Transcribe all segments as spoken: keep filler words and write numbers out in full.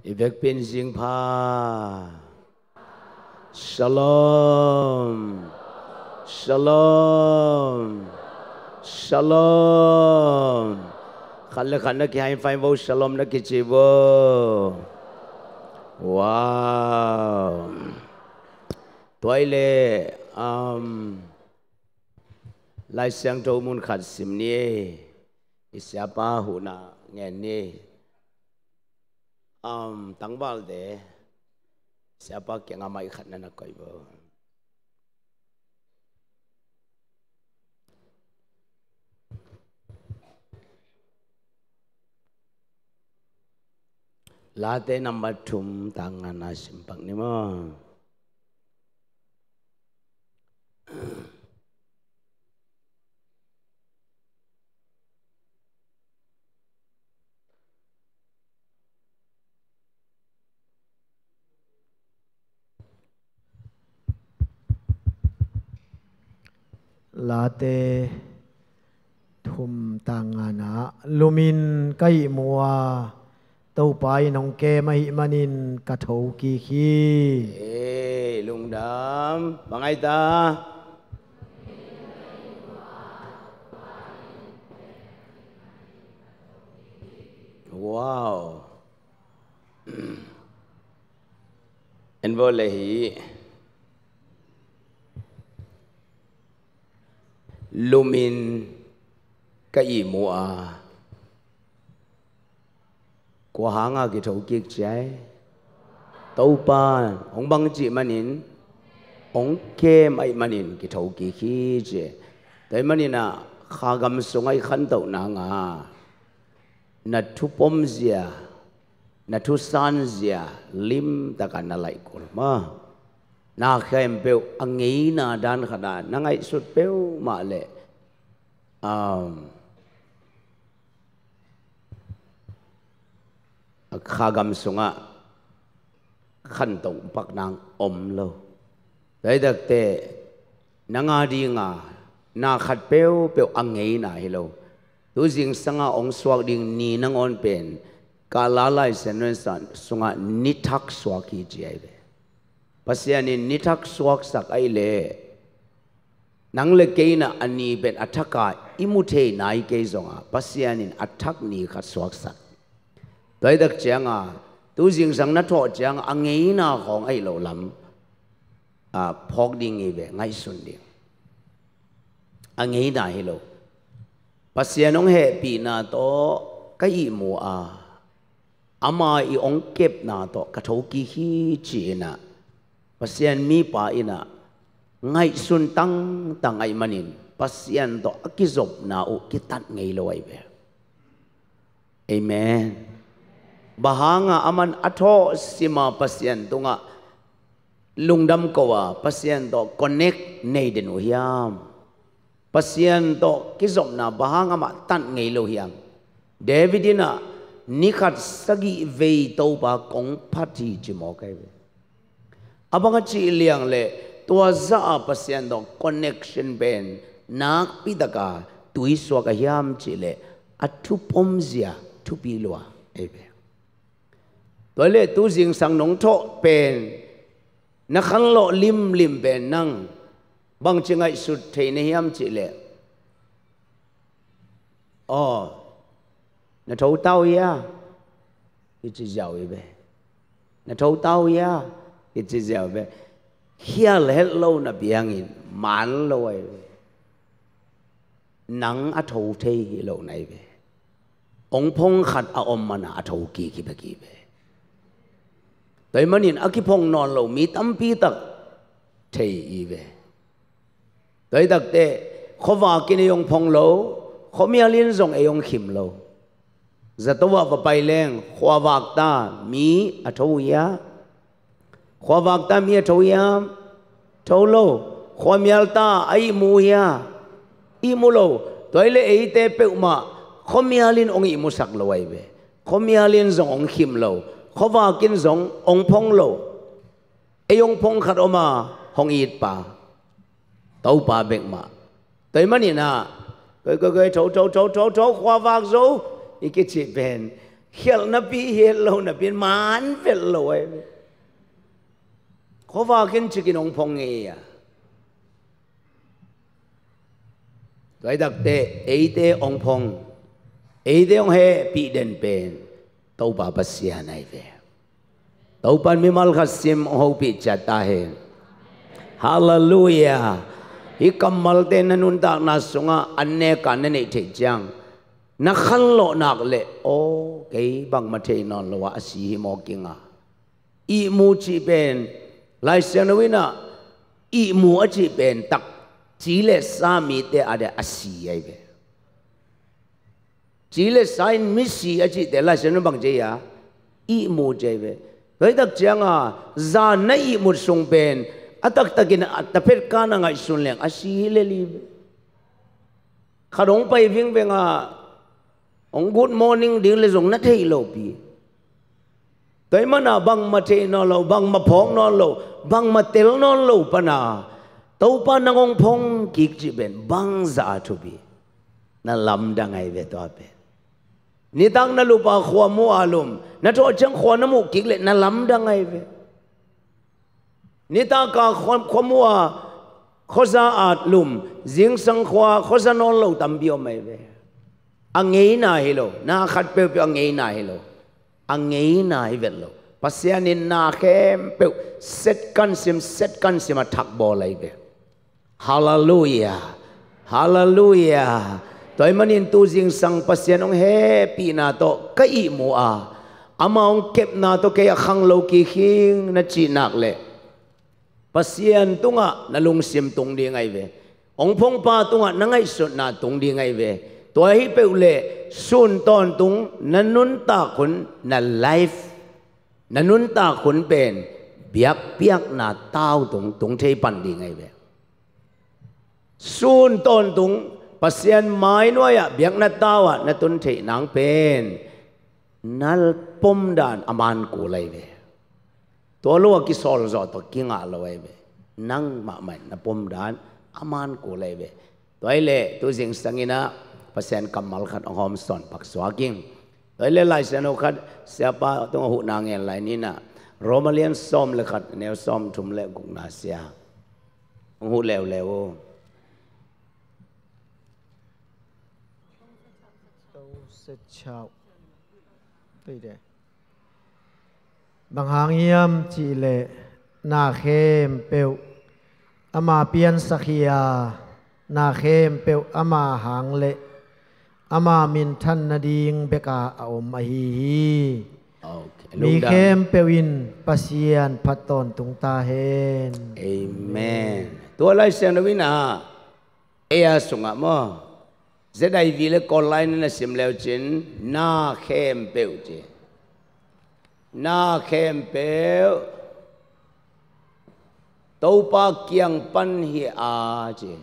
Ibek pin sing pha Shalom Shalom Shalom Khale khana ki hai fai wo shalom na ki chi wo Wow Toile um Lai sang to mun khat sim ni Isiapa hu na ngen ni um tangbal de siapa yang ngamai khat na koi bo late number tum tangan asimpak ni mo late thum tangana lumin kai mua tau pai nong ke mai manin ka thau ki khi eh lung dam bangai ta wow en boleh lumin kai mua qua hàng à cái thấu kiệt trái tàu pa ông băng chị manin ông ke mai manin cái thấu kiệt khi chứ tại manin à khagam sungai khăn tàu nang à na thu pom zia na thu san zia lim takan na lại cột mà na khem bêu ang nghĩ na dan khada na ngay sốt bêu mà lệ um khagam sunga khăn tông bạc nang om lo đấy đặc tệ nanga đi nga na khát bêu bêu ang nghĩ na hello tu jing sanga ong swak ding ni nang on pen kalalai senwen san sunga nithak swak hi jai be pasiani nithak swak sak ai le nang le keina ani ben athaka imuthe nai ke zonga pasiani athak ni khat swak sak doi dak chang a tu jing sang na tho chang angei na khong ai lo lam a phok ding ngi be ngai sun ding angei na hi lo pasianong he pi na to kai mu a ama i ong kep na to ka tho ki hi chi na pasian mi pa ina ngai sun tang tang ai manin pasian to akizop na o kitat ngei lo ai be amen bahanga aman atho sima pasian tunga lungdam kowa pasian to connect nei den hiam pasian to kizop na bahanga ma tan ngei lo hiam davidina nikhat sagi vei to ba kong phati chimo kai abanga chi liang le tua za pasian to connection ben nak pidaka tui so ka hiam chi le athu pomzia thu pi lwa ebeตัวเล่ตู้จิงสังนงโทเป็นนักขันโลลิมลิมเป็นนั่งบางจังไงสุดเทนเฮียมจิเล่อ๋อนักทูเต้าเยาอีจิเจ้าอีเบนักทูเต้าเยาอีจิเจ้าเบเฮียเล็ดโลนับยังอินมันโลยหนังอัฐูเทฮิโลไหนเบองพงขัดอาอมมันอัฐูกีกีบกีเบแต่มันนี่อากิพงนอนเรามีตั้มปีตักเทอีเวแต่ตักเตะเขาว่ากินยงพงเราเขามีอะไรส่งเอยงขิมเราจะตัวว่าไปแรงขวาวากตามีอัฐวยาขวาวากตามีอัฐวยาเท่าโลขวามีอัลตาไอมูยาอีมูโลตัวเล่ไอเตะเปอุมาเขามีอะไรองอีมุสักเราไว้เวเขามีอะไรส่งองขิมเราเขาว่ากินสององพงโลไอองพงขัดออกมาห้องอีดป่าเต้าป่าเบกมาแต่มันนี่นะก็ก็ก็โจโจโจโจโจขวาวากโจอีกจิเป็นเขียนนับปีเฮลโลนับเป็นมันเป็นโลยเขาว่ากินชิกินองพงเงียโดยดักเตะเอเตองพงเอเตองเฮปีเดนเป็นตัวบาปเสียในเวตัวปันมิมัลขัดซิมโฮปิจัตตาเฮฮาเลลูยาฮิกัมมัลเตนันุนตากนาสุงะอันเนกันนั่นเองที่จังนักขันโลนักเละโอ้เกี่ยบังมาเทนอนละวะสีหิมอกิงะอีมูจีเป็นลายเสียนวินะอีมูอจีเป็นตักจีเลสามีเตอเดอสีไอเบจีเลสายมิสีอจีเตลายเสียนบังเจียอีมูเจเบเฮ้ยตักจังอ่ะจานในอีมูส่งเป็นอัตักตักินอัตเพรกานังไอสุนเลงอสีเลลีขนมไปวิ่งเวงอ่ะองกูดมอร์นิ่งดิ้งเลยส่งนัดให้เราปีแต่มันอ่ะบังมาเทนอนเราบังมาพองนอนเราบังมาเตลนอนเราปนาตัวปานังองพงกิกจีเป็นบังซาทุบีนั่นลำดังไงเวตัวเป็นนี่ตั้งนั่นลูกปาขวามัวอารมณ์นั่นโทษจังขวาน้ำมูกกิกเลยนั่นลำดังไงเวนี่ตั้งกาขวาขวามัวข้อซาอาดลุมจิงสังขวาข้อซานอนเราตั้มบิโอไม่เวอังเงินนาฮิโลนาขัดเปลวอังเงินนาฮิโลอังเงินนาฮิเวลโลภาษานินนาเข้มเปลวเซตกันซิมเซตกันซิมาทักบอลเลยเบฮาเลลูยาฮาเลลูยาตัวมันอินตูจิงสังภาษาองเฮปีนาโตก็อีมัวอามาองเก็บนาโตเกียขังโลกีขิงนัดจีนักเล่ภาษาตุงะนั่งลงซิมตรงดีไงเวองพงปาตุงะนั่งไงสุดนาตรงดีไงเวตัวให้เปลวสุนตอนตุงนันนุนตาคนนันไลฟ์นันนุนตาคนเป็นเบียกเบียกนาเต้าตุงตุงเทปันดีไงเวสุนตอนตุงภาษาไม้น้อยอะเบียกนาเต้าอะนัตุนเทนางเป็นนัลปมดานอามันกูเลยเวตัวลูกกิสอลจอตัวกิงอาลอยเวนังมาใหม่นัปมดานอามันกูเลยเวตัวไอ้เล่ตัวสิ่งสังกินะภาษากำมัลขัดองหอมสอนปักสวากิงตัวเล่ไลเซนอขัดเสียป้าต้องหูนางเงินไลนี่นะโรมาเลียนซ้อมเลยขัดแนวซ้อมทุ่มเล่กุงนาเซียหูเร็วเร็วตัวเสร็จเช้าไปเด้บางหางเยี่ยมจีเลนาเข้มเปวอามาเปียนสักยานาเข้มเปวอามาหางเละอามามินทันนาดิงเบกาอมมาฮีมีเข้มเปวินปัสยานพัดตอนตุงตาเฮนเอเมนตัวไรเสียงวินาเอียสุงะมอเจได้วิเลกอลไลน์นั่นสิมเลวจินนาเข้มเปวจีนาเข้มเปวตัวปากยังปันฮีอาจี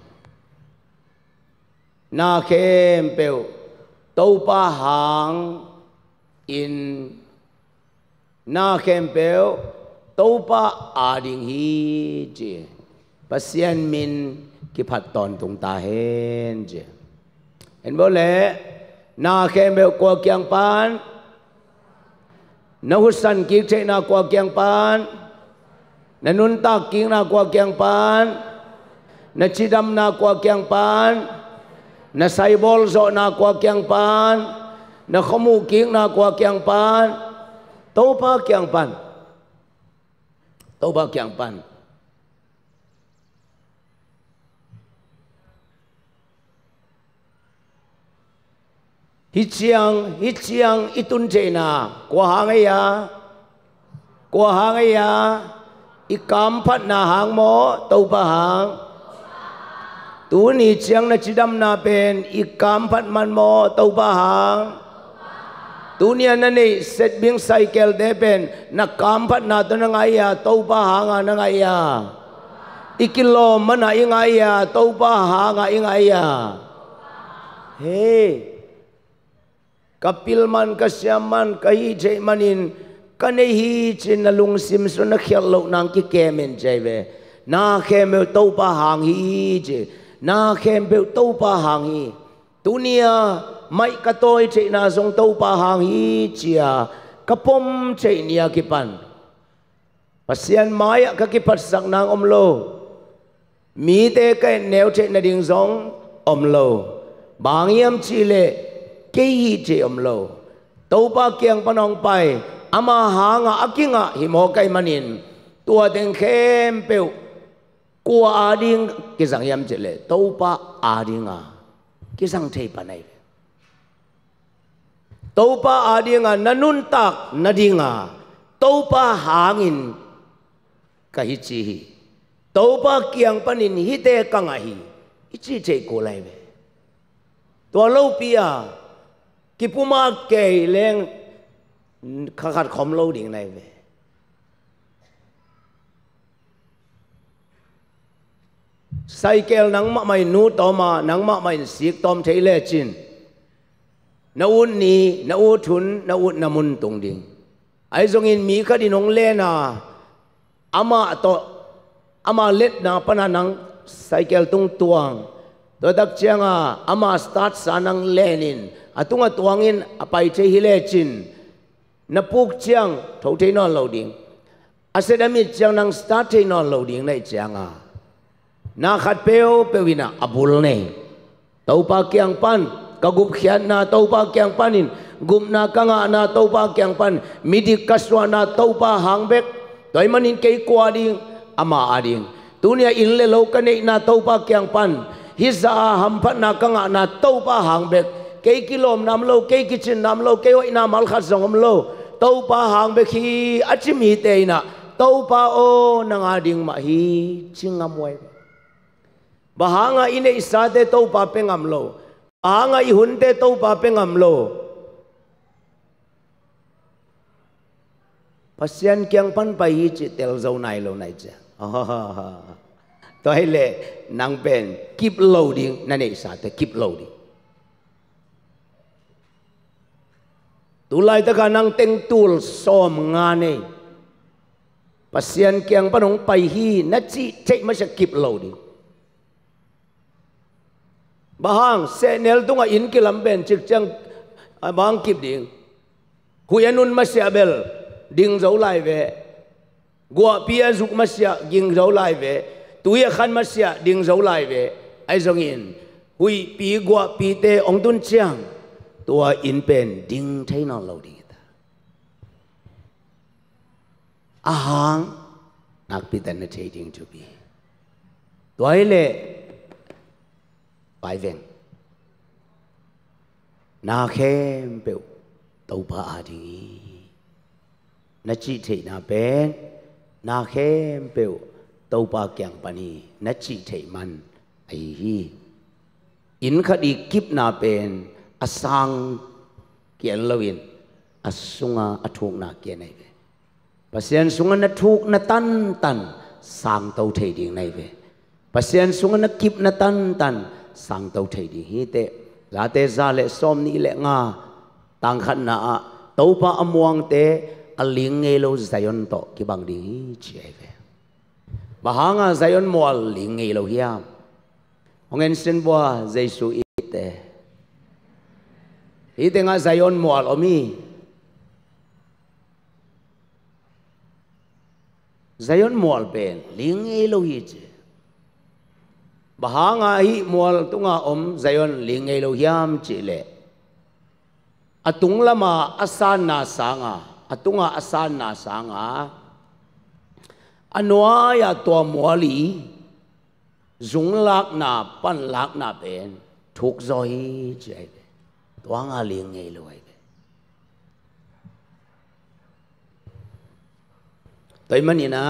นาเข้มเปวตัวปาหางอินนาเข้มเปวตัวปาอาดิงฮีจีภาษามินกิพัดตอนตรงตาเห็นจีเห็นบ่เลยนาเข้มเปวกวกยังปันนาหุสันกิเจนากวกยังปันนานุนตากิงนากวกยังปันนาชิดำนากวกยังปันนาไซบอลโซนากวกยังปันนาขมูกิงนากวกยังปันโตปากยังปันโตปากยังปันฮิตยังฮิตยังอิตุนเจนากว่าหางไงยากว่าหางไงยาอีกำพัดนาหางโมโตปะหางตัวนี้เชียงนาจิดำนาเป็นอีกำพัดมันโมโตปะหางตัวนี้นั่นนี่เซตบิงไซเคิลเดเป็นนักกำพัดนาตัวนังไงยาโตปะหางนังไงยาอีกิโลมันอะยังไงยาโตปะหางยังไงยาเฮ้kapilman kasyaman kahijay manin kanehijin na lungsim so nakyalo nang kikemen jayve na kemel tau pa hangi je na kemel tau pa hangi dunia mai ka toy che na song to pa hang hi chia kapom che nia kipan pasian maya ka kipat sak nang om lo mi te ka neu che na ding song om lo bang yam chi le ke hi che om lo to pa kyang panong pai ama hanga akinga hi mo kai manin tua teng khem peu kwa ading ki sang yam che le to pa adinga ki sang thei pa nai to pa adinga nanun tak nadinga to pa hangin ka hi chi hi to pa kyang panin hi te kanga hi ichi che ko lai ve to lo pia ki puma ke leng kha khat khom lo ding nai ve cycle nang ma mai nu to ma nang ma mai sik tom thei le chin na un ni na u thun na u namun tung ding ai zong in mi kha di nong le na ama to ama let na pana nang cycle tung tuang to dak chianga ama start sanang lenin atunga tuangin apai che hi le chin na puk chiang thau thei non lo ding asedami chiang nang start thei non lo ding nei chianga na khat peo pewina abul nei tau pa kyang pan kagup khian na tau pa kyang panin gum na kanga na tau pa kyang pan midik kaswa na tau pa hangbek toy manin kei kwa ding ama ading tunia in le lo ka nei na tau pa kyang pan hiza hampat na kanga na tau pa hangbek kei kilom nam lo kei kitchen nam lo kei oi na mal khat zongom lo tau pa hangbek hi achimi te na tau pa o nanga ding ma hi chingam wai bahanga ine isate tau pa pengam lo bahanga ihunte tau pa pengam lo pasian kyang pan pa hi chi tel zo nai lo nai cha toile nang pen keep loading nane isate keep loading tulai ta ka nang teng tul som nga ne pasian kyang panong pai hi na chi take ma sa keep loading bahang senel tunga in kilam ben chik chang bang kip ding huyanun masya bel ding zo lai ve gua pia zuk masya ging zo lai ve tuya khan masya ding zo lai ve ai zong in hui pi gua pi te ong tun chiang tua in pen ding thai non lo ding ta ahang nak pi tan thai ding to be toile bài vẹn na khem bèo tàu ba đi na chỉ thấy na bên na khem bèo tàu ba kyang pani na chỉ thấy man ai in khát đi kip na bên asang kian lawin asunga athuk na kian này về pasien sunga na thuk na tan tan sang tàu thấy đieng này về pasien sunga na kip na tan tan sang tàu thầy đi hi tệ giá tệ ra lệ xóm ni lệ nga tăng khăn na tàu pa amuang tệ aling nghe lâu zayon to ki bang đi chia về bà hanga zayon mual ling nghe lâu hiam ông en sen boa Jesu ite ite nga zayon mual omi zayon mual ben ling nghe lâu hi che bahanga hi mual tunga om zayon lingei lo hiam chi le atung lama asan na sanga atunga asan na sanga anwa ya to muali zung lak na pan lak na ben thuk zoi chi ai tuanga lingei lo ai toy manina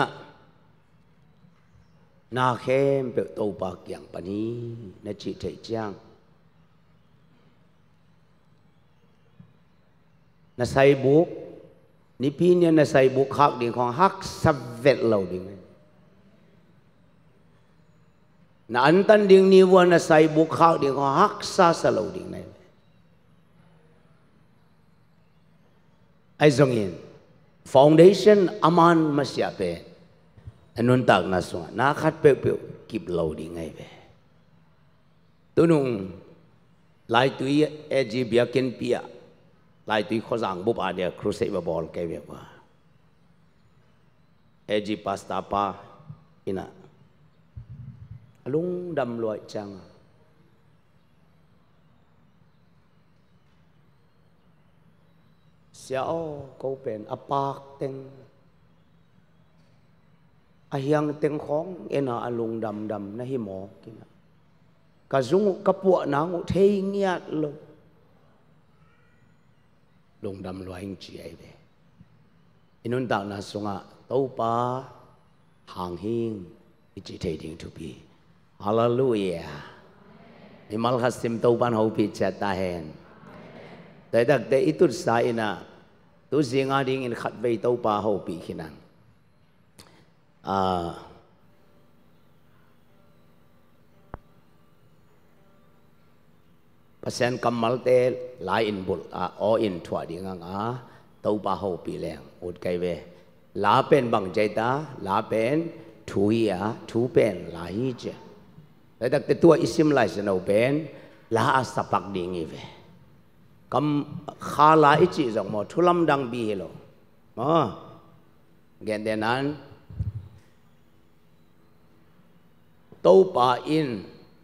na khem pe tàu pa kyang pani na chi thei chang na sai buk ni pi ne na sai buk khak ding khong hak savet lo ding na an tan ding ni wa na sai buk khak ding khong hak sa sa lo ding này ai zong in foundation aman masya pe anun tak na sunga na khat pe pe keep loading ai ve tunung lại tuy e gì bia kiến bia lại tuy khó giảng bố bà địa crusade và ball cái việc mà e gì pasta pa ina lung đầm loại chăng xiao câu bền apak tên a hiang tên khong ena alung đầm đầm na hi mo kina cả dung cả bộ nắng thấy nghiệt luôn lung đầm loại hình chị ấy về inun tạo na sunga tàu pa hàng hiên chỉ thấy tiếng to be hallelujah imal hasim tàu ban hậu bị chết ta hen tại đặc để ít chút sai na tu riêng ai đi in khát về tàu pa hậu bị khi nào à pasen kamal te lai in bul a o in thua ding anga tàu pa hậu bị leng ut kai ve la pen bang jai ta la pen thui a thu pen la hi che tại đặc te tua isim lai se no pen la sapak ding i ve kam kha la i chi jong mo thulam dang bi lo ma gen den an tàu pa in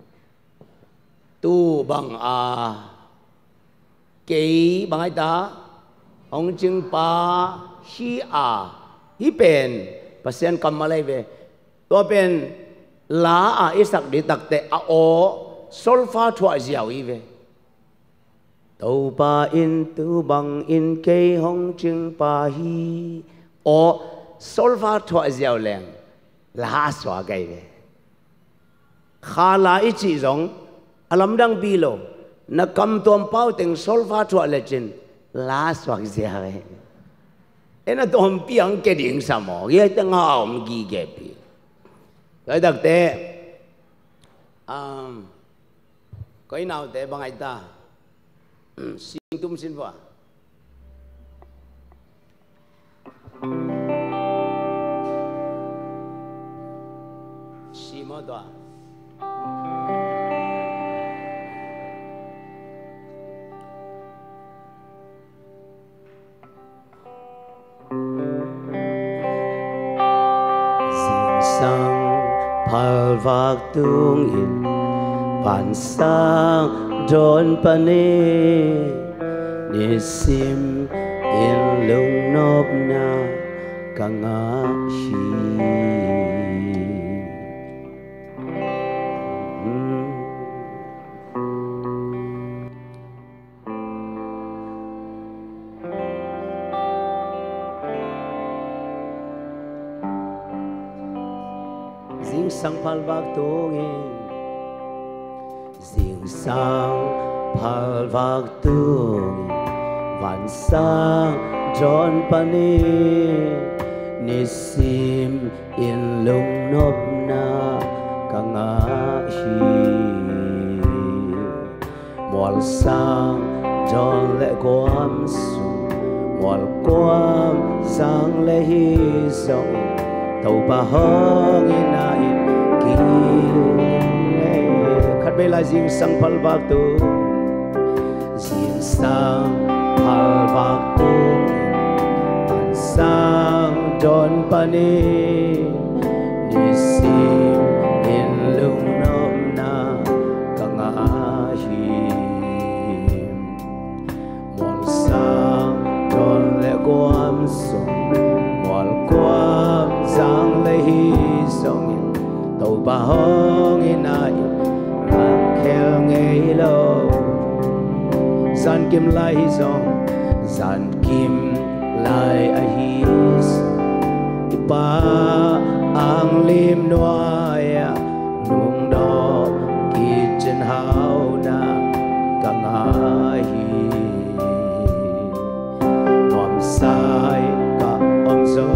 tu bằng a kỹ bằng ai ta ông chừng pa hi a hi pen pasien kam malai ve to pen la a isak di takte a o solfa thua jiao i ve tàu pa in tu bằng in kei hong chừng pa hi o solfa thua jiao leng la swa gai ve kha la i chi jong alam dang bilo na kam tom pau teng solfa thua le chin la swak zia ve ena tom piang ke ding samo ye tang om gi ge pi lai dak te um koi nào te bang ai ta sing tum sin wa si mo da phal vak tung in van sang don pane nisim in lung nop na kanga hi sang phal vak tung in ding sang phal vak tung van sang John pani nisim in lung nop na kanga hi mol sang John le quam su mol quam sang le hi song tàu pa hong ina in ki khat be la jing sang phal vak tu jing sang phal vak tu an sang don pani nisim in lung nom na kanga hi mol sang don le guam song mol guam sang le hi song tàu pa hong ina in khel ngei lo san kim lai song san kim lai a hi pa ang lim noaya nung do ki chen hao na kang hi om sai ka om zo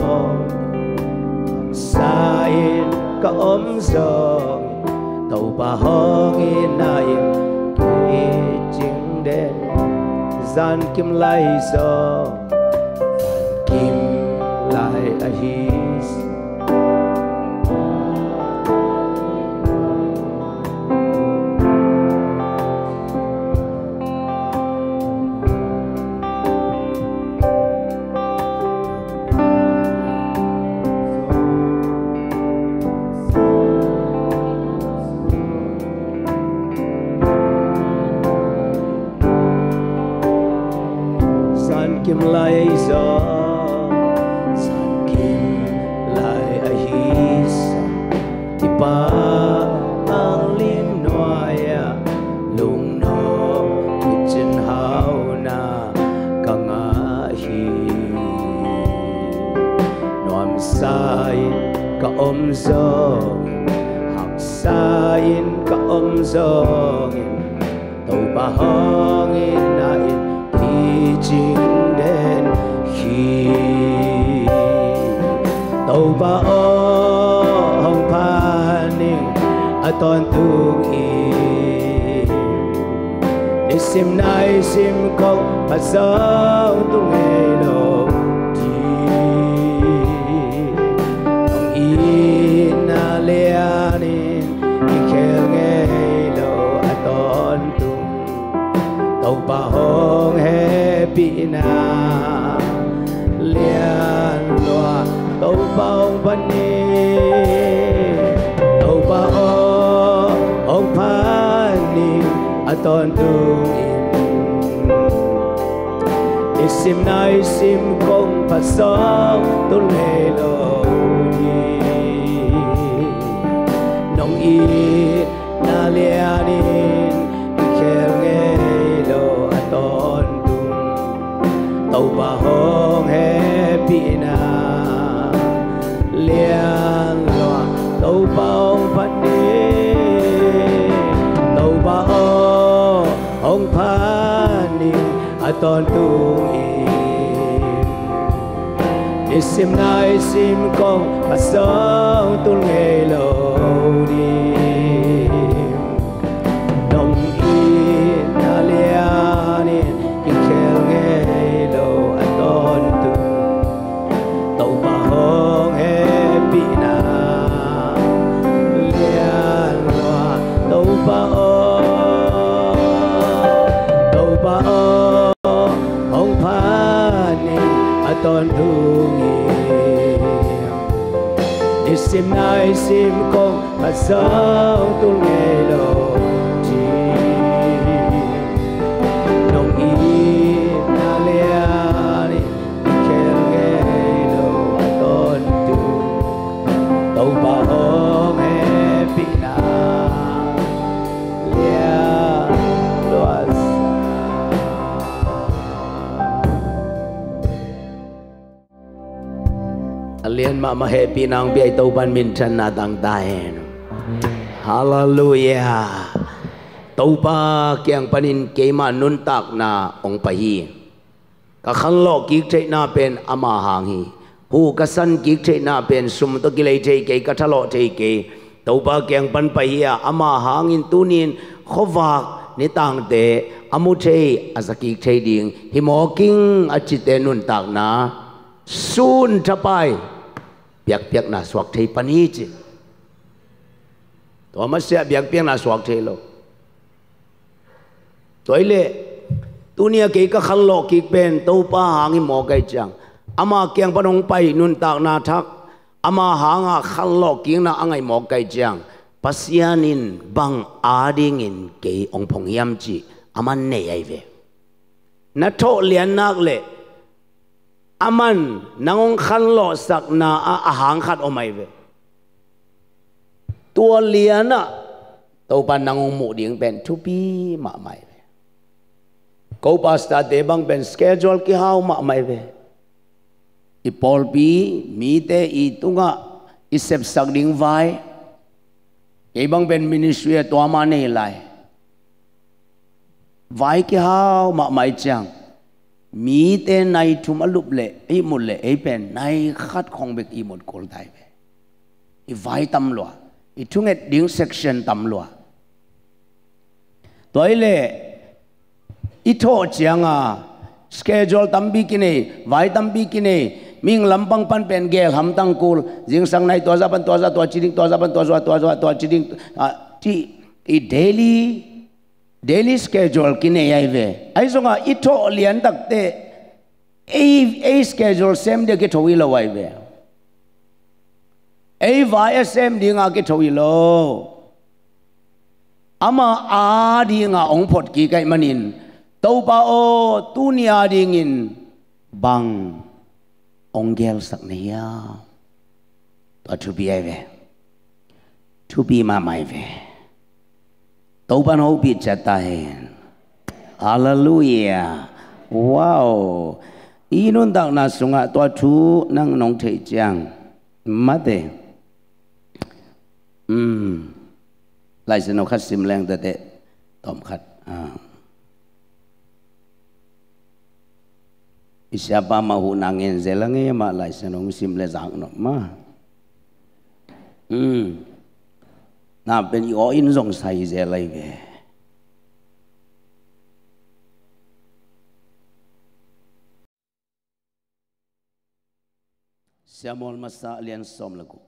sai ka om zo tàu pa hong ina in ki ching den san kim lai so kim lai a hi sain ka om zong hak sain ka om zong tàu ba hong in na in ki jing den khi tàu ba ong paning aton tung in isim nai sim kong pasang tung elo ba hong happy na lian loa tàu bao ban ni tàu ba hong pani aton tung in isim nai sim kong pasang tul helo di nong i na lianin tàu ba hong happy na lian loa tàu bao phát đi tàu ba hong pani aton tung in isim nai sim kong pasang tul nghe lo đi nong in na lianin ikel nghe ton thungi isim nai sim kong pasang tul nghe lo chi nong i na liani kel nghe lo ton tu tàu ba hong happy na lia loas Alian ma ma happy nang biai tau ban min chan na dang daen hallelujah tau pa kyang panin ke ma nun tak na ong pa hi ka khan lo ki thei na pen ama hang hi hu ka san ki thei na pen sum to ki lei thei ke ka thalo thei ke tau pa kyang pan pa hi ama hang in tunin khowak ni tang te amu thei azaki thei ding hi mo king achite nun tak na sun thapai biak biak na swak thei pani chi to ma sia biak biak na swak thei lo toile tunia ke ka khal lo ki pen to pa hangi mo kai chang ama kyang panong pai nun tak na thak ama hanga khal lo ki na angai mo kai chang pasianin bang ading in ke ong phong yam chi aman ne ai ve na tho lian nak le aman nangong khan lo sak na a ahang khat omai ve tua liana tau pan nangong mu ding pen to be ma mai ve ko pasta de bang ben schedule ki how ma mai ve i pol pi mi te i tunga i sep sak ding vai e bang ben ministry to ma nei lai vai ki how ma mai changมีแต่ในทุมอลุบเละไอ้หมดเละไอ้เป็นในคัดของเบกอีหมดโกลได้ไปอีไว้ตำลัวอีทุ่งเอ็ดดิ้งเซกชันตำลัวตัวไอ้เละอีโทษจังอ่ะสเกจอลตำบีกินเอไว้ตำบีกินเอมิงลำปังปันเป็นเกลหำตังกูลจิงสังในตัวซาปันตัวซาตัวจิดิงตัวซาปันตัวซาตัวซาตัวจิดิงอ่ะที่อีเดลี่daily schedule kine ai ve ai zonga itho lian tak te a a schedule same de ke thoi lo ai ve a vai same dinga ke thoi lo ama a dinga ong phot ki kai manin to pa o tunia dingin bang ong gel sak ne ya to to be ai ve to be ma mai ve tau pan ho bi chata hai hallelujah wow inun tak na sunga to thu nang nong thei chang มาเตอืมไล่สนุกขัดซิมแรงแต่เตะตอมขัดอ่าsiapa mahu nangin zelange mak lai senong sim le zang no ma hmm na ben yo in zong sai zelai ve siamol masa alian som laguk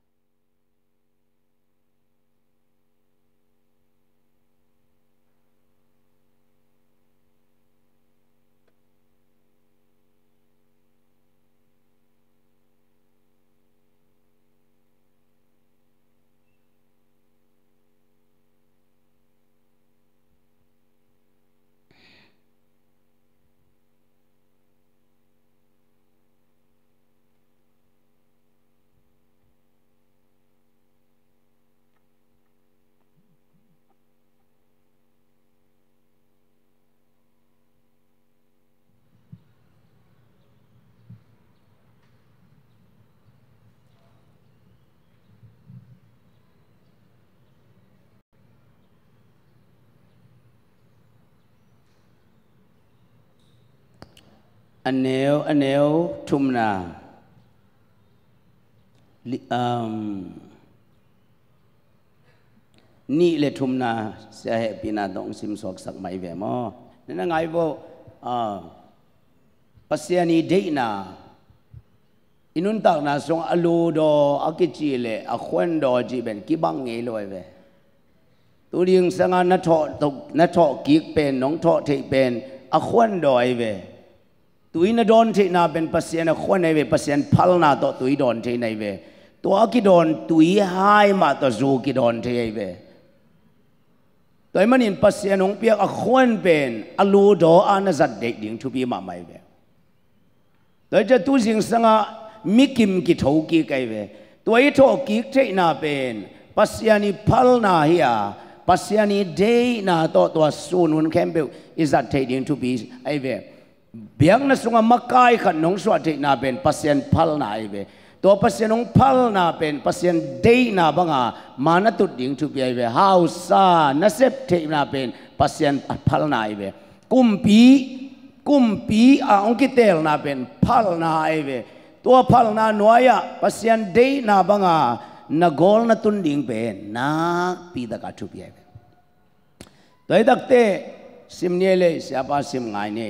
อันเนวอันเนวทุมนานี่เลยทุมนาเสียเหตุปีนาต้องซิมสอกสักไม่เวมอนั่นไงบ่ปัสยานีเดน่าอินุนตักนาส่งอลูดออากิจิเลอควันดอจีเป็นกิบังเงลอยเวตัวเรียงสังานนัทตกนัทกิกเป็นน้องทอเทเป็นอควันดอยเวตุยนดอนเทนาเป็นปัสยานควันในเวปัสยานพัลนาต่อตุยดอนเทในเวตัวกิดอนตุยหายมาต่อจูกิดอนเทเวตัวมันอินปัสยานงเปียกอควันเป็นอลูดออานาจัดเด็กดิ่งทุบีมาไม่เวตัวจะตุสิงสังมิกิมกิทกิกไอเวตัวอีทอกิกเทนาเป็นปัสยานีพัลนาเฮียปัสยานีเดนาต่อตัวสูนุนแคมเบลอิจัดเทดิ่งทุบีไอเวเบียงนั่งส่งมาไกลขันน้องสวัสดิ์นาเป็นปัสยันพัลนาไอเวตัวปัสยันน้องพัลนาเป็นปัสยันเดนาบังอามานัตุดิ่งทุบไอเวฮาวซานัสเซปเทนาเป็นปัสยันพัลนาไอเวกุมปีกุมปีอาองกิเตลนาเป็นพัลนาไอเวตัวพัลนาหน่วยปัสยันเดนาบังอานกอลนัตุนดิ่งเป็นนักปีตะกัดทุบไอเวตัวดักเตซิมเนเลเสียป้าซิมไงเน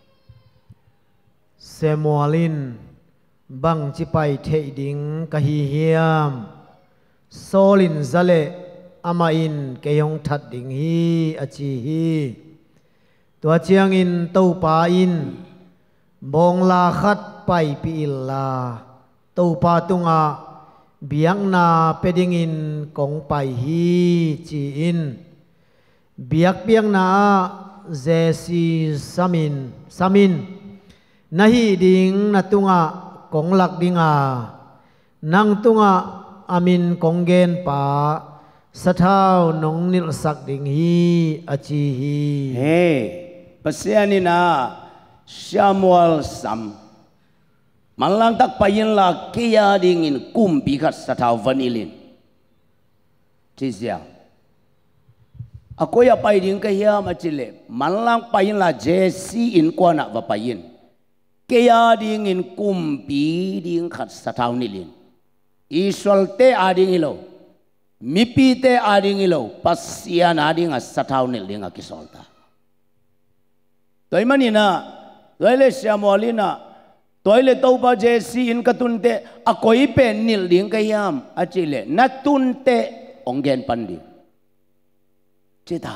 เซมัวลินบังจิไปเทดิงกะฮีเฮียมโซลินซาเลอามาอินเกยงทัดดิงฮีอจีฮีตัวเจียงอินเต้าปาอินบงลาขัดไปปีอิลลาเต้าปาตุงอาเบียงนาเปดิงอินกงไปฮีจีอินเบียกเบียงนาเจซีซามินซามินนาฮีดิงนาตุงะกงหลักดิงอานังตุงะอามินกงเกนป่าสะเท้านงนิลสักดิงฮีอจีฮีเฮ้ปัสยานีนาชามัวลซัมมันลังตักไปยินละเกียดิงินกุมปีขัดสะเท้าวันอิลินที่เสียaku yaไปดิงก็เฮียมาจิเลมันลังไปยินละเจซีอินกว่านะว่าไปยินKaya dingin kumpi ding kat satau nilin, iswal te ading ilo, mipi te ading ilo, pasian ading as satau nilin akisolta. Toy manina, toyle siamolina, toyle tauba jesi in katunte, akoy pen nilin kayam achile, natunte onggen pandi. Cita,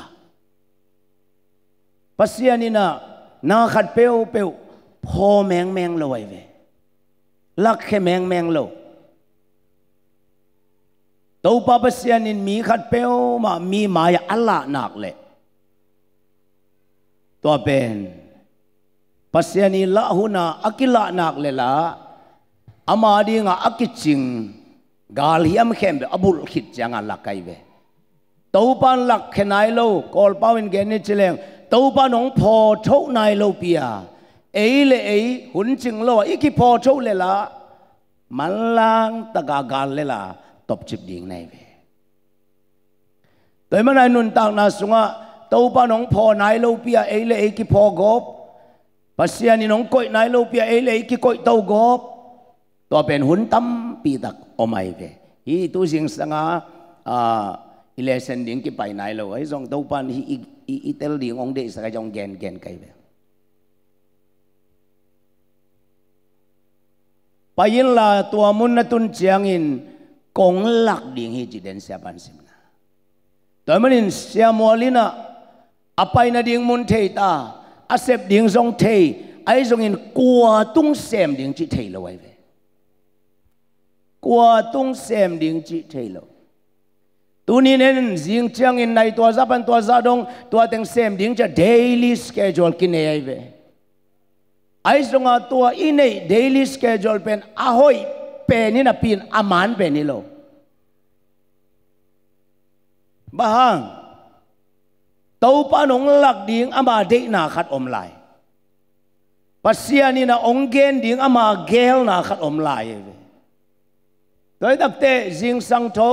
pasianina, nakat peu peu. พอแมงแมงลอยเวลักแค่แมงแมงโลตัวป้าปัสยานินมีขัดเปวมามีมายาอัลลาหนักเลยตัวเป็นปัสยานิละหุนาอักิละหนักเลยละอามาดีงาอักิจิงกาลฮิมเข้มเบอบุลขิดจังอัลลักไกเวตัวป้าลักแค่ไหนโลกอลป้าวินเกนิจเลงตัวป้าน้องพอเท่าไหนโลเปียเอ้เลยเอ้หุ่นจิงโลอีกพอโชว์เลยละ malang tagagal lela top chip ding này về tới mà này nun tang na sunga tàu pa nong pho nai lo pia ấy lệ ấy ki pho gop pasian ni nong koi nai lo pia ấy lệ ấy ki koi tàu gop to pen hun tam pi tak omai về hi tu sing sanga à election ding ki pai nai lo ấy dòng tàu pan hi i tel ding ong de sa ka jong gen gen kai về payin la tua mun na tun chiang in kong lak ding hi chi den sia ban sim na toy manin sia molina apai na ding mun thei ta asep ding zong thei ai zong in kwa tung sem ding chi thei lo ai ve kwa tung sem ding chi thei lo tu ni nen jing chiang in nai tua za ban tua za dong tua teng sem ding cha daily schedule kin ai ve ai zonga tua inei daily schedule pen ahoi pen ni na pin aman pen ni lo bahang tau pa nong lak ding ama de na khat om lai pasia ni na ong gen ding ama gel na khat om lai ve doi dak te jing sang tho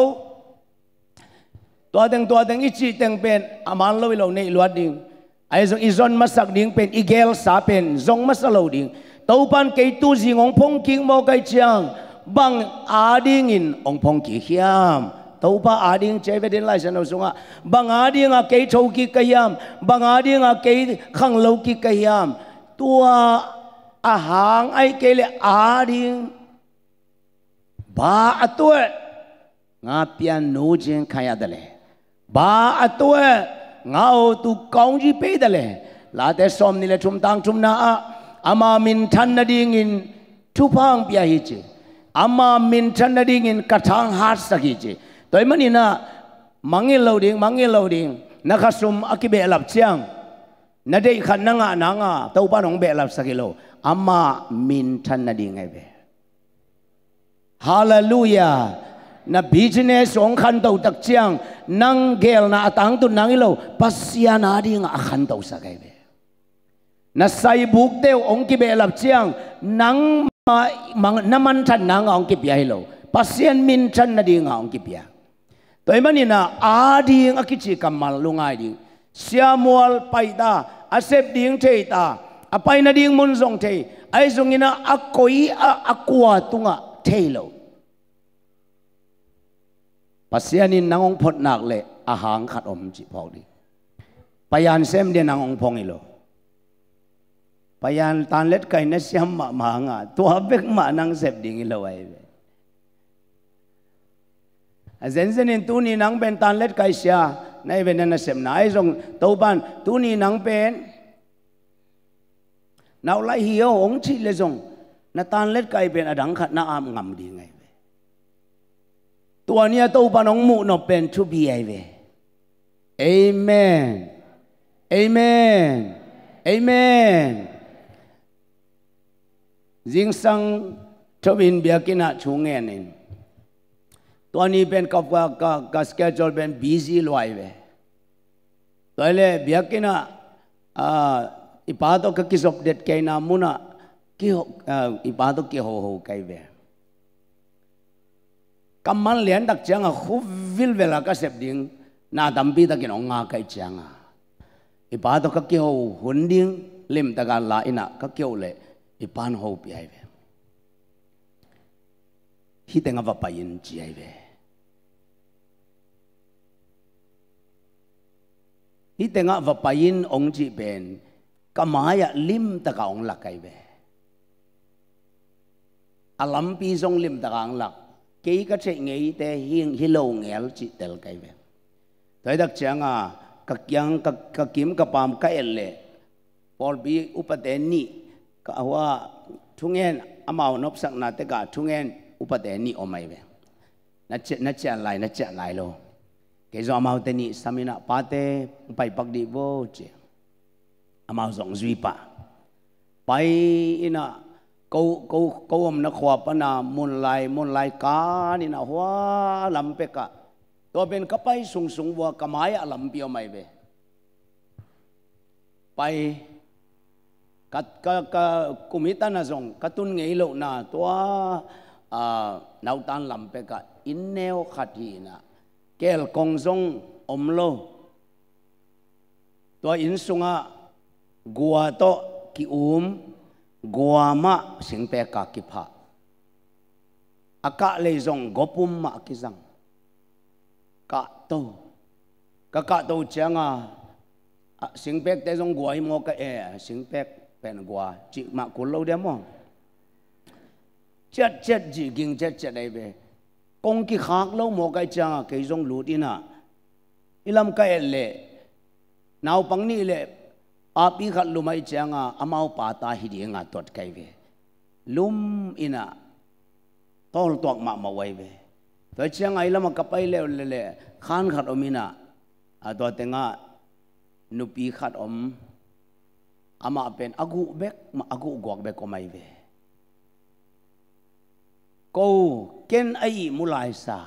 tua teng tua teng ichi teng pen aman lo lo nei luat ding ai zong izon masak ding pen igel sa pen zong masalo ding tau pan kei tu jing ong phong king mo kai chiang bang ading in ong phong ki hiam tau pa ading che ve den lai san no sunga bang ading a kei thau ki kayam bang ading a kei khang lo ki kayam tua a hang ai ke le ading ba atue nga pian no jeng khaya dale ba atue ngao tu kaung ji pe dale la te som ni le thum tang thum na a ama min than na ding in thu phang pia hi che ama min than na ding in kathang hat saki che toy mani na mangil lo ding mangil lo ding na khasum akibe lap chiang na dei khan na nga na nga tau pa nong be lap sakilo ama min than na ding ai be hallelujah na business ong khan tau tak chiang nang gel na atang tu nang ilo pasya na ding a khan tau sa kai be na sai buk deu ong ki be lap chiang nang ma naman than nang ong ki pia hilo pasien min than na ding ong ki pia toy mani na a ding a ki chi kamal lungai ding siamual paida asep ding thei ta apai na ding mun zong thei ai zongina akoi a akwa tunga thei lo pasianin nangong phot nak le ahang khat om chi phok di payan sem de nangong phong ilo payan tan let kai na siam ma ma nga tua bek ma nang sep ding ilo ai be azen zenin tu ni nang ben tan let kai sia nai ben na sem nai jong to ban tu ni nang pen naw lai hiyo ong chi le jong na tan let kai ben adang khat na am ngam di ngaiตัวเนี้ยตัวปนองมุนอเป็นทุบีไอเวเอเมนเอเมนเอเมนจิงสังทวินเบียกินะชงเงินนินตัวนี้เป็นกับกับกับสเกจอลเป็นบีซีลอยเวตัวเล่เบียกินะอ่าอีป้าตัวก็คิดสอบเด็ดแกนามุนะคิดอ่าอีป้าตัวคิดโหโหไกเวกำมันเลี้ยนตักจังอ่ะคุวิลเวลาก็เสพดิ้งนาดำปีตะกินองงาไกจังอ่ะอีป้าตัวก็เกี่ยวหุ่นดิ้งเล่มตะการลาอินะก็เกี่ยวเลยอีป้านหูปีไอเวฮิตงว่าไปยินจีไอเวฮิตงว่าไปยินองจีเป็นกำมายะลิมตะกาองหลักไอเวอลัมปีทรงลิมตะกาองหลักกี่ก็ใช่ไงแต่หิงฮิโลเงลจิตเตลไกเวแต่ดักจังอ่ะกักยังกักกักกิมกับปามกัเอลเล่พอบีอุปเทนีก็ว่าทุ่งเงินอามาวนบสักนาเตกาทุ่งเงินอุปเทนีออกมาเวนัดเจนัดเจอะไรนัดเจอะไรโลเกจอามาวนเทนีสามีน่ะปาเต้ไปปักดีโบเจอามาวนสองจุยปะไปอินะกูกูกูอมนักขวบปนามุนไลมุนไลกานี่นะหัวลำเป็กะตัวเป็นกระไปสูงสูงวัวกระไม้ลำเปียวไม่เวไปกัดกัดกุมิตานะจงกัดตุนเงยโลนะตัว à nấu tan làm bê cả in neo khát hi na kel kong zong om lo tua in sunga gua to ki um gua ma sing pe ka ki pha aka le zong gopum ma ki zang ka to ka ka to changa sing pek te zong gua mo ka e sing pek pen gua chi ma ku lo de mo chết chết gì kinh chết chết đây về công cái khác lâu một cái chăng cái giống lúa đi na ilam cái lệ nào bằng ni lệ api khát lúa mấy chăng à amau pata hi đi ngã tuột cái về lum ina tol tuak ma ma way về tới chăng ai ilam cái bay lệ lệ lệ khan khát omina à tuột tenga nupi khát om ama pen agu bek ma agu guak bek ko mai về cô ken ai mulai sa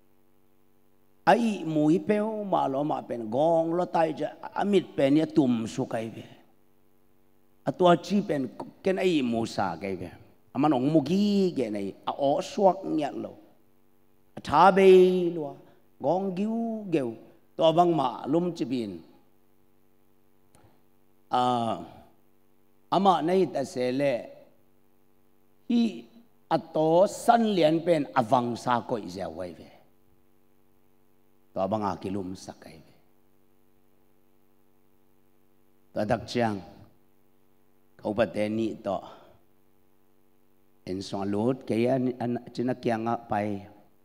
ai mui peo ma lo ma pen gong lo tai ja amit pen ya tum su kai ve atua chi pen ken ai mu sa kai ve aman ong mugi ge nei a o suak nya lo tha be lo gong giu geu to bang ma lum chi bin a ama nei ta se le hi ato san lian pen avang sa ko izia wai ve to banga kilum sakai ve to dak chiang kau pate ni to en so lut ke an an china kyang a pai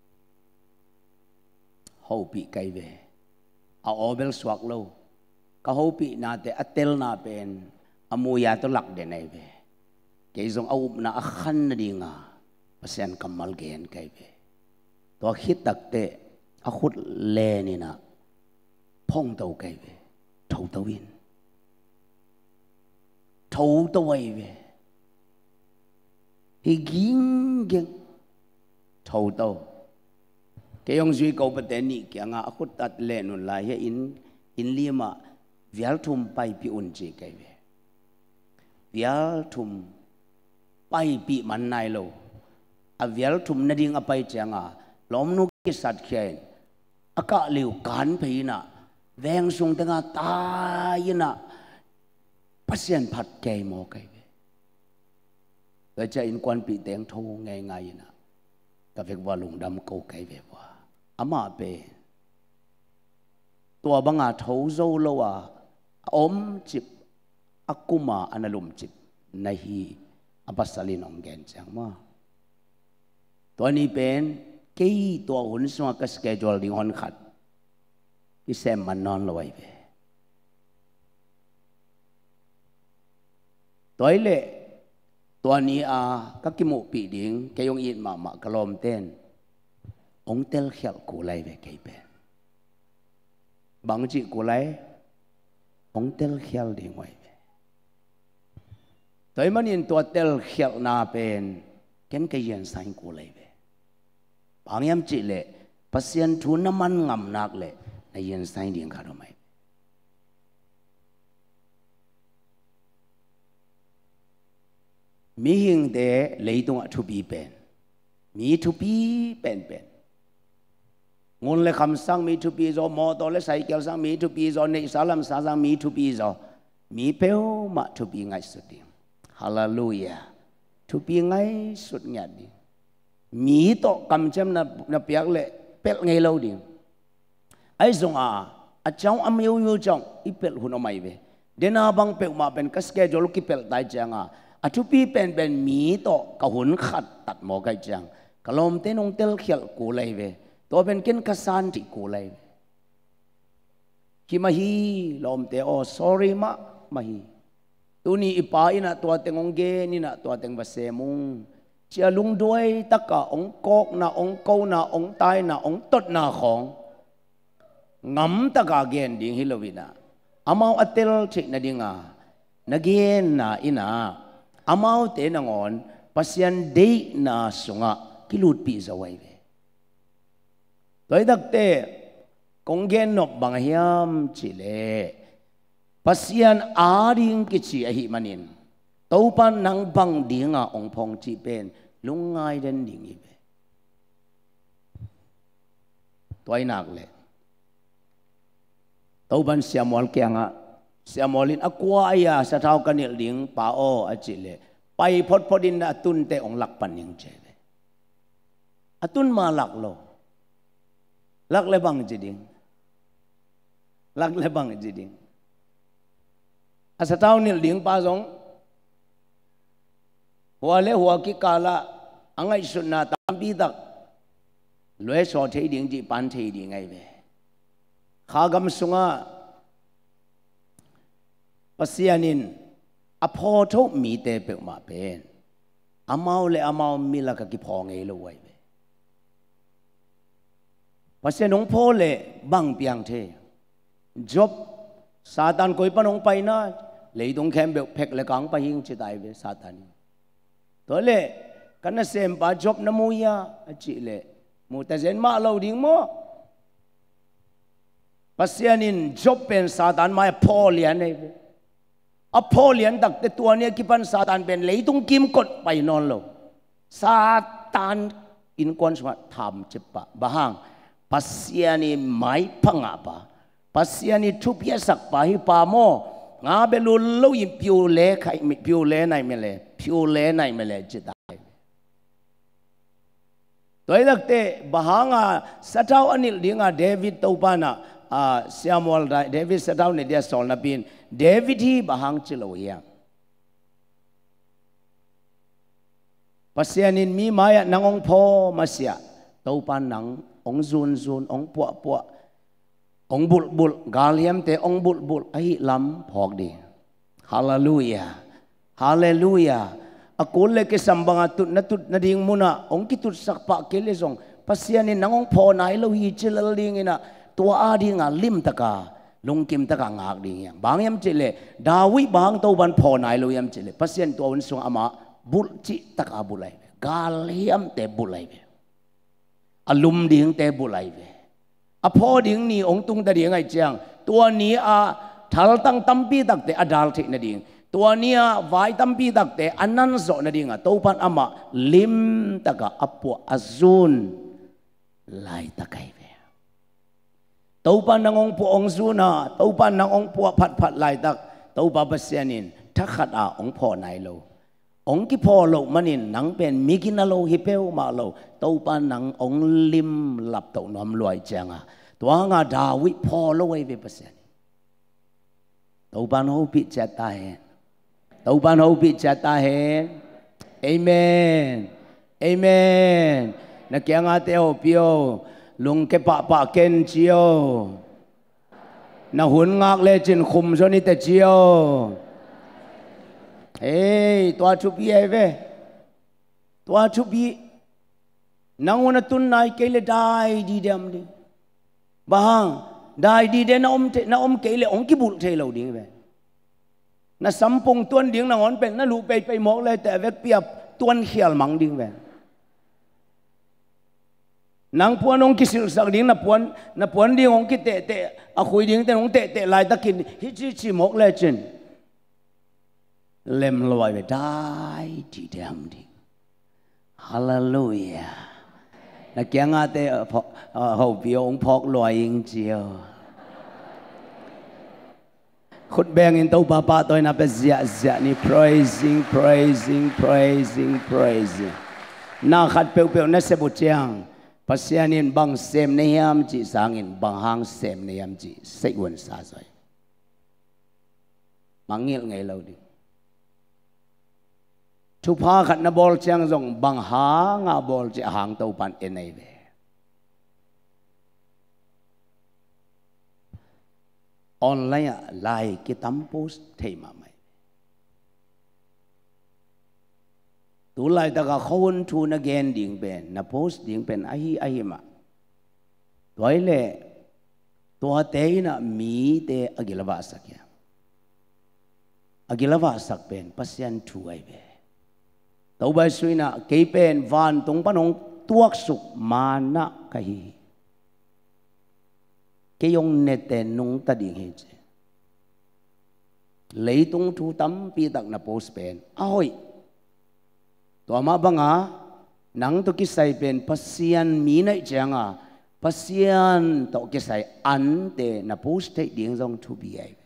ho pi kai ve a obel swak lo ka ho pi na te atel na pen amuya to lak de nai ve ke zong au na a khan na dinga pasien kamal gen kai ve to hit tak te a khut le ni na phong tau kai ve thau tau win thau tau wai ve hi ging gen thau tau ke yong zui ko paten ni kya nga a khut tat le nun la he in in lima vial thum pai pi un chi kai ve vial thum pai pi man nai lo avial thum na ding apai changa lom nu ki sat khain aka liu kan pheina veng sung tanga ta yina pasien phat ke mo kai ve la cha in kwan pi teng tho ngai ngai yina ka vek wa lung dam ko kai ve wa ama pe tua banga tho zo lo wa om chip akuma analum chip nahi apasalin ong gen chang maตัวนี้เป็นกี่ตัวหุ่นสวกัสเกจวลดิ้งหอนขัดที่เซมมันนอนลอยไปตัวเล่ตัวนี้อ่ะก็กิมุปีดิ้งแกยงอินมามากระลมเต้นองเตลเขียลกูไลไปแกเป็นบางจีกูไลองเตลเขียลดิ้งไว้ตัวมันยินตัวเตลเขียลนาเป็นเก็นก็ยันสังกูไลไปบางยามจิเลปัสยันทุนน้ำมันงำนักเลยในยันสังเดียงขาดไหมมีหิงเดเลยตรงทุบีเป็นมีทุบีเป็นเป็นงนเลยคำสั่งมีทุบีจอมอตอเลยใส่เกลสั่งมีทุบีจอในสาลัมสาสั่งมีทุบีจอมีเปลวมาทุบีไงสุดเดียวฮาเลลูยาทุบีไงสุดเงียดดีมีโตกำเจมนับนับเปียกเละเป็ดไงเล่าดีไอ้สงอาอาเจ้าอเมยูยูจังอีเป็ดหุ่นออกมาอีเวเดน่าบังเป็ดมาเป็นกัสเกจลูกกิเป็ดตายจังอ่ะอาทุปีเป็นเป็นมีโตกะหุ่นขัดตัดหมอไกจังกะลมเต้นองเตลเขียลกูเลยเวตัวเป็นกินกัสซันที่กูเลยคิมาฮีลมเตโอ sorry มะมาฮีตัวนี้อีป้าอินะตัวเต็งองเกนี่นะตัวเต็งบาเซมุงเจ้าลุงด้วยตะกะองกอกนะองเกานะองตายนะองตดนะของงำตะกะเกนดิ่งฮิโลวินะอามาอัตเตลเชนะดิ่งอ่ะนักเกนนะอินะอามาเตนังอนปัสยันเดนะสุงะกิลุดปีซะไว้เวตัวดักเตกงเกนนบบางเฮียมจิเลปัสยันอาดิงกิจิอหิมันินตัวปันนังบังดิ่งอ่ะองพงจีเป็น lungai den ding ibe toy nak le tau ban siamol kyanga siamolin akwa ya sa thau kanil ding pa o achile pai phot phodin atun te ong lak paning chebe atun ma lak lo lak le bang jiding lak le bang jiding asa thau nil ding pa jong hua le hua ki kala angai sunna tampi dak lue so thei ding ji pan thei ding ai be khagam sunga pasianin apho tho mi te pe ma pen amau le amau milaka ki phong ei lo wai be pasianong pho le bang piang the job satan koi panong pai na leidong khem be phek le kang pa hing chi dai be satan to le kana sem pa job na mu ya achi le mu ta zen ma lo ding mo pasianin job pen satan mai pho lian nei be a pho lian dak te tua ne ki pan satan pen leidong kim kot pai non lo satan in kon swa tham che pa bahang pasiani mai phanga pa pasiani thupia sak pa hi pa mo nga be lu lo yin piu le khai mi piu le nai me le piu le nai me le chi dai toy dak te bahanga satau anil dinga David topana a Samuel David satau ne dia sol na pin David hi bahang chilo ya pasianin mi maya nangong pho masya topan nang ong zun zun ong pua pua ong bul bul galiam te ong bul bul ai lam phok di hallelujah hallelujah akul le ke sambanga tut na tut na ding muna ong ki tut sak pa ke le zong pasianin nangong pho nai lo hi chilal ding ina tua a ding a lim taka lung kim taka ngak ding yang bang yam chile dawi bang to ban pho nai lo yam chile pasian to un sung ama bul chi taka bulai galiam te bulai alum ding te bulai ve a pho ding ni ong tung da ding ai chang tua ni a thal tang tampi dak te adal thik na ding tua ni a vai tampi dak te anan zo na ding a to pan ama lim taka apu azun lai takai ve to pan nangong pu ong zuna to pan nangong pu phat phat lai tak to ba basianin thakhat a ong pho nai lo ong ki pho lo manin nang pen mikina lo hi peu ma lo to pa nang ong lim lap to nom loi changa to nga dawi pho lo ai ve pasen to pan ho pi cha ta he to pan ho pi cha ta he amen amen na kya nga te ho pio lung ke pa pa ken chio na hun ngak le chin khum so ni te chio Hey, tua chupi ai ve, tua chupi, nanguna tun nai kele dai di dem di, bahang dai di de na om te na om kele ong kibul te lo ding ve, na sampung tuan ding na on pen na lu pe pe mok le te vek piap tuan hial mang ding ve, nang puan ong kisil sak ding na puan na puan ding ong ki te te a khui ding te ong te te lai takin hi chi chi mok le chen. Lem loi về đai chỉ đem đi, hallelujah. Là kia ngã te hậu biểu ông phok loi yên chiều. Khut beng in tàu papa tôi na pe zia zia ni praising praising praising praising. Na khát pel pel na se bu chiang. Pasianin bang sem ne yam chỉ sangin bang hang sem ne yam chỉ sei won sa rồi. Mangil ngai lâu đi. Thu pha khát na bol chiang zong bang ha nga bol chi hang tàu pan enai ve. Online like cái tấm post thầy mà mày. Tu lại ta cả khôn thu na gen đieng ben na post đieng ben ahi ahi mà. Toy le tua te na mi te agilava sakya. Agilava sak ben pasyan thu ai be. Tau ba sui na kei pen van tung panong tuak suk mana kahi. Cái ông nete nung ta đi hết, lấy tung thu tắm pi tắc na post pen, ôi, tua ma bang à, nang to kisai pen pasian mi nai changa pasian to kisai an te na post te ding jong thu bi ai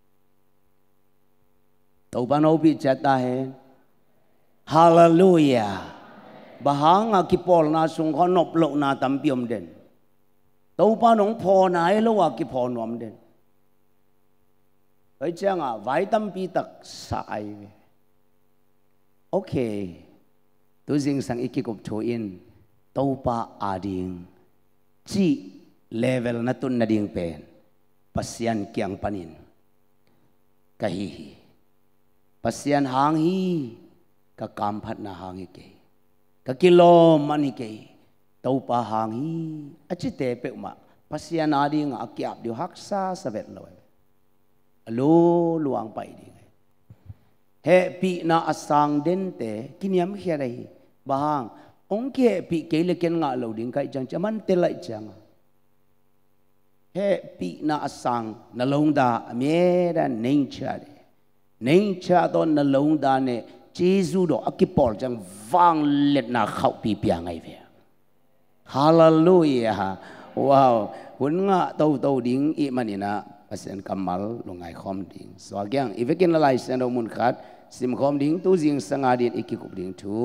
to ba no bi chata he hallelujah bahanga ki pol na sung kho nop lo na tam piom den to pa nong pho nai lo wa ki pho nom den ai changa vai tam pi tak sa ai okay tu jing sang ikikup thu in to pa ading chi level na tun na ding pen pasian kyang panin kahi pasian hang hi ka kam phat na hang hi ke ka kilo mani ke to pa hang hi achi te pe ma pasian ading akyap diu haksa savet loi alo luang pai ding he pi na asang den te kiniam khia dai bahang ong ke pi ke le ken nga lo ding kai chang chaman te lai chang he pi na asang na long da me da nature de nature don na long da ne jesu do akipol chang wang let na khau pi pia ngai ve hallelujah wow hun nga to to ding i manina pasen kamal lungai khom ding so agyang ivekin lai sen do mun khat sim khom ding tu jing sanga din ikikup ding thu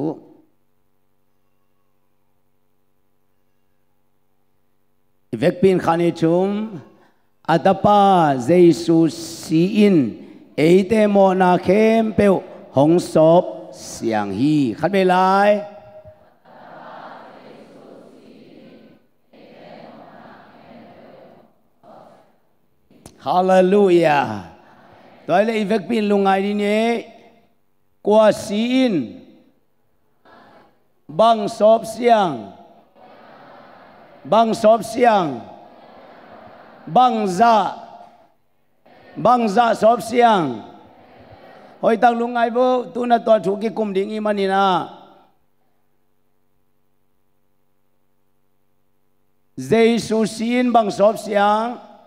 ivek pin khani chum atapa jesu si in eite mo na khem pe hong sop siang hi khat be lai hallelujah toi le ivek pin lungai di ne kwa si in bang sop siang bang sop siang bang za bang za sop siang hoi tang lungai bo tu na to thu ki kum ding i manina jesu sin bang sop siang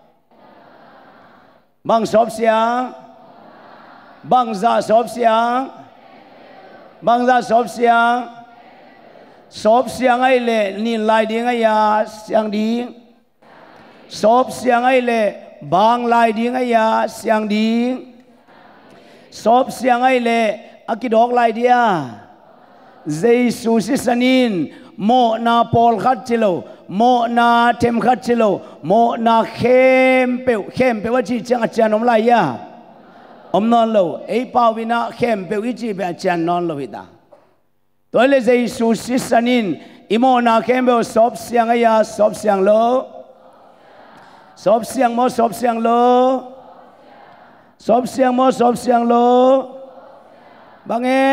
bang sop siang bang za sop siang bang za sop siang sop siang ai le ni lai ding ai ya siang ding sop siang ai le bang lai ding ai ya siang ding sop siang ai le akidok lai dia jesu si sanin mo na pol khat chilo mo na them khat chilo mo na khem pe khem pe wa chi chang chan om lai ya om non lo ei pa wina khem pe wi chi pe chan non lo hita toi le jesu si sanin imo na khem pe sop siang ai ya sop siang lo sop siang mo sop siang lo sop siang mo sop siang lo bang e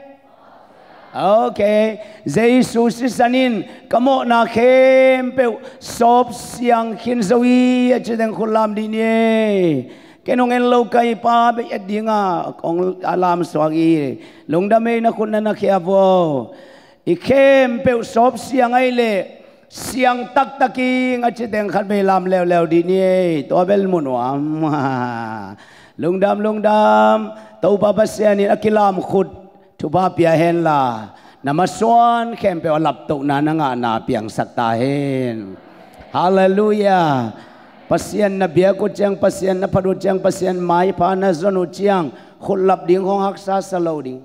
okay jesu si sanin kamo na khem pe sop siang khin zoi achideng khulam di ne kenong en lo kai pa be adinga ong alam swagi longdame na kunna na khiawo i khem pe sop siang ai le siang tak taking achideng khat be lam lew lew di ne to bel munwam longdam longdam to pa pasiani akilam khut thu ba pia hen la namaswan khem pe lap to na na nga na piang sakta hen hallelujah pasian na bia ko chang pasian na padu chang pasian mai pa na zonu chiang khulap ding hong hak sa salo ding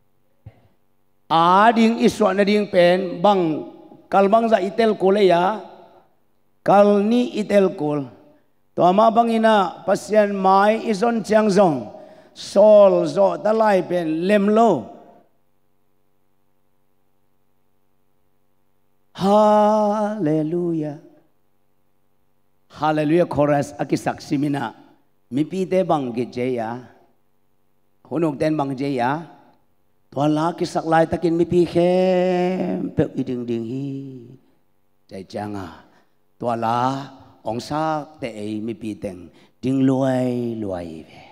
a ding iswa na ding pen bang kalbang za itel ko le ya kal ni itel ko to ama bangina pasian mai izon chiang zong sol zo dalai pen lemlo hallelujah hallelujah chorus akisak simina mi pi te bang ge je ya hunok ten bang je ya to la ki sak lai takin mi pi khem pe iding ding hi chai changa to la ong sak te ei mi pi teng ding luai luai ve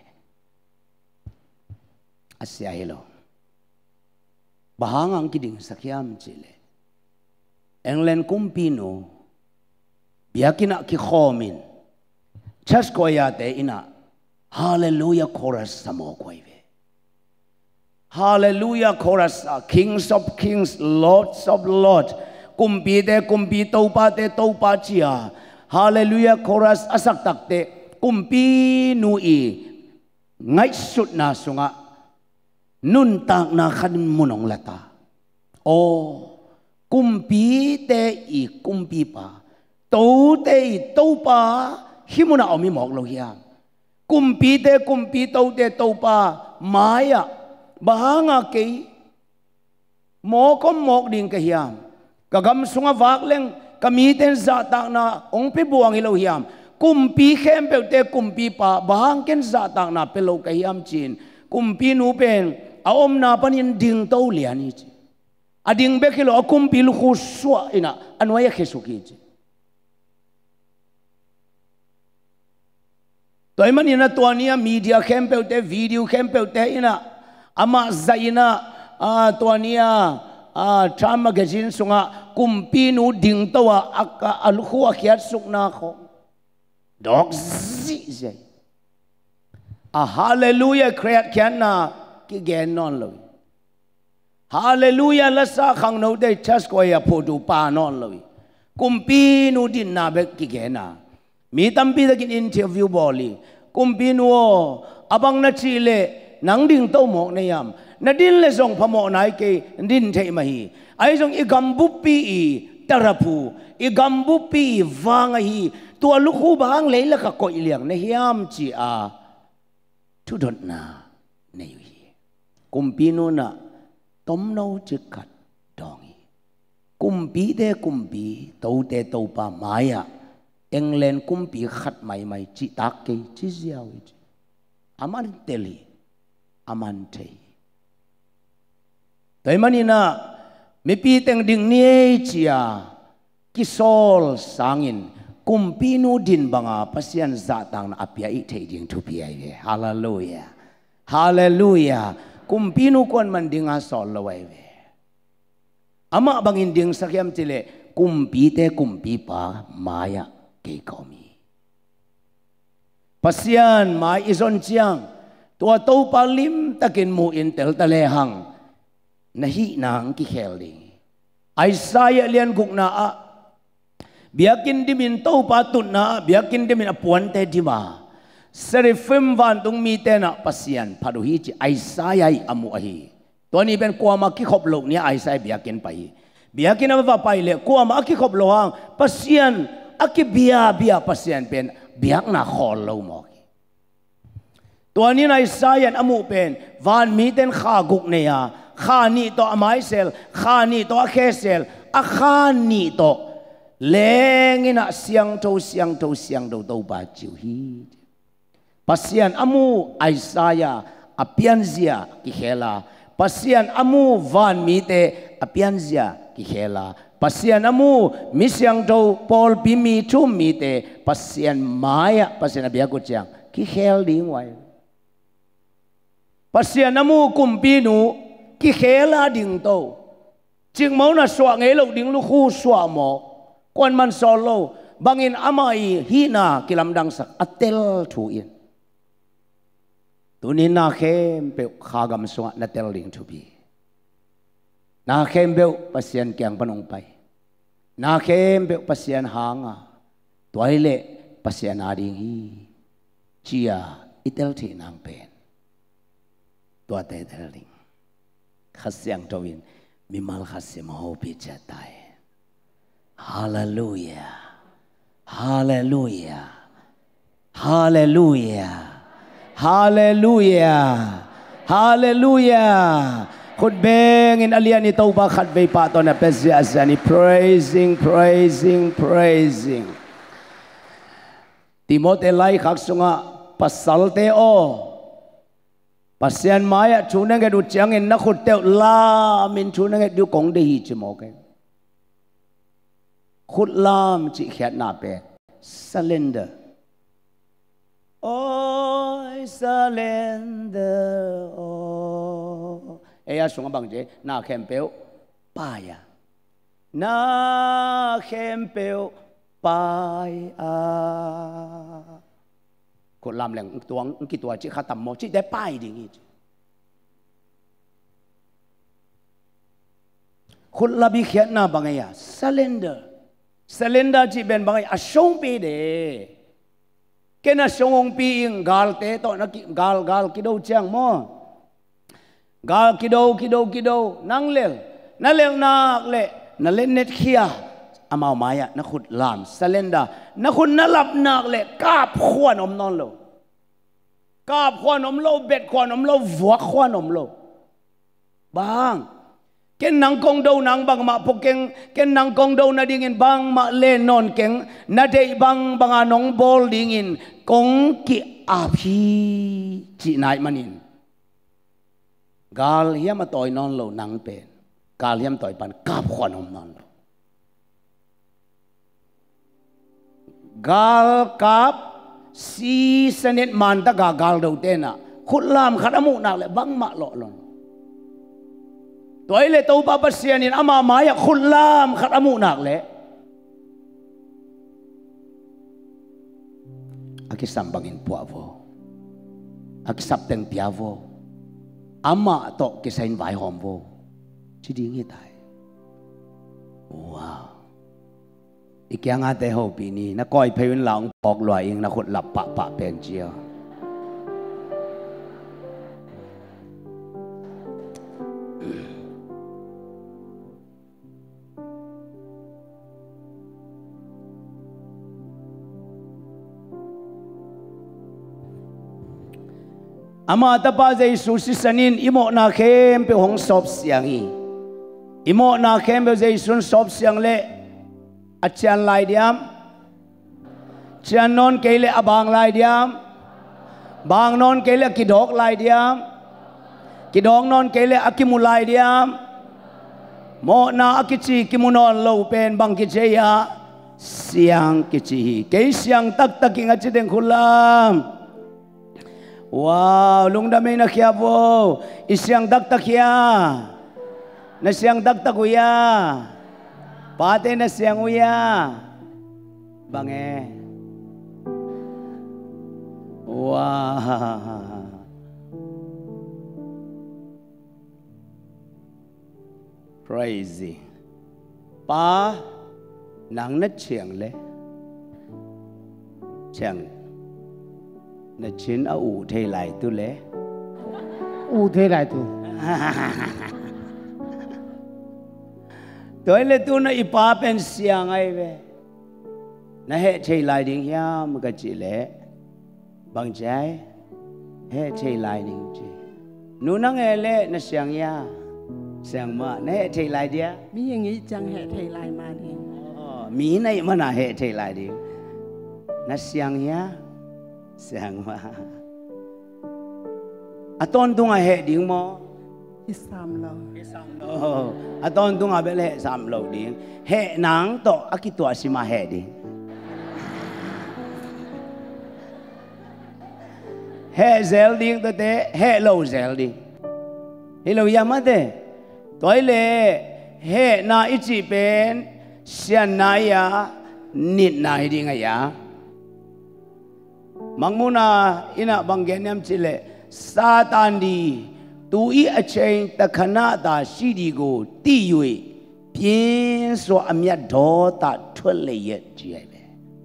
asya hello bahang ang kiding sakyam chile englen kumpino biakina ki khomin chas koya te ina hallelujah chorus samo koive Hallelujah chorus Kings of Kings Lords of Lords kumpi te kumpi topa te topa chia Hallelujah chorus asak takte kumpi nui ngai sut na sunga nun tak na khan munong lata o kumpi te i kumpi pa to te i topa himuna omi mok lo hiam kumpi te kumpi to te topa maya bahanga ke mo kom mok ding ka hiam kagam sunga wak leng kami ten za tak na ong pi buang hilo hiam kumpi khem pe te kumpi pa bahang ken za tak na pelo ka hiam chin kumpi nu pen a om na panin ding to lian hi ading be kilo kumpi lu khu swa ina anwaya khesuki chi toy man ina tuania media khem pe te video khem pe te ina ama zaina a tuania a tram magazine sunga kumpi nu ding to wa aka alkhu akhiat sukna kho dog zi zai a hallelujah create kyan na ki gen non lo hallelujah la sa khang no de chas ko ya photo pa non lo kumpi nu din na be ki gen na mi tampi da kin interview boli kumpi nu abang na chile nang ding to mo na yam na din le song phamo nai ke din thei ma hi ai song i gambu pi i tarapu i gambu pi wang hi tu lu khu bang le la ka ko iliang na hiam chi a tu dot na ne hi kumpi nu na tom no chi khat dong hi kumpi de kumpi to te to pa maya englen kumpi khat mai mai chi tak ke chi ziaw chi aman teli aman thei toy manina mi pi teng ding nie chia kisol sangin kumpi nu din banga pasian za tang na apia i thei ding thu pi ai ve hallelujah hallelujah kumpi nu kon man dinga sol lawai ve ama bangin ding sakyam chile kumpi te kumpi pa maya ke komi pasian mai izon chiang tua to palim takin mu intel tale hang nahi nang ki kheli Isaiah lian guk na a biakin dimin to patun na biakin dimin apuan te dima serifim van tung mi te na pasian paduhi chi Isaiah amu ahi to ni ben kwa ma ki khop lo ni Isaiah biakin pai biakin ava pai le kwa ma ki khop lo hang pasian aki bia bia pasian pen biak na khol lo moตัวนี้ในสายันอมุเป็นวันมีเต็นข้ากุกเนียข้านี่ตัวอไมเซลข้านี่ตัวเคเซลอาข้านี่ตัวเลงินะเสียงโตเสียงโตเสียงโตโตบาจิวฮีปัสยันอมุไอสายาอภิยันเซียกิเฮลาปัสยันอมุวันมีเตอภิยันเซียกิเฮลาปัสยันอมุมิเสียงโตปอลปิมีทุมมีเตปัสยันมายะปัสยันอภิยากุจยังกิเฮลดิ้งไว้pasian namu kumpi nu ki khela ding to ching mau na swa nge lo ding lu khu swa mo kon man solo bangin amai hina kilam dang sak atel thu in tunin na khem pe khagam swa na tel ding thu bi na khem be pasian kyang panong pai na khem be pasian hanga toile pasian ading hi chia itel thi nang penตัวเตเตลิงขัดเสียงทวินมีมัลขัดเสียงโฮปิจัตไตฮาเลลูยาฮาเลลูยาฮาเลลูยาฮาเลลูยาฮาเลลูยาคุณเบงอินอาลียนิตอบักขัดเวปาตอนนั้นเป็นเสียสัน praising praising praising ติโมเตไลขักสุงะปัสสัลเตโอpasian maya chuna nge du chang en na khut te la min chuna nge du kong de hi chmo ke khut lam chi khat na pe surrender oh surrender oh e ya sunga bang je na khem pe pa ya na khem pe pa aคนลำแหล่งตัวงกิตัวจิขัดต่ำโมจิได้ป้ายดิ่งอีขุดลาบิเขียนนาบางอย่าง surrender surrender จีเป็นบางอย่างชงปีเดแกน่ะชงปีอิงกาลเตโตนักกาลกาลกิโดเชียงโมกาลกิโดกิโดกิโดนังเลลนั่นเลลนักเลนั่นเลเน็ตเขียอามามายะนักขุดลาม surrender นักขุดนั่นลับนักเลกาบขวานอมนอนโลกาบขวานอมโลเบ็ดขวานอมโลวัวขวานอมโลบางเกนนังกงดูนังบางมาพกเกงเกนนังกงดูนาดิ่งบางมาเล่นนอนเกงนาเดบางบางนองบอลดิ่งกงกิอาพีจีนายมันินกาลเฮียมาต่อยนอนโลนังเป็นกาลเฮียมต่อยปันกาบขวานอมนอนโลกาลกาบซีสนิทมันตะกากาลดูเตนะขุดลามขัดอมุนักเลยบังมาหล่อหลอนตัวไอ้เล่ตัวป้าปัสเซียนินอามาหมายขุดลามขัดอมุนักเลยอากิสัมบังอินปัวโวอากิสับเต็งเปียโวอามาโตกิสัยนไวหอมโวจีดีงี้ตายว้าวอีกอย่างอาเตหูปีนี้นักก้อยเพลินหลังปอกลอยเองนักขุดหลับปะปะเป็นเจียวอามาตาป้าใจสุสิสันินอิโมนาเข้มเป็นของสอบเสียงอีอิโมนาเข้มเป็นใจสุนสอบเสียงเละอาจารย์ลายเดียมอาจารย์นอนเกลอบบางลายเดียมบางนอนเกลกิดอกลายเดียมกิดอกนอนเกลอากิมุลายเดียมโมนาอากิจิกิมุนอนโลเป็นบางกิเจียเสียงกิจิเกยเสียงตักตักกิงอาจเดงคุลามว้าวลุงดามินักยาโวอิเสียงตักตักยานะเสียงตักตักอุยาปาเตนะเสียงอุยาบังเอว้าว crazy ป้าหนังนัดเชียงเลยเชียงนัดชินเอาอูเทไหลตัวเลยอูเทไหลตัวตัวเลยตัวน่ะอีป้าเป็นเสียงไอ้เว้น่ะเฮเทไหลดิ่งยามก็จีเล่บางใจเฮเทไหลดิ่งจีนูนั่งเอเล่น่ะเสียงยาเสียงมาน่ะเฮเทไหลเดียมีอย่างงี้จังเฮเทไหลมาดิมีในมันน่ะเฮเทไหลดิ่งน่ะเสียงยาเสียงมาอะตอนตุงอะเฮดิ่งมออิสามโลอิสามโลอะตอนตุงอะเบลเฮสามโลดิ่งเฮหนังโตอะกิตัวสิมาเฮดิ่งเฮเซลดิ่งตัวเตเฮโลเซลดิ่งเฮโลยามาเตตัวเล่เฮนาอิจิเป็นเสียนายานิดนายดิ่งอะยามังมุนาอินะบังเกนยมจิเลซาตานดีตูอีอเชงตะขณะตาชีดีโกตียุยเพียงสวอเมียดอตาทวเลยยจีไอเบ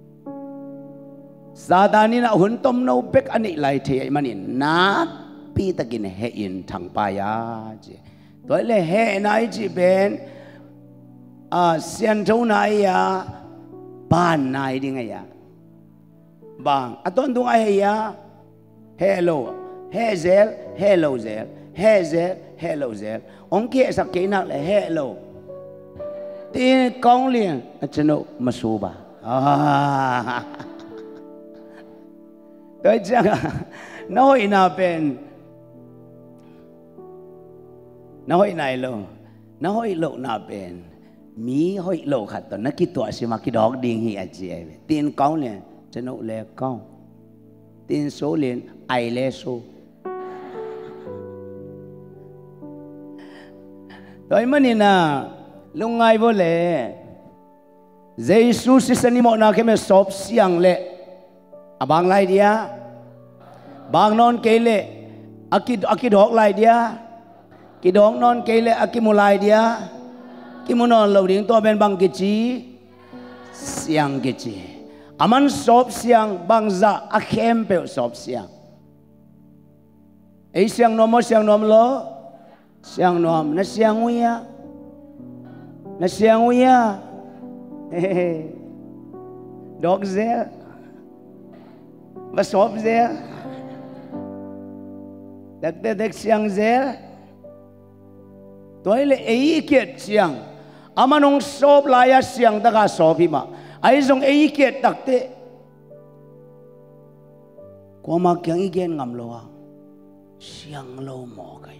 ซาตานีนะหุ่นต้มโนเป็กอันนี้ไลเทมันนี่นับปีตะกินเฮอินทางปายาจีตัวเล่เฮนายจีเป็นอ่าเซียนทูนายยาบ้านนายดิ่งไงยาบางอะตอนตุงไอ้ยาเฮโลเฮเซลเฮโลเซลเฮเซลเฮโลเซลองค์เกสักเกนักเลยเฮโลตีกองเลี้ยงอาจารย์มาสูบะอ่าตัวจังน้อยน่าเป็นน้อยนายโลน้อยโลน่าเป็นมีห้อยโลขัดตอนนักกิตัวสิมากิดอกดิ่งฮีอาเจียตีนกองเลี้ยงจะโนเล่ก้องตินโซเลียนไอเลโซโดยมันนี่นะลุงไงบ่เล่เจสุสิสนิโมนาเคมสอบเสียงเล่อบางไลเดียบางนอนเกเล่อากิอากิดอกไลเดียกิดอกนอนเกเล่อากิมุไลเดีย kimunon lo ding to ben bang kichi siang kichi aman sop siang bangza akhem pe sop siang ei siang nom mo siang nom lo siang nom na siang uya na siang uya dog zel ba sop zel dak dak siang zel toile ei kiet siang amanong sop laya siang daga sopi ma ai zong ei kiet takte ko ma kyang igen ngam lo siang lo mo kai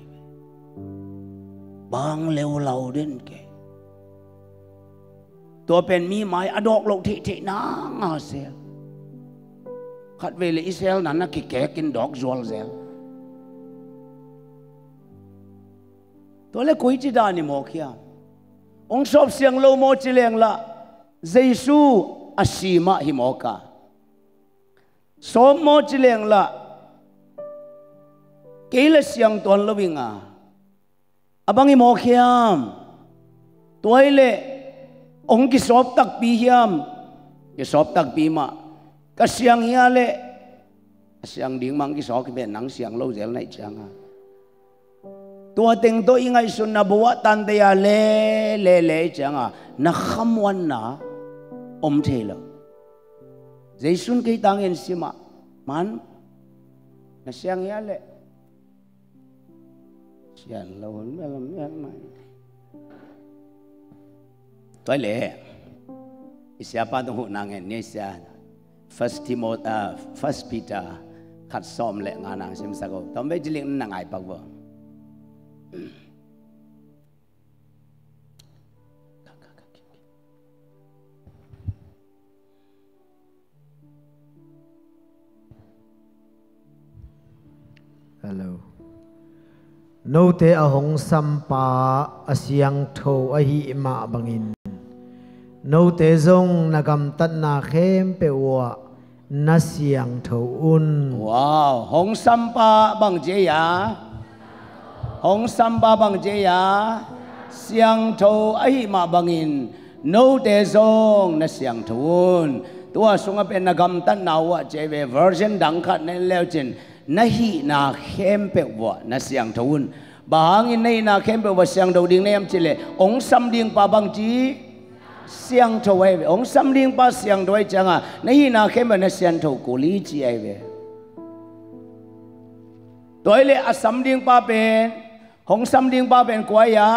bang leo lau den ke to pen mi mai adok lo thi thi na nga sel khat vele isel nan na ki ke kin dog zol zel to le koi chi da ni mo khia ong sop siang lo mo chi leng la jesu asima hi mo ka som mo chi leng la ke la siang ton lo winga abang i mo khiam toile ong ki sop tak pi hiam ki sop tak pi ma ka siang hia le siang ding mang ki so ki ben nang siang lo zel nai chang a tua teng to ingai sun na buwa tan te ya le le le chang a na khamwan na om thelo jaisun ke tang en sima man na siang hia le siang lo me lam yang mai toile siapa tu nang ni sia first Timothy first Peter khat som le nganang sim sago tombe jiling nang ai pak bo hello no te ahong sampa asyang tho ahi ma bangin no te zong nagam tat na khem pe wa na siang tho un wow hong sampa bang je ya hong sampa bang je ya siang tho ahi ma bangin no te zong na siang tho un tua sunga pen nagam tat na wa je ve version dang khat ne leo chin nahi na khem pe wa na siang tho un bahangin nei na khem pe wa siang do ding nem chile ong sam ding pa bang ji siang tho ai ong sam ding pa siang doi changa nahi na khem na siang tho ko li chi ai ve toile asam ding pa pen hong sam ding pa pen kwa ya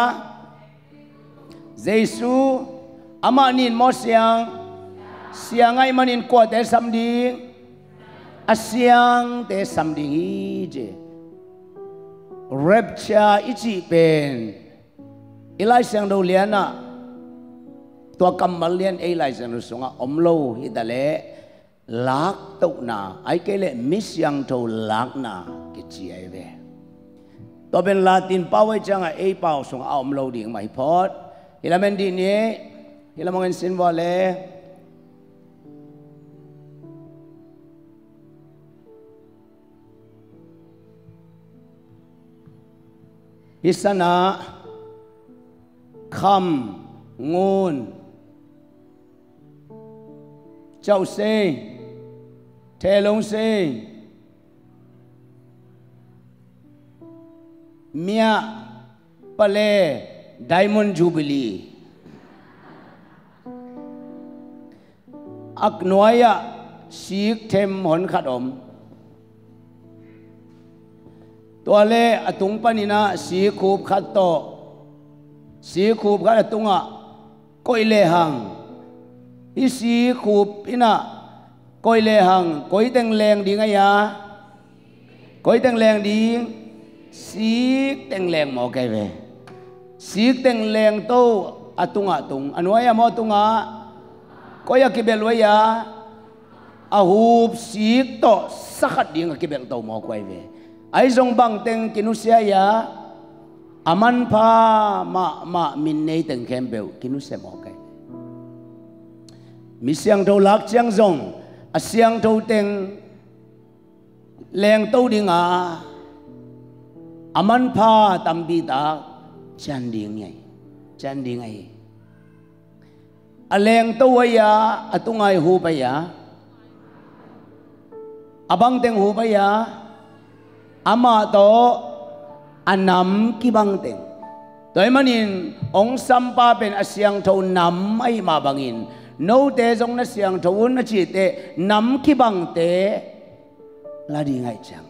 jesu ama nin mo siang siang ai manin ko te sam ding asyang te sam ding hi je rapture ichi pen ilai siang do liana tua kamal lian ei lai siang do sunga omlo hi dale lak to na ai ke le misyang to lak na ki chi ai ve to ben latin pawai changa ei paw sunga omlo ding mai phot ilamen di ni ilamongen sin wale isana kham ngun chau se the long se mia pale diamond jubilee ak noya sik them hon khat omตัวเล่อตุงปานินะสีคูบขัดโตสีคูบขัดอตุงอ่ะก้อยเล่หังอีสีคูบอินะก้อยเล่หังก้อยเต็งแรงดีไงยะก้อยเต็งแรงดีสีเต็งแรงหมอไก่เวสีเต็งแรงโตอตุงอ่ะตุงอันวายะหมอตุงอ่ะก้อยกิเบลวายะอาหูบสีโตสักดีงกิเบลโตหมอไก่เวai zong bang teng kinusia ya aman pa ma ma min nei teng kembel kinusia mo kai mi siang tho lak chiang zong a siang tho teng leng to dinga aman pa tambi ta chan ding ngai chan ding ai aleng to waya atungai hu baya abang teng hu baya ama to anam ki bang teng toy manin ong sampa pen asyang tho nam ai ma bangin no te jong na siang tho un na chi te nam ki bang te la di ngai chang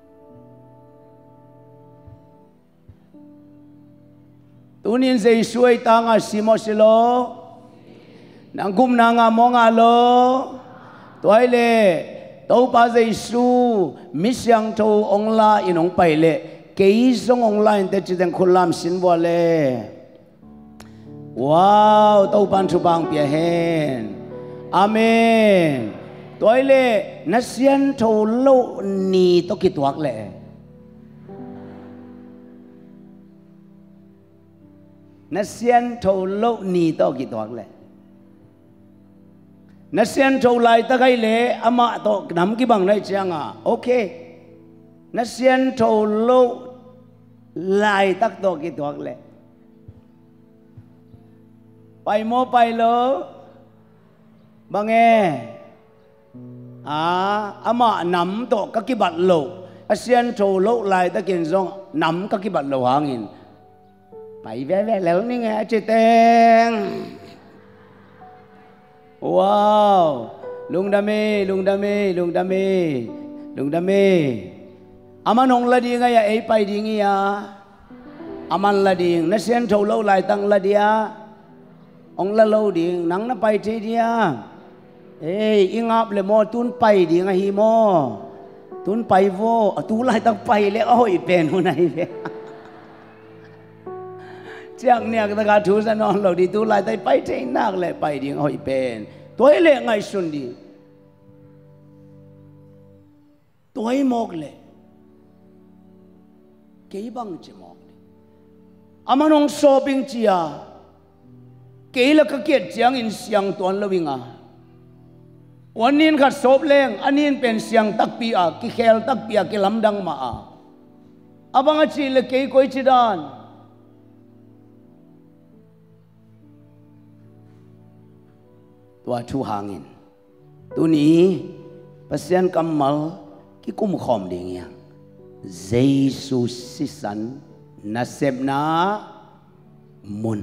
tunin zai suai tanga simo silo nang gum na nga mo nga lo toy le to pa zai su mi siang tho ong la in ong pai le kei song online te chi den khulam sin bo le wow to pan thu bang pia hen amen toy le na sian tho lo ni to ki tuak le na sian tho lo ni to ki tuak le na sian tho lai ta kai le ama to nam ki bang nai changa okay na sian tho lo lai tak to ki tuak le pai mo pai lo bange à ama nam to ka ki bat lo asian tho lo lai ta kin zong nam ka ki bat lo hangin pai ve ve lo ni nghe che teng wow lung dame lung dame lung dame lung dame amanong la di nga ya ei pai ding ya aman la ding na sian tho lo lai tang la dia ong la lo ding nang na pai te dia ei ingap le mo tun pai ding a hi mo tun pai vo tu lai tak pai le oi pen hu nai ve chang nek ta ka thu sa non lo di tu lai tai pai te nak le pai ding oi pen toy le ngai sun di toy mok le kei bang chi mok amanong shopping chia kei la ka kiet chiang in siang tuan lawinga wanin khat sop leng anin pen siang tak pi a ki khel tak pi a ki lamdang ma a abanga chi le kei koi chi dan tua thu hangin tu ni pasien kamal ki kum khom ding yang Jesus sisan naseb na mun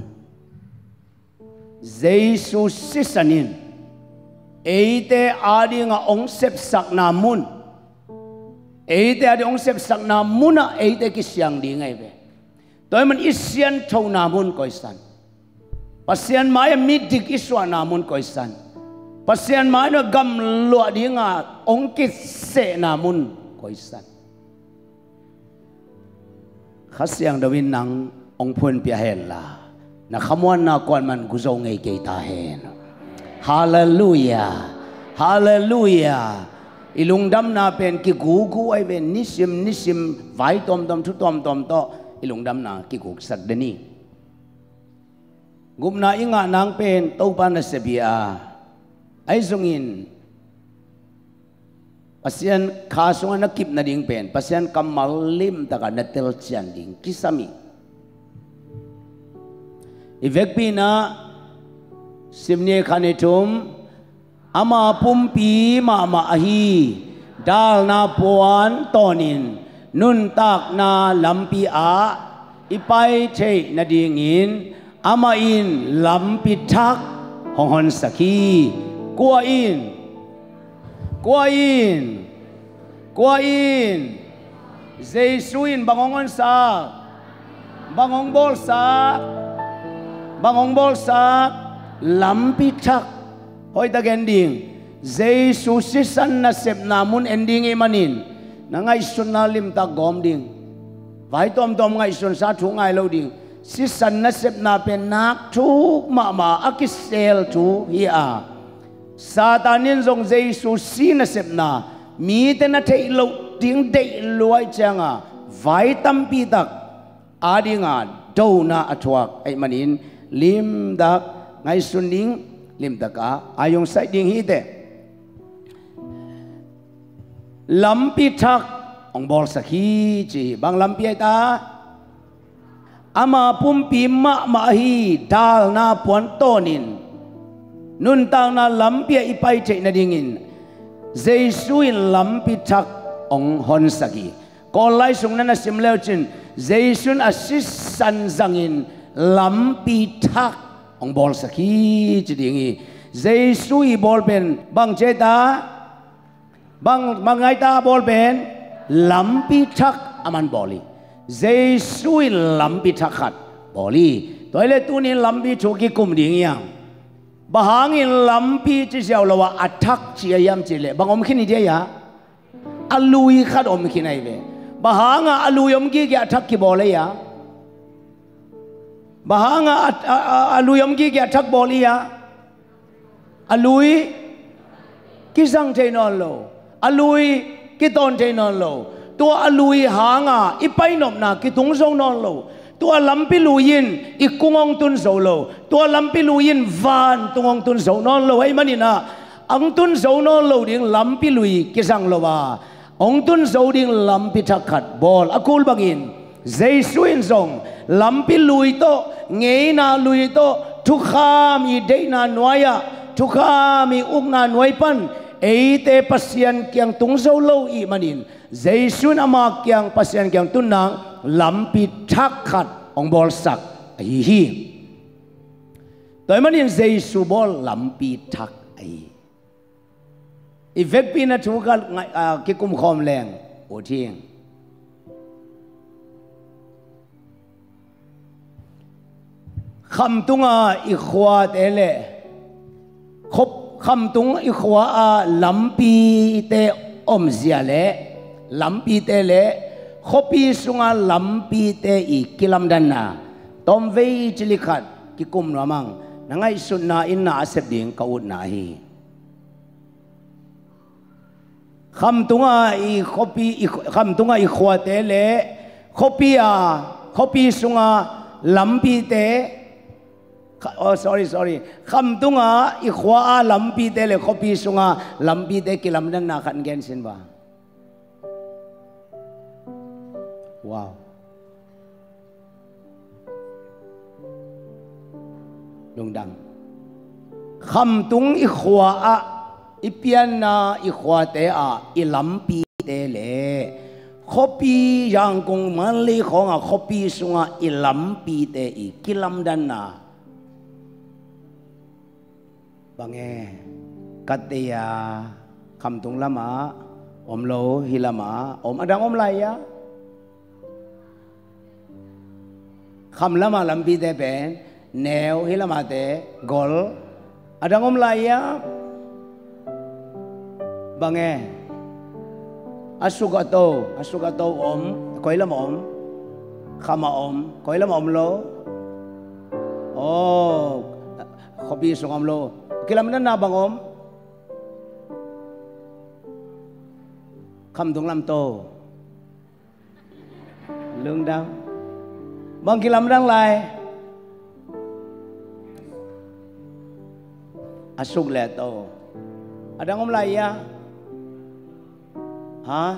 Jesus sisanin eite adi nga ong sep sak na mun eite adi ong sep sak na muna eite ki siang di ngai ve toy man isian tho na mun koisan pasian mai midik iswa na mun koisan pasian mai no gam lo di nga ong ki se na mun koisan khasiang dawin nang ong phun pia hen la na khamwan na kon man guzo ngai ke ta hen hallelujah hallelujah ilung dam na pen ki gu gu ai ben nisim nisim vai tom tom thu tom tom to ilung dam na ki gu sak deni gumna inga nang pen to pa na sebia ai zungin pasian khasung na kip na ding pen pasian kamal lim taka na tel chian ding kisami ivek pina simne khanitum ama pumpi ma ma ahi dal na puan tonin nun tak na lampi a ipai che na dingin ama in lampi thak hong hon sakhi kwa in kwa in kwa in Jesuin bangongon sa bangong bol sa bangong bol sa lampi thak hoi ta gending Jesus sisan na sep namun ending imanin na ngai sun na lim ta gom ding vai tom tom ngai sun sa thu ngai lo ding sisan na sep na pen nak thu ma ma akisel thu hi a satanin zong Jesus si na sep na mi te na thei lo ding dei luai changa vai tam pi tak adinga do na athuak ai manin lim dak ngai sun ding lim daka ayong sai ding hi te lampi thak ong bol sakhi chi bang lampi ai ta ama pumpi ma ma hi dal na pon tonin nun tang na lampia ipai che na dingin Jesu in lampi thak ong hon saki ko lai sung na na sim leo chin Jesu asis san zangin lampi thak ong bol saki chi dingi Jesu i bol pen bang che ta bang mangai ta bol pen lampi thak aman boli Jesu in lampi thak khat boli toile tu ni lampi choki kum ding yang bahangin lampi chi siao lawa athak chi ayam chi le bang om khini dia ya alui khat om khinai ve bahanga alui om ki ya athak ki bole ya bahanga alui om ki ya athak boli ya alui ki sang thei non lo alui ki ton thei non lo tua alui hanga ipai nom na ki tung song non lo tua lampi luyin ikungong tun so lo tua lampi luyin van tungong tun so non lo ai manina ang tun so non lo ding lampi lui ki sang lo wa ong tun so ding lampi thakhat bol akul bangin Jesu in song lampi lui to ngei na lui to thukha mi dei na noya thukha mi uk na noi pan eite pasian kyang tung so lo i manin Jesu ama kyang pasian kyang tun nang lampi thak khat ong bol sak ai hi toy manin Jesu bol lampi thak ai event pin na thu ka ki kum khom leng o thieng kham tunga i khwa te le khop kham tung i khwa a lampi te om zia le lampi te le khopi sunga lampi te i kilam dan na tom vei chilikhat ki kum ramang nangai sunna inna asep ding ka ut na hi kham tunga i khopi kham tunga i khwa te le khopi a khopi sunga lampi te oh sorry sorry kham tunga i khwa a lampi te le khopi sunga lampi te kilam dan na khan gen sin ba wow lung dang kham tung i khwa a i pian na i khwa te a i lampi te le khopi yang kong man le khong a khopi sunga i lampi te i kilam dan na bange katia kham tung lama om lo hilama om adang om lai ya kham lama lampi te ben neo hilama te gol adang om lai ya bange asugato asugato om koi lam om khama om koi lam om lo oh khobi sung om lo kilam na bang om kham tung lam to lương đăng bang kilam dang lai asuk le to adang om lai ya hả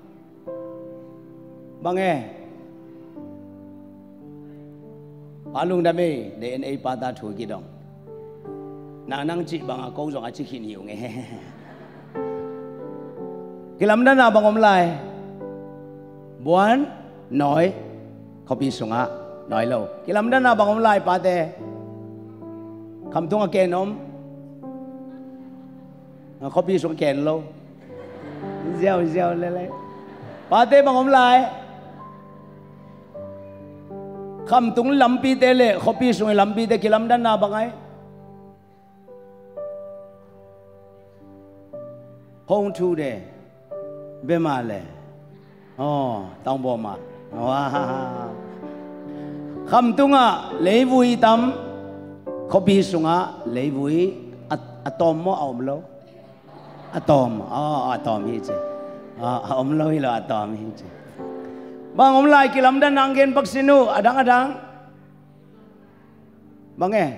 bang nghe alung đam mê để anh ấy bắt ta thổi cái đồng nàng năng chị bằng câu giọng chị khi nhiều nghe cái lắm đó nào bằng ông lại buồn nói copy sung á nói lâu cái lắm đó nào bằng ông lại bắt thế không tung cái nôm copy sung kèn lâu gieo gieo lên lên bắt thế bằng ông lại không tung lắm pi tê lệ copy sung lắm pi tê cái lắm đó nào bằng ấy home today bên mà lệ oh tông bò mà wow không tung à lấy vui tâm copy sung à lấy vui atom mo om lo atom oh atom hi chứ om lo hi lo atom hi chứ bang om lai kilam dan anggen baksinu adang adang bang eh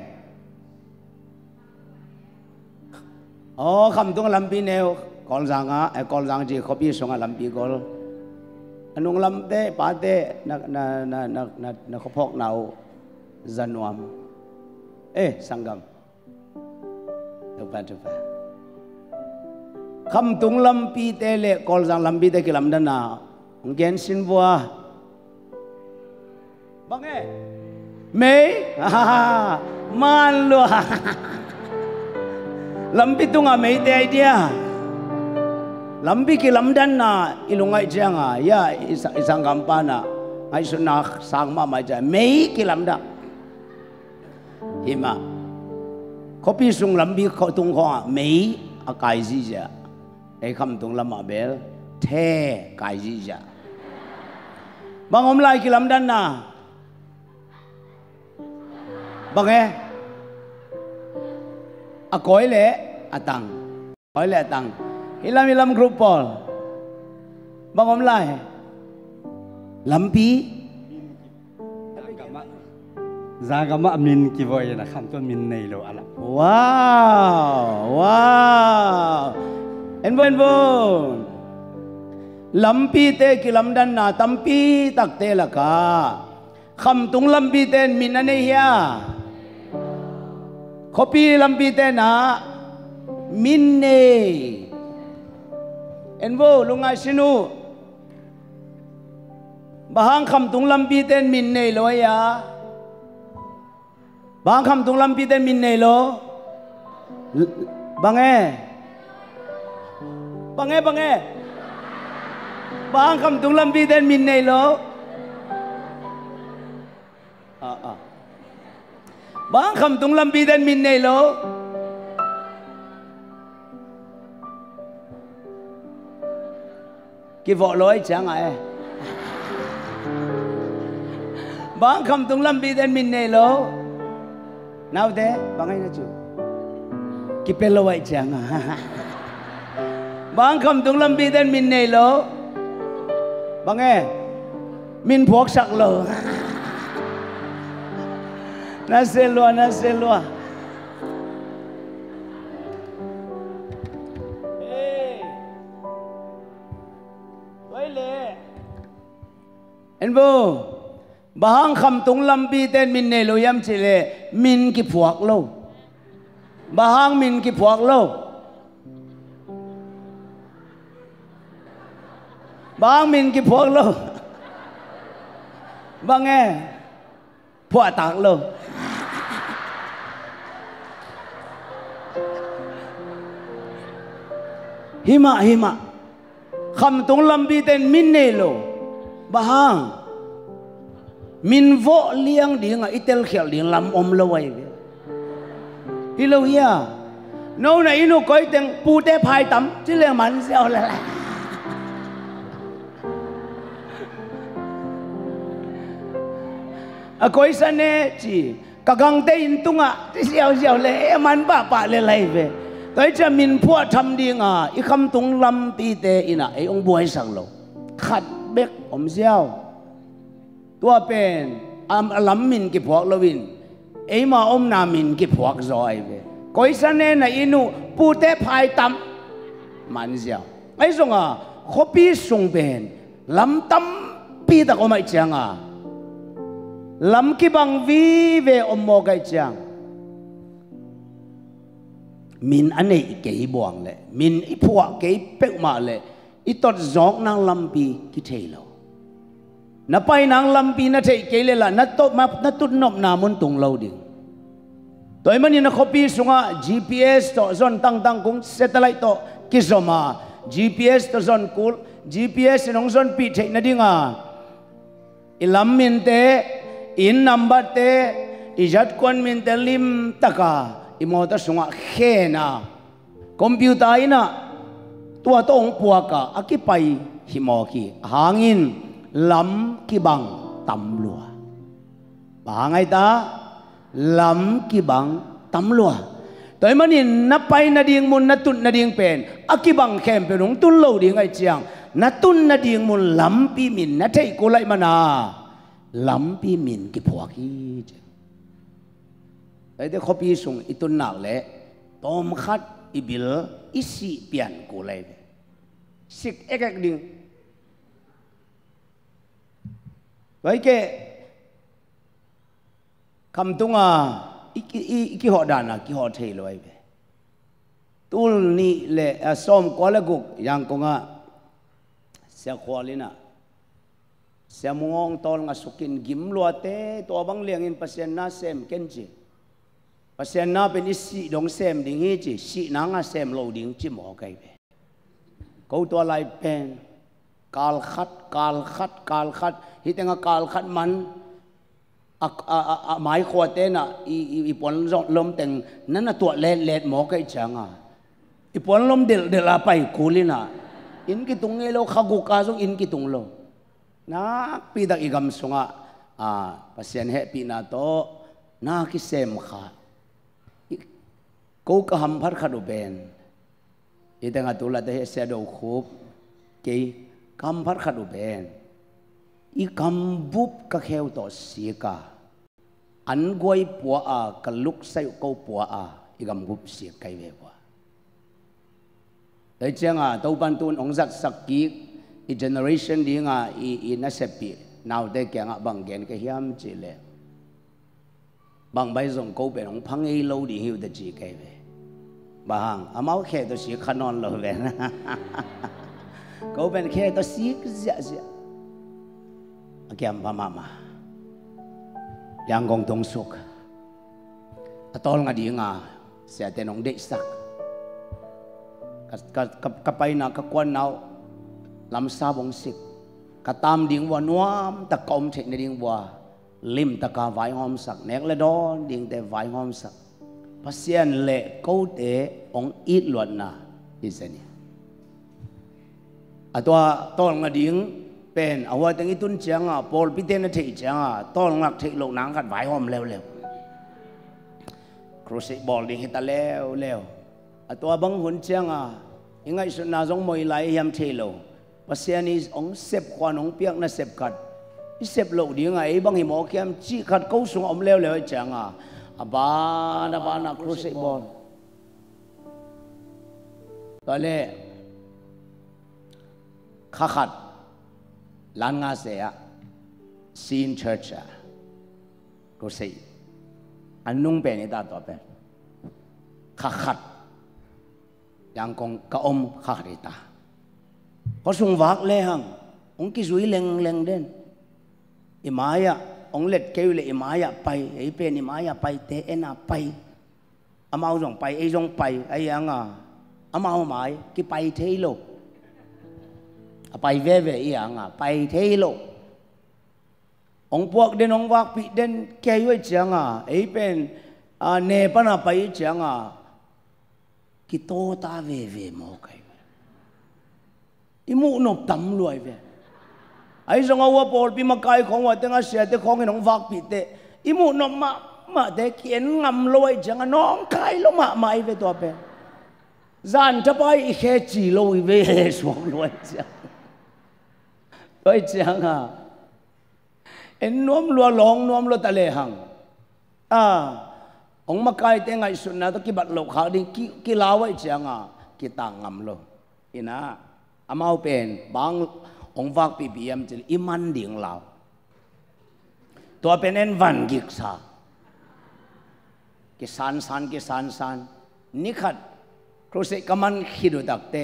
oh không tung làm pi neo call rằng á call rằng gì copy sung à làm pi call anong lam te pa te na na na na na na khopok nào zanuam eh sanggam Tupa tupa. Kham tung lampi te le kol jang lampi te kilam dana. Nggen sin bua. Bang eh. Mei. Man lu. Lampi tu nga mei te idea. Lampi kilam dana ilungai janga ya isang gampana. Ai sunak sang mama ja mei kilam da. Hima. Kopi sung lambi ko tung ko mei akai ji ja. Ai kham tung lama bel the kai ji ja. Bang om lai kilam dan na. Bang eh. Akoi le atang. Akoi le atang. Ilam ilam grup pol. Bang om lai. Lampi Zagama min kivoy na kham ton min nei lo ala. Wow, wow. Enbo enbo. Lampi te kilam dan na tampi tak te laka. Kham tung lampi ten min ane hiya. Kopi lampi te na min ne. Enbo lungai sinu. Bahang kham tung lampi ten min ne lo ya. Bang kham tung lampi ten min nei lo. Bang eh. Bang eh bang eh. Bang kham tung lampi ten min nei lo. Ah ah. Bang kham tung lampi ten min nei lo. Ki vợ lối chẳng ai. Bang kham tung lampi ten min nei lo. Now de, bangay na chu. Kipelo wai chang. Bang kham tung lampi ten min nei lo. Bangay. Min phuok sak lo. Na selwa na selwa. Hey. Wai le. Enbo. Bahang kham tung lampi ten min nei lo yam chile min ki phuak lo. Bahang min ki phuak lo. Bahang min ki phuak lo. Bang eh. Phuak tak lo. Hima hima. Kham tung lampi ten min nei lo. Bahang min vo liang ding a itel khel ding lam om lo wai ilo ya no na inu koi teng pu te phai tam chi le man xiao la a koi sa ne chi ka gang te in tunga ti xiao xiao le e man ba pa le lai ve toi cha min phua tham ding a i kham tung lam pi te ina e ong buai sang lo khat bek om xiao tua pen am lam min ki phuak lovin ei ma om na min ki phuak zoi ve koi sa ne na inu pu te phai tam man xiao ai zong a khopi sung pen lam tam pi ta ko mai chang a lam ki bang vi ve om mo kai chang min anei ke buang le min i phuak ke pe ma le i tot zok nang lam pi ki thei lo na pai nang lampi na thei kele la na to ma na tut nop na mun tung lo ding toy mani na copy sunga G P S to zon tang tang kung satellite to kizoma G P S to zon kul G P S nong zon pi thei na dinga ilam min te in number te ijat kon min te lim taka imota sunga khena computer ina tua tong puaka akipai himoki hangin lam ki bang tam lua bangai ta lam ki bang tam lua toy manin na pai na ding mun na tun na ding pen akibang khem pe nong tun lo ding ai chiang na tun na ding mun lam pi min na thei ko lai mana lam pi min ki phuak hi ai de khopi sung itun nak le tom khat ibil isi pian ko lai sik ek ek ding vậy cái cầm tung à iki iki họ đàn à ki họ thề rồi vậy ni le som kuala guk yang konga sia kualina sia mungong tol nga sukin gim luate to bang liangin pasien na sem kenji pasien na pen isi dong sem ding hi chi si na nga sem lo ding chi mo kai be kau to lai pen kal khat kal khat kal khat hi tenga kal khat man a a a mai khwa te na i i pon lom teng nan na to let let mo kai changa i pon lom del del la pai kulina in ki tung ngelo khagu ka song in ki tung lo na pi da igam sunga a pasien he pi na to na ki sem kha ko ka ham phar khadu ben i tenga tu la te se do khup ke kam phar khadu ben i kam bup ka kheu to si ka an goi pua a ka luk sai ko pua a i gam gup si kai ve wa dai changa to ban tun ong zat sak ki i generation dinga i i na sepi now de kyanga bang gen ka hiam chi le bang bai zong ko be ong phang ei lo di hiu de chi kai ve ba hang amau khe to si khanon lo ve na ko ben khe to si zia zia akiam pa mama yang gong tong suk atol nga di nga sia tenong de sak ka ka kapay na ka kwan naw lam sa bong sik katam ding wa nuam ta kom the ne ding wa lim ta ka vai hom sak nek le don ding te vai hom sak pasien le ko te ong it luat na isani atwa tol nga ding pen awa teng itun changa pol piten na thei changa tol ngak thei lo nang khat vai hom lew lew cross ball ding hita lew lew atwa bang hun changa ingai su na jong moi lai yam thei lo pasiani ong sep kwan ong piak na sep khat i sep lo ding ai bang hi mo kiam chi khat ko sung om lew lew changa aba na ba na cross ball tole kha khat lan nga se a sin church a ko sei anung pe ni ta to pe kha khat yang kong ka om kha ri ta ko sung wak le hang ong ki zui leng leng den i maya ong let keu le i maya pai ei pe ni maya pai te ena pai amao jong pai ei jong pai ai anga amao mai ki pai thei lo pai ve ve i anga pai thei lo ong puak den ong wak pi den ke yoi changa ei pen a ne pa na pai changa ki to ta ve ve mo kai i mu nop tam luai ve ai zong awa pol pi ma kai khong wa tenga sia te khong en ong wak pi te i mu nop ma ma de kien ngam loi changa nong kai lo ma mai ve to pe zan ta pai i khe chi lo i ve suang luai cha tôi chẳng à em nuông lúa long nuông lúa ta lệ hằng à ông mà cái tiếng ngày xuân nào tôi kí bắt lộc khảo đi kí kí lao vậy chẳng à kí tàng ngầm luôn ina amau pen bang ông vác pi pi em chỉ iman đieng lao tôi pen en van gik sa kí san san kí san san ni khát kruse kaman khidu tak te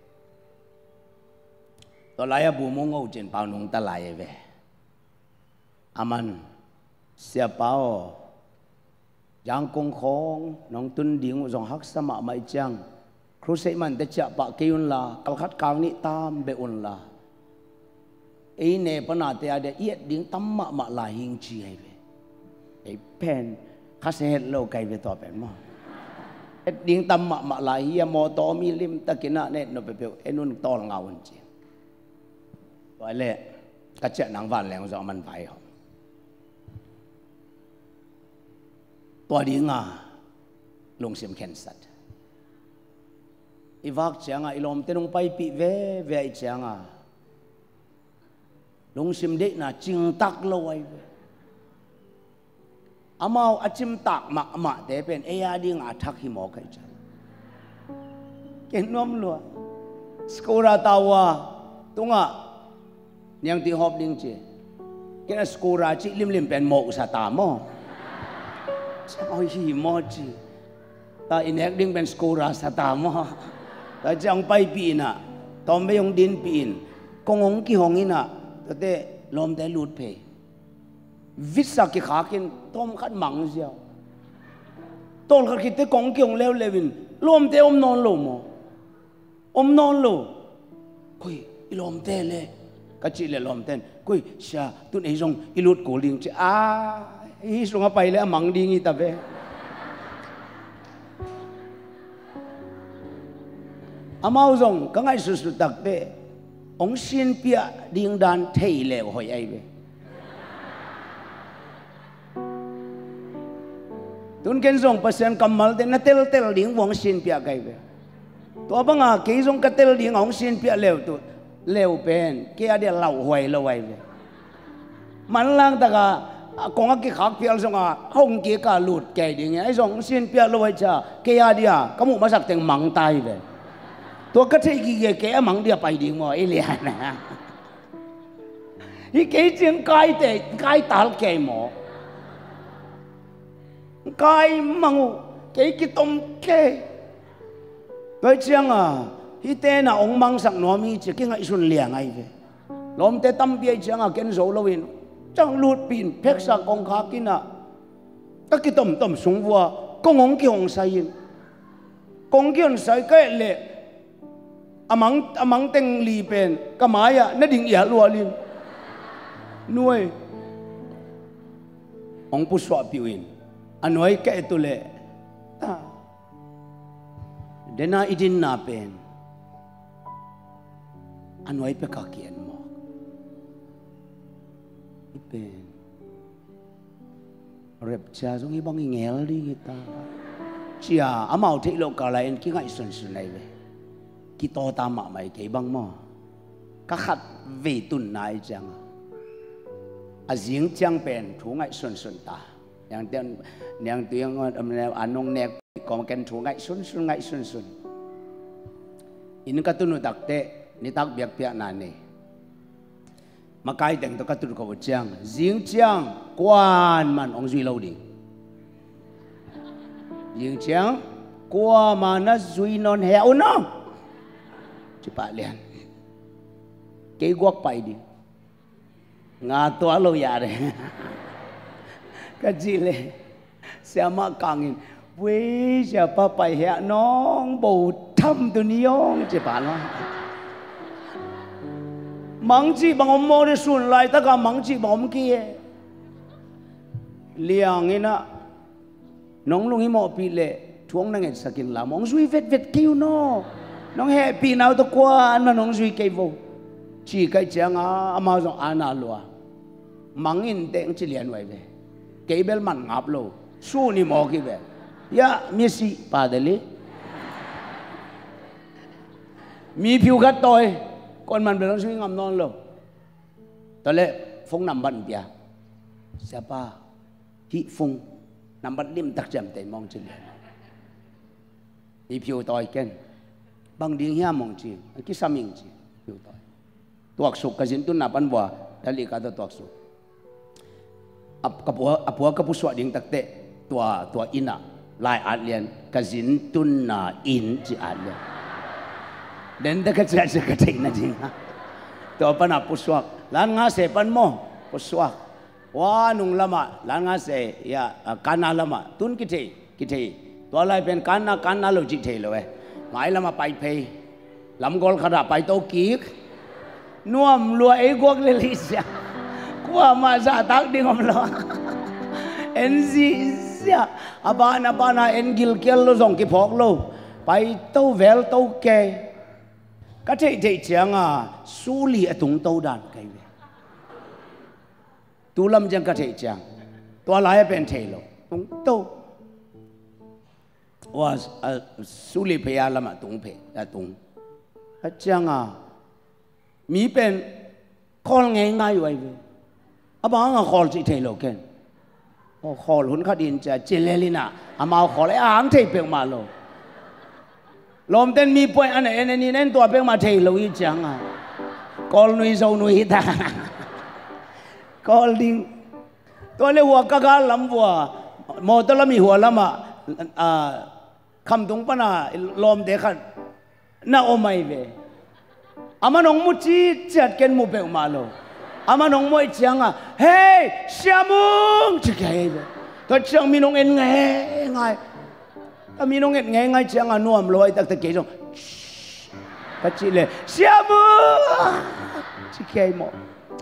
to laya bu mo ngau chen pao nung ta lai ve aman sia pao yang kong khong nong tun ding jong hak sama mai chang kruse man te cha pa keun la kal khat kang ni tam be un la ei ne pana te ade yet ding tam ma ma la hing chi ai ve ei pen kha se het lo kai ve to pen mo et ding tam ma ma la hi mo to mi lim ta kina ne no pe pe enun tol ngau un chi vậy lệ các chuyện nắng vàng lẹo rõ mình phải không tôi đi ngà lùng xiêm khen sắt i vác chàng à i lom tên ông bay bị về về chàng à lùng xiêm đấy là chinh tắc lâu ai amau achim tak ma ma te pen e ya đi ngà thắc hi mo cái chàng cái nom lúa skora tawa tung à yang ti hop ding chi kena skora chi lim lim pen mo sa ta mo sa oi hi mo chi ta inek ding ben skora sa tamo ta jang pai pi na tom be yong din pin kongong ki hongina te lom te lut pe visa ki khakin tom khat mang sia tol khat ki te kong ki hong lew lewin lom te om non lo mo om non lo koi ilom te le ka chi le lom ten koi sha tun ei jong ilut ko ling che a hi sunga pai le mang ding i ta ve amau jong ka ngai su su tak te ong sin pia ding dan thei le hoi ai ve tun ken jong pasen kamal te na tel tel ding wong sin pia kai ve to banga ke jong ka tel ding ong sin pia lew tu lew pen ke adia lau hoi lo wai ve man lang ta ka kong ki khak pial jong a hong ki ka lut kai ding ai jong sin pia lo wai cha ke adia kamu masak teng mang tai veตัวก็ใช่กี่แก่มังเดียไปดีมั้งไอ้เลี้ยนะอีแก่จริงไก่แต่ไก่ตาลแก่หมอไก่มังแก่กี่ต้มแก่ไปเชียงอ่ะอีเต้น่ะองมังสักหน่อมีจะกี่ไงส่วนเลี้ยงไงเว้ยลมเตะตั้มเปียเชียงอ่ะเกณฑ์โซลวินจังลูดปีนเพ็กสักกองขากินอ่ะตะกี้ต้มต้มสงวัวกงงกี่องใส่ยินกงกี่องใส่ก็เละamang amang teng li pen kamaya na ding ya lualin nuai ong pu swa piwin anoi ka etule ta dena idin na pen anoi pe ka kian mo ipen rep cha jong i bang ngel di kita chia amau thei lo ka lain ki ngai sun sun nai ve ki to ta ma mai ke bang mo ka khat ve tun nai chang a jing chang pen thu ngai sun sun ta yang ten yang tuyang am ne anong nek kom ken thu ngai sun sun ngai sun sun in ka tunu tak te ni tak biak pia na ne makai teng to ka tu ko chang jing chang kwan man ong zui lo ding jing chang kwa ma na zui non he o no cepat lian, kei guak pai di, ngato alo ya deh, kecil siapa kangin, weh siapa pai hea nong bau tham tu niong cepat lah, mangci bang om mau disun lai tak kah mangci bang om kie, liang ina, nong lungi mau pilih, tuang nangen sakin lam, ong sui vet vet kiu no. Nong happy nào to qua mà nong duy cây vô chỉ cái chàng à ama dòng ana lúa mangin teng chỉ liền vậy về cây bel man ngap lo su ni mo ki về ya Messi padali mi phiêu gắt tôi con man bel suy ngam non lo tao lệ phong nằm bận bia siapa hi phong nằm bận lim tak jam tay mong chỉ liền mi phiêu tôi ken bang ding hiam mong chi ki saming chi yu toy tuak suk ka jin tun na pan bwa dali ka to tuak suk ap ka pu apua ka pu swa ding tak te tua tua ina lai at lian ka jin tun na in chi at lian den da ka cha cha ka thei na ding to pan ap pu swak lan nga se pan mo pu swak wa nung lama lan nga se ya kana lama tun ki thei ki thei to lai pen kana kana lo chi thei lo e mãi là mà bay pay lắm gol khara bay tàu kiếc nuông lúa ấy quốc lên lịch sử qua mà giả tác đi ngom lo en gì xia aba na ba na en gil kiel lo zong ki phok lo bay tàu vel tàu kê cái thế thế chẳng à su li tung tàu đàn cái về tu lâm chẳng cái thế chẳng tua lại bên thế lo tung tàuว่าสุริพยาละมาตุงเพละตุงอาจารย์อ่ะมีเป็นคอลง่ายง่ายไว้เว้ยอาบ้างอ่ะคอลจิตเทโลเกนโอ้คอลหุ่นขัดอินจะเจเลลิน่ะอามาคอลไอ้อ่างเทเปกมาโลลมเต้นมีป่วยอันไหนอันนี้เน้นตัวเปกมาเทโลอีจังอ่ะคอลนุยโซนุยตาคอลดิ้งตัวเลี้ยหัวกะกะลำวัวโมตละมีหัวละมาอ่าคำตรงปนะลมเด็กขันน่าโอไม่เวอามันองมุจีจัดกันมุเปกมาโลอามันองมวยจังอ่ะเฮ้ยเสียมุงจิกเฮ้ยตอนจังมีน้องเอ็นไงไงถ้ามีน้องเอ็นไงไงจังอ่ะนัวมลอยตักตะเกียงก็จิเลยเสียมุงจิกเฮ้ยหมอ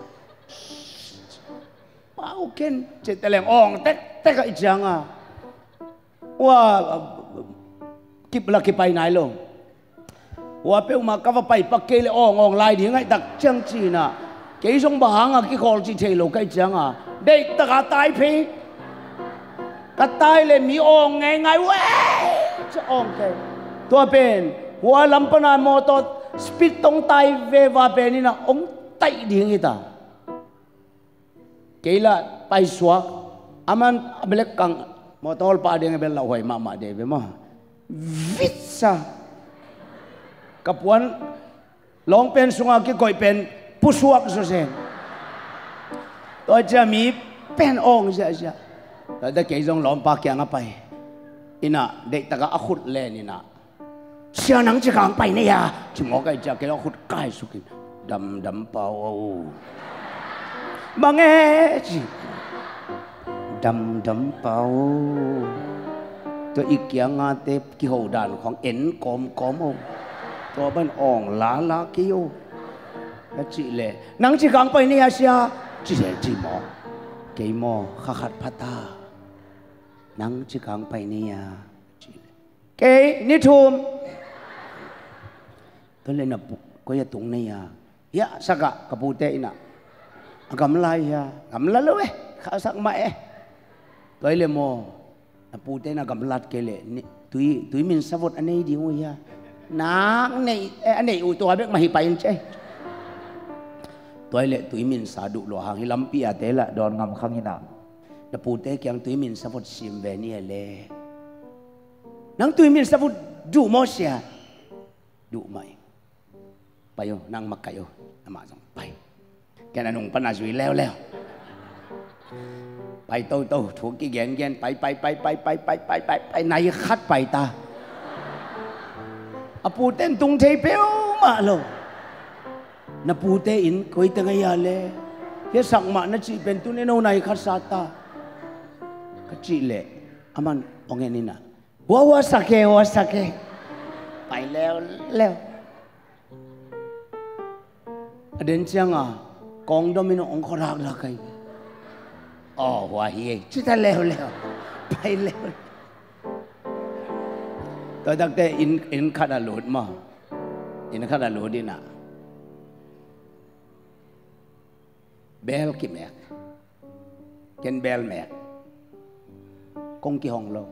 ป้าโอเคเจ็ดแต่แหลงอ่องแต่แต่ก็อีจังอ่ะว่ากิบละกิบไปไหนลงว่าเป้ามาก็ว่าไปปักเกลอ่องอ่องลายดีไงดักจังจีน่ะเกี่ยงบางอ่ะกี่คนจีเทโลก็อีจังอ่ะเด็กตะกาตายเพกะตายเลยมีอ่องไงไงเว้ยจะอ่องแค่ตัวเป็นหัวลำปนานมอตสปีดตรงไตเวว่าเป็นนี่นะองไตดีงี้ตาเกล้าไปสวกอามันเบลกังมอตอลปาเดียงเบลลาหอยมามาเดเบมาวิสากับวันลองเป็นสุงากี่ก่อยเป็นผู้สวกสุเซนตัวจะมีเป็นองค์เสียเสียแต่ถ้าเกี่ยงลองปากยังไปอินะเด็กตะกะอขุดเล่นี่นะเสียนังจะกางไปเนี่ยจิมอกไอ้จะเกี่ยงอขุดใกล้สุกินดำดำเปล่าบางเอจิดำดำเปล่าตัวอีกอย่างงาเต็บกี่หัวด่านของเอ็นกอมกอมตัวบ้านอ่องลาลาเกี่ยวแล้วจีเล่นังจีกางไปนี่อาเซียจีเล่จีหมอเกี่ยมอขัดขัดพัตตานังจีกางไปนี่อาจีเล่เกี่ยนี่ทุ่มตัวเล่นนับก็ยังตรงนี่อาเยอะสักกะกระปุเตอินะกำไรอา กำลัดเลยข้าสักมาเอตัวเล่นมอนับปุเตนะกำลัดเกล่นี่ตุยตุยมินสวดอันนี้ดีงวยานักนี่อันนี้อุตัวเบกมาหิไปนใช่ตัวเล่ตุยมินสาดุโลหะหิลัมปีอาเตละดอนงำข้างหินานับปุเตกียงตุยมินสวดซิมเวนี่เล่นังตุยมินสวดดูมอเสียดูไหมไปโยนั่งมักไก่โยน้ำมาส่งไปแกนั่งปนาจุยแล้วแล้วไปโตโตถูกกี่เย็นเย็นไปไปไปไปไปไปไปไปไปไหนคัดไปตาอาปูเต้นตุงเทเปียวมาโลนับปูเตอินคุยตั้งไงยาเล่เฮสังมานัจีเป็นตุนเนโนไหนคัดสาตาคัดจีเล่อามันองเงินนี่นะวัววัวสักเกวัวสักเกไปแล้วแล้วเดินเชียงอ่ะกองดมิโนองครักรักไงอ๋อหัวเฮียชิดแล้วแล้วไปแล้วตอนตั้งแต่อินอินขัดหลุดมาอินขัดหลุดดินะเบลกี่แม็กเกนเบลแม็กกงกี่ห้องเรา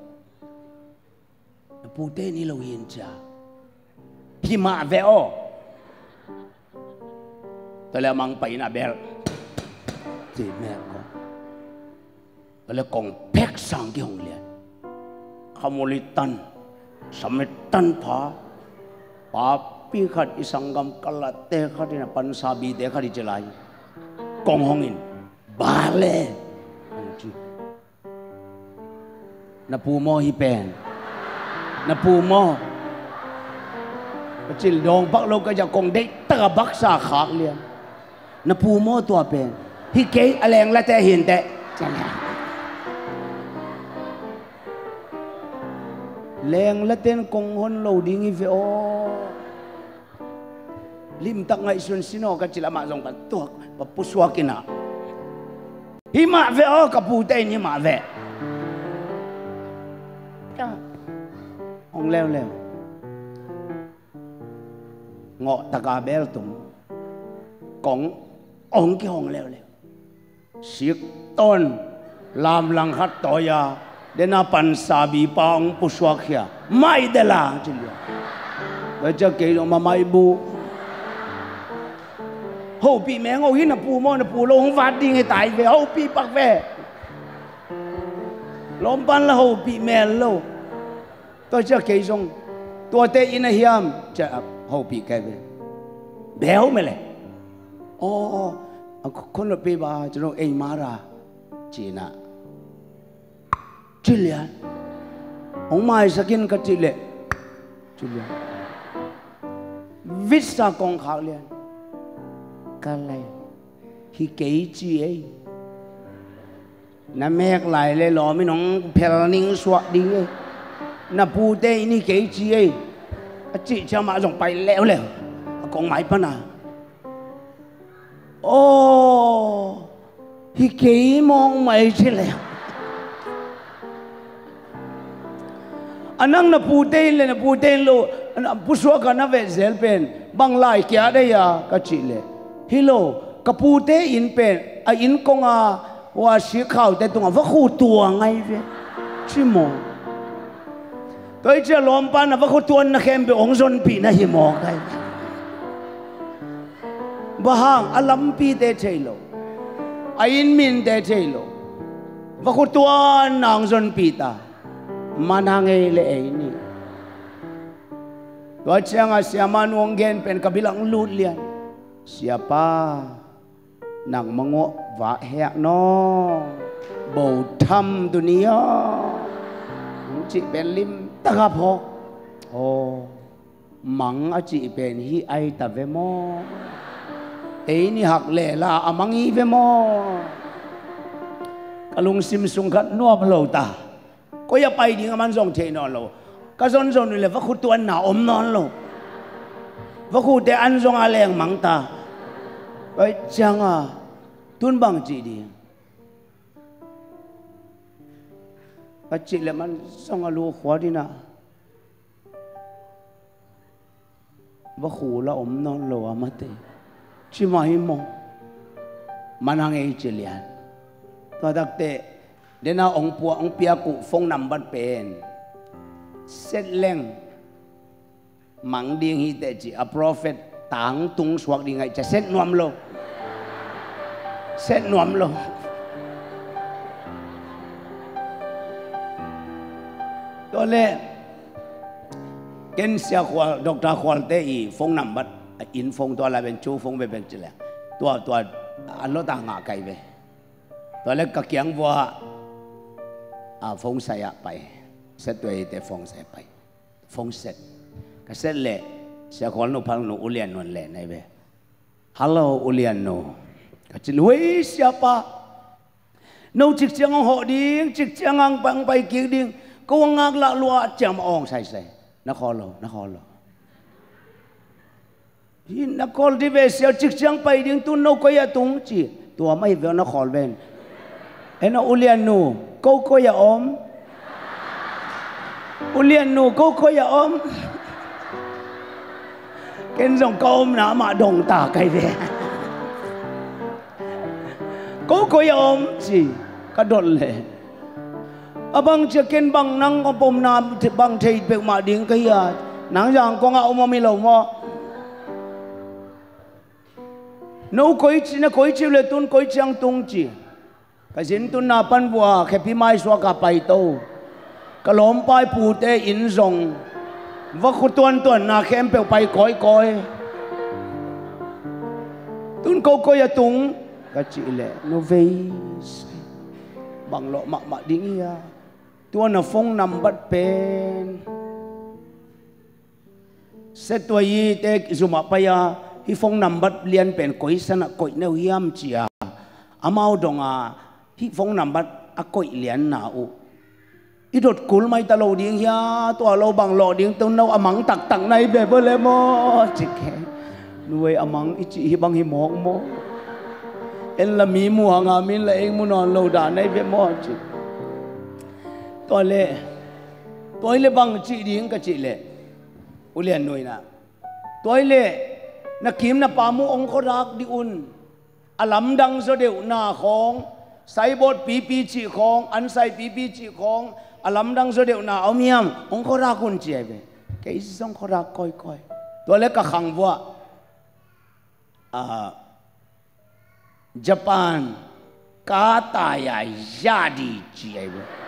ปูเต้นี่เราเห็นจ้าพี่มาเวอแต่แล้วมังไปนะเบลจีแม่ก็แต่แล้วกองแพ็กสังกี่ห้องเลียขโมลิตันสมัยตันผาปาปีขัดอิสังกรรมกลาเตะขัดนี่นะปันสาบีเตะขัดที่เจริญกองห้องอินบาเล่นับปูโมฮิเป็นนับปูโมจิลดองพักโลกจะกองได้ตะบักสาขาเลียนนับปูโมตัวเป็นฮิเกย์อะไรละแต่เห็นแต่จังแรงละเต้นกงฮอนโลดิ้งอีเฟโอลิมตักไงส่วนสิโนก็จิลามาส่งกันตัวปปุสวากินะฮิมาเฟโอกับปูเตนี่มาเวจ้าองแล้วแล้วเงาะตะกาเบลตุ่มกององกี่ห้องแล้วแล้วสิกต้นลามลังคัดต่อยาเดน่าปันสาบีปองปุสวาขียไม่เดล่าจิลยาเราจะเกี่ยวมาไม่บูโฮปีแมงเอาหินปูมอนปูลงวัดดิ้งให้ตายไปโฮปีปักแวลมปันละโฮปีแมงโลตัวจะเกี่ยวตัวเตอินเฮียมจะโฮปีแกไปเบลไม่เลยอ๋อคนละปีบ้าจะลงเอ็งมาราจีน่าจิเลียน ông mai sakin ka chi le chu le vít sa kong khao liền ka lai hi kei chi ấy na mek lại le lo mi nong phel ning swat ding ấy na pu te ni kei chi ấy chị cha mà dòng bay leo leo con máy pa na ô hi kei mong mai chi leo anang na pu te le na pu te lo pu so ka na ve zel pen bang lai kya de ya ka chi le hilo ka pu te in pen a in kong a wa shi khao te tung a va khu tua ngai ve chi mo tôi chưa lom pan na va khu tuan na khem be ong zon pi na hi mo kai bahang alam pi te chelo a in min te chelo va khu tuan nang zon pi ta manangai le ai ni tôi chang a siama nuong gen pen kabilang lut lian siapa nang mango va hek no bầu tham dunia chị ben lim ta gặp họ ồ mắng a chị ben hi ai ta ve mo ấy ni hak le la amang hi ve mo kalung sim sung khat nuam lo ta có ya pai ding aman zong che no lo ka zon zon ni le va khu tuan na om non lo va khu te an zong a leng mang ta vậy chăng à tuân bằng chị đi và chị là man xong alu khóa đi na và khủ là ôm non lồ à mất chỉ mà hi mong mà nàng ấy chỉ liền tôi đặc tệ đến nào ông pua ông pia cụ phong nằm bắt bền xét leng mắng điên hi tệ chỉ a prophet táng tung suak đi ngay chả xét nuam lo xét nuam lo tôi lẽ kiến sĩ khoa doctor khoa tế y phong nằm bắt in phong tôi là bên chú phong về bên chỉ là tôi tôi anh lo ta ngã cái về tôi lẽ các kiang vua à phong sai à bay xét tuổi để phong sai bay phong xét cái xét lệ sĩ khoa nó phang nó ulian nó lệ này về hello ulian nó cái chỉ lui siapa nấu chiếc chiang họ đi chiếc chiang ăn bằng bay kia đi cô ngang lạ lụa chạm ong say say nó khó lo nó khó lo thì nó khó đi về xéo chiếc chiang bay đi tu nấu coi ya tung chỉ tua mấy về nó khó bên em nó ulian nu câu coi ya om ulian nu câu coi ya om cái dòng câu nã mà đồng tả cái về câu coi ya om chỉ cái đột lệ abang chicken bang nang ko pom na bang thei pe ma ding kai ya nang jang ko nga omo mi lo mo no koi chi na koi chi le tun koi chang tung chi ka jin tun na pan bua khepi mai swa ka pai to ka lom pai pu te in zong va khu tuan tuan na khem pe pai koi koi tun ko ko ya tung ka chi le no ve bang lo ma ma ding ya tua na phong nằm bắt pen set tua yi te zuma paya hi phong nằm bắt liên pen koi sana koi neu hiam chia amau donga hi phong nằm bắt a koi lian na u i dot kul mai ta lo ding ya tua lo bang lo ding tu nau amang tak tak nai be bo le mo chike nuai amang i chi hi bang hi mong mo en la mi mu hanga min la eng mu non lo da nai be mo chi tôi lệ tôi lệ bằng chị đi cái chị lệ ulian nuôi na tôi lệ na kim na pamu ông có rác đi un alam dang so đều na khong sai bot pi pi chị khong ăn sai pi pi chị khong alam dang so đều na ông yam ông có rác un chị về cái song có rác coi coi tôi lệ cả khang vua à Japan cá tài à gia đi chị về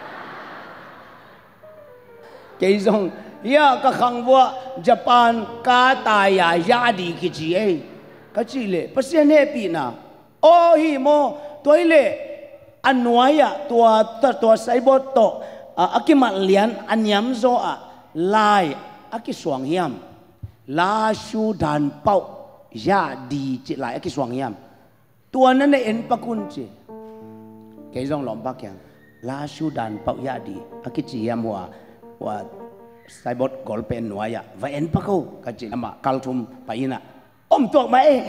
cái dòng ya ka khang vua Japan ka ta ya ya di ki chi ai ka chi le pasien he pi na o hi mo toi le anwaya tua ta tua sai bot to akimat lian anyam zo a lai akiswang hiam la shu dan pau ya di ci lai akiswang hiam tua nan en pakun ci cái dòng lỏng bác yang la shu dan pau ya di akichi hiam wa wa sai bot golpen nuaya và en pakau kachi ama kalthum paina om tuak mai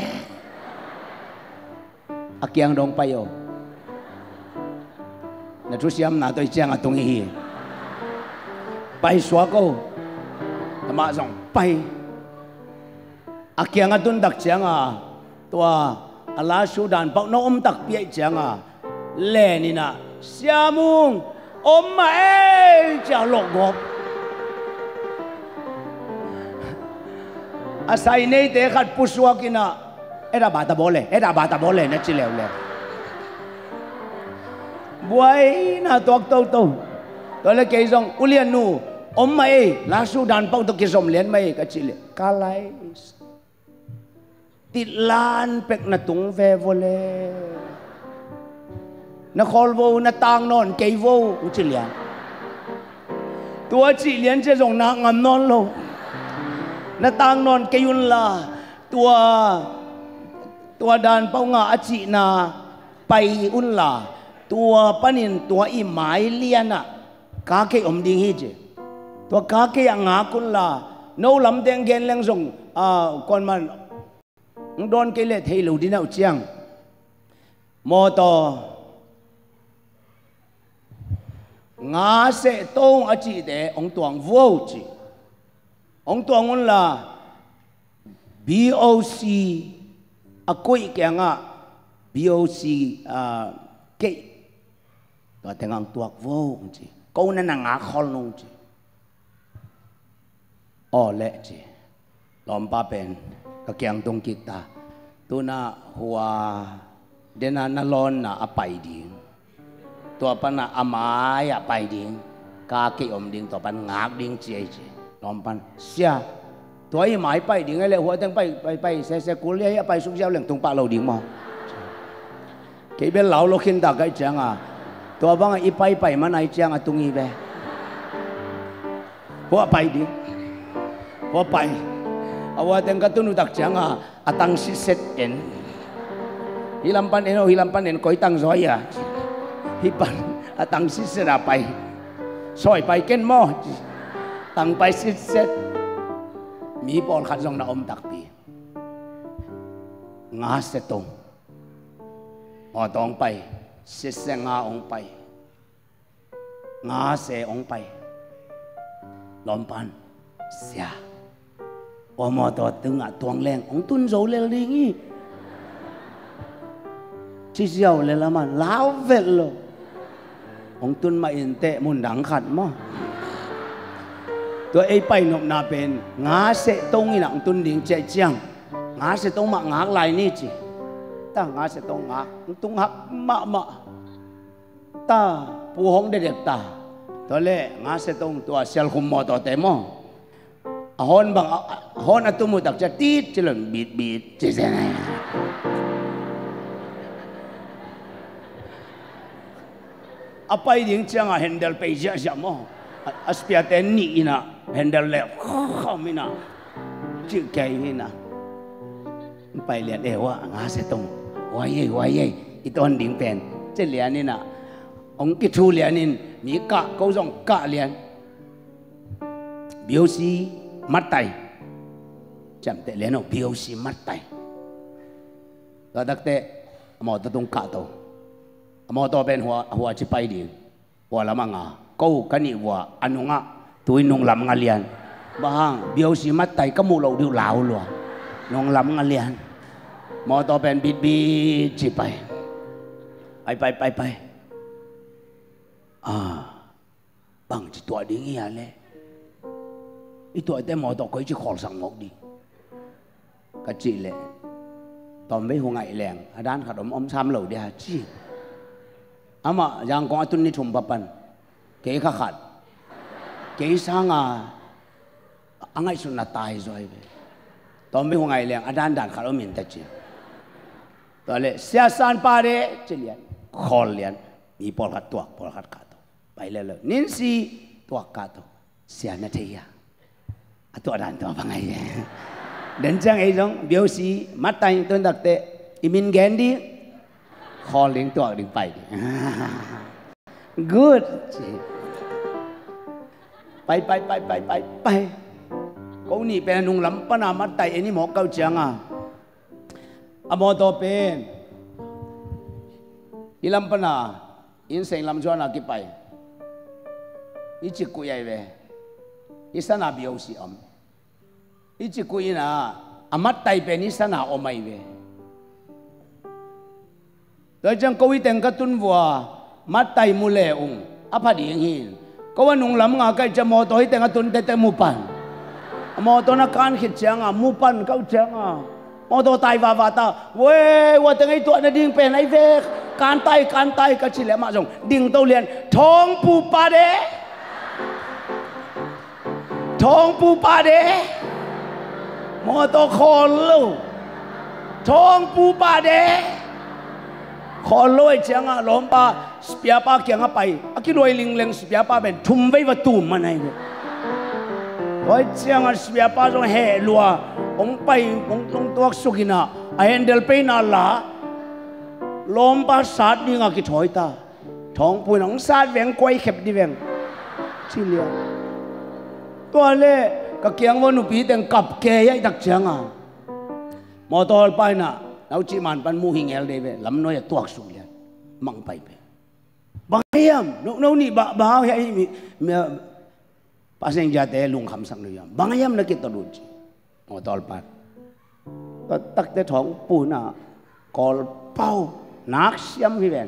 akyang dong payo na tu siam na tôi chang atung hi pai xóa câu mà dòng pai akyang atun dak chang à tua ala su dan pau no om tak pi chang à le ni na siamung om mai cha lok gop asai nei te khat puswa kina era bata bole era bata bole na chileu le buai na tok to to to le ke jong ulian nu om mai la su dan pau to ki som len mai ka chile kalai tit lan pek na tung ve vole na khol vo na tang non ke vo u chilian tua chi lian che jong na ngam non lo na tang non ke yun la tua tua dan pau nga achi na pai un la tua panin tua i mai liana ka ke om ding hi je tua ka ke nga kun la no lam deng gen leng jong a kon man don ke le thei lo dinau chiang mo to nga se tong achi de ong tuang vo chi ong tuang un la B O C akoi kaya nga B O C a ke to tengang tuak vo chi câu na nga khol nung chi o le chi lom pa pen ka kyang tong kita tu na huwa dena na lon na apai ding to pa na amai apai ding ka ke om ding to pan ngak ding chi ai chi lom pan sia tôi mãi bay điện ấy là hoa tiếng bay bay bay xe xe cũ lấy bay xuống giao lần tung ba lầu điện mà cái bên lão lo kinh ta cái chăng à tôi bằng ít bay bay mà này chăng à tung gì về hoa bay điện hoa bay hoa tiếng cái tuần đặc chăng à à tăng sĩ set en hilam pan en hilam pan en coi tăng giỏi à hipan à tăng sĩ set à bay soi bay ken mo tăng bay sĩ setมีบอลขัดลงนาอมตักปีงาเสตงพอตองไปเสเสงาองไปงาเสองไปลอมปันเสียอมอตอตึงอ่ะตวงแรงองตุนโจเลลิงี้ชิเจียวเลละมันลาวเวลโลองตุนมาอินเตะมุนดังขัดมั้งตัวไอ้ไปนกนาเป็นงาเสตงอีหลังตุนดิ่งใจเจียงงาเสตงมางากลายนี่จีตางาเสตงงาตุงหักมะมะตาปูหงเด็ดตาตัวเล่งาเสตงตัวเซลคุมมอตัวเตมอฮอนบางฮอนอตุมุตักจะตีดจะหล่นบีดบีดจะเสนอไปดิ่งเจียงอ่ะเห็นเดลไปเจียจามออาสเปียเตนนี่นะเห็นเดลเล่ข้ามินะชื่อแกนี่นะไปเรียนเอวะงาเสตงวายเย่วายเย่อีตอนดิ่งเป็นเจเรียนนี่นะองกิทูเรียนนี่มีกะเขาส่งกะเรียนบิวซีมัดไตจำแต่เรียนเอาบิวซีมัดไตก็ดักเตะหมอตะตุงกะโตหมอตัวเป็นหัวหัวจิไปดิ่งหัวละมังอ่ะกูกันนี่ว่าอันนู้งอ่ะตัวนุ่งลำงาเลียนบ้างเบียวสีมัดไตก็มูเราดูเหลาลัวนุ่งลำงาเลียนมอต่อเป็นบิดบิดจีไปไปไปไปไปอ่าบางจีตัวดิ้งเงี้ยเลยอีตัวแต่มอต่อก็จีขอสั่งงอกดีก็จีเลยตอนไม่หัวไงแรงด้านขนมอมซ้ำเหล่าเดียจีอามาอย่างกองตุนนี่ทุ่มปะปันเก๋ขัดเก๋สร้างอ่ะอังไงสุนัตตายซอยไปตอนไม่หัวไงเลี้ยงอาจารย์ด่านขัดเอาเหม็นแต่เจียตอนเลยเสียสารปาเร่เจเลียนคอลเลียนมีปอลขัดตัวปอลขัดขาดไปแล้วนินสีตัวกาโตเสียนาทีอะตัวดันตัวพังไงเดินจังไอ้จงเบียวสีมัดไตตัวดักเตอิมินแกนดีคอเลี้ยงตัวดึงไป good ไปไปไปไปไปไปเขานี่เป็นนุ่งลำปนามัดไตอันนี้หมอเกาจังอ่ะอโมโตเป็นอีลำปนาอินเซงลำจวนอากิไปอีจิกุยไอเวอีสนาเบียวสีอมอีจิกุยนะอามัดไตเป็นอีสนาอมไอเวโดยจังเขาวิเต็งกตุนวัวมัดไตมุเลอุงอภัดีหินก็ว่านุ่งลำงาใกล้จะโมโตให้เต็งกตุนเตเตมุปันโมโตนักการขิดจังอ่ะมุปันเขาจังอ่ะโมโตไตวาวาตาเว้ยว่าแต่ไอ้ตัวนั้นดิ่งเป็นไอ้เวกการไตการไตก็ชิเลมาจงดิ่งเต้าเรียนท้องปูปาเดท้องปูปาเดโมโตคอลูท้องปูปาเดคอลอยจังอ่ะล้มปาสเปียปาเกียงอ่ะไปอากิรวยลิงเลงสเปียปาเป็นทุ่มไว้วัตถุมันไงโอ้ยจังอ่ะสเปียปาจงเฮลัวองไปองตรงตัวสุกินะไอเอ็นเดลไปนาลาล้มปาสัตว์นี่งากิถอยตาท้องปูนองสัตว์เวงกวยเข็บดิเวงชิเลียตัวเล่ก็เกียงวันนุปีแต่งกับแกยัยตักจังอ่ะมอตอลไปน่ะเราจีมันปันมูหิงเอลเดเวลำน้อยตัวสุกเลียมังไปไปบางยามโน่นนี่บ่บ่าวให้มีมีภาษาอังกฤษลุงคำสั่งเลยบางยามนักกิตรุจิมอตอลปันก็ตักแต่ท้องปูน่ะกอลเป้านักเสียมพี่แบง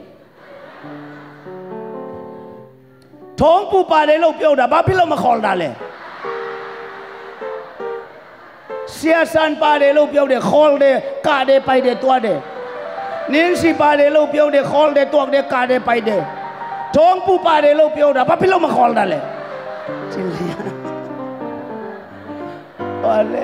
ท้องปูปาเดลูเปียวดาบ้าพี่เรามาคอลดาเลยเสียสันปาเดลูเปียวเดคอลเดกาเดไปเดตัวเดนินสีปาเดลูเปียวเดคอลเดตัวเดกาเดไปเดท้องปูปาเดลูเปียวดาบ้าพี่เรามาคอลดาเลยจริงเลยอะไร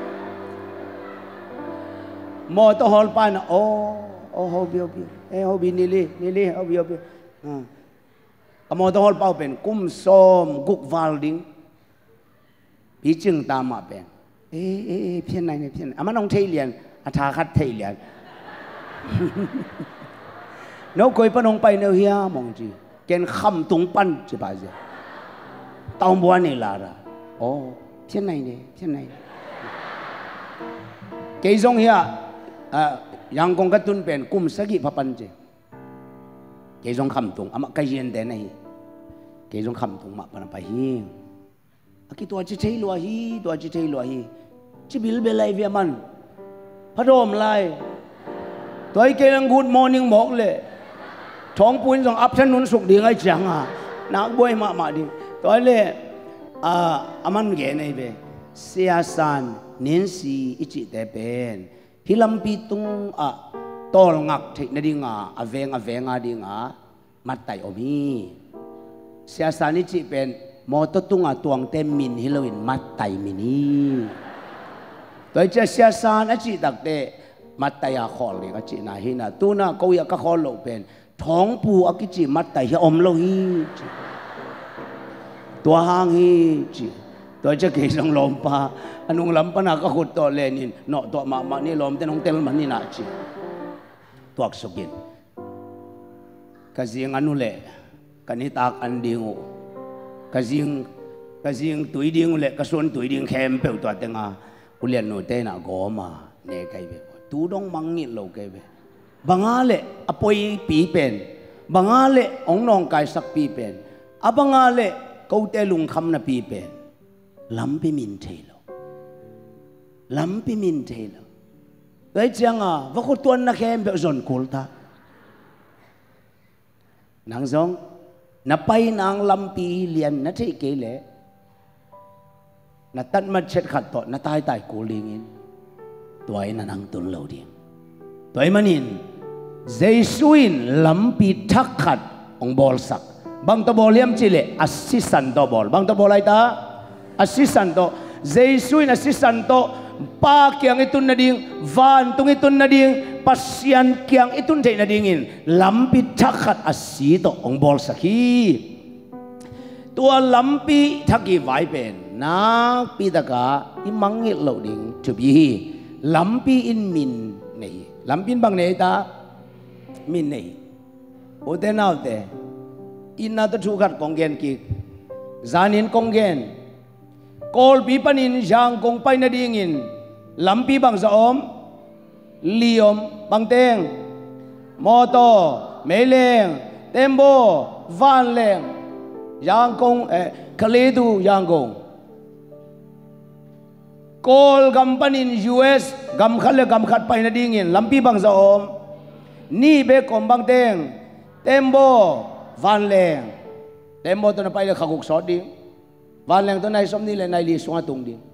มอตอฮอลปานะโอ้โอ้ฮอบิโอบิเอ้ฮอบินิลีนิลีฮอบิโอบิอ่าอโมตอฮอลเป้าเป็นกุ้มส้มกุกวาลดิงพี่จึงตามมาเป็นเอ๊ะเอ๊ะเพี้ยนไหนเนี่ยเพี้ยนอามันน้องเทียนอาทาคัดเทียนน้องเคยปนองไปเนียมองจีเกณฑ์คำตุงปันจีบาเจตองบัวนี่ลาระโอ้เพี้ยนไหนเนี่ยเพี้ยนไหนเกยจงเฮียยังคงกระตุ้นเป็นกุมสกิพปันเจเกยจงคำตุงอามาเกยนเดนไอเกยจงคำตุงมาปนไปฮีอากิตัวจิตใจลัวฮีตัวจิตใจลัวฮีจิบิลเบลัยเวียมันพระโดมไลตัวไอเกลังกูดมอร์นิ่งบอกเลยท้องปุ้นส่งอัพชนุนสุกดีไงจังอ่ะนักบวยมามาดิตัวเล่อ่าอามันเกนไอเบเสียสันนินสีอิจิเตเป็นฮิลัมปีตุงอ่ะตอลงักเทนดิงอ่ะอเวงอเวงอ่ะดิงอ่ะมัดไตอมีเสียสันอิจิเป็นมอตตุงอ่ะตวงเต็มมินฮิโลวินมัดไตมินีตัวเจ้าเสียสันอิจิตักเตมัดไตอาขอเลยก็จีน่าฮินะตัวน่ะเขาอยากก็ขอโลเป็นท้องปูอากิจิมัดไตเฮอมโลฮีตัวหางฮีจีตัวเจ้าเกศงลมปาอันนุ่งลำปนักก็ขุดตัวเลนินเนาะตัวมามานี่ลมแต่น้องเตลมันนี่น่าจีตัวอักษกินกะเสียงอันนู้นแหละกันนี่ตากอันดิ่งกะเสียงกะเสียงตุยดิ่งแหละกะส่วนตุยดิ่งแคมเปิลตัวเต็งอ่ะกุเลียนโนเตน่ะกอมาเนี่ยไกเบตูดงมังงิดโลไกเบบางอาเล่อปอยปีเป็นบางอาเล่องน้องกายสักปีเป็นอบางอาเล่เขาเตลุงคำน่ะปีเป็นลำพิมินเทโลลำพิมินเทโลไอ้จังอ่ะว่าคนตัวนักแข่งแบบจนกุลตานางซองนับไปนางลำปีเลียนนัทเกเล่นัตัดมาเช็ดขัดต่อนัตายตายกูลิงินตัวไอ้นางตุนเหลาดิงตัวไอ้มันอินเจสุอินลำปีทักขัดองบอลสักบางตัวบอลเลี้ยมจิเลอัสซิสันตัวบอลบางตัวบอลอะไรตาasisanto Jesuin asisanto pa kiang itun na ding van tung itun na ding pasyan kiang itun jay na dingin lampit takat asito ang bol saki ตัวลำปีทักกี่ไว้เป็นนักปีตะกาอิมังเงลดิ้งจุบีลำปีอินมินนี่ลำปีนบางเนตามินนี่โอเตนเอาเตอินนาตทุกัดกงเกนกิจานินกงเกนกอลปีปันินจางกงไปนาดิ่งินลำปีบางสะอมลีอมบางเตงมอโตเมเลงเตมโบวานเลงยางกงเอคเลดูยางกงกอลกัมปันินยูเอสกัมขัดเลกัมขัดไปนาดิ่งินลำปีบางสะอมนี่เบกอมบางเตงเตมโบวานเลงเตมโบตัวนั้นไปเลยขกุกสอดดิ่งวานเลงตัวไหนสมนี่เลยในลีสวงตุงดิ่ง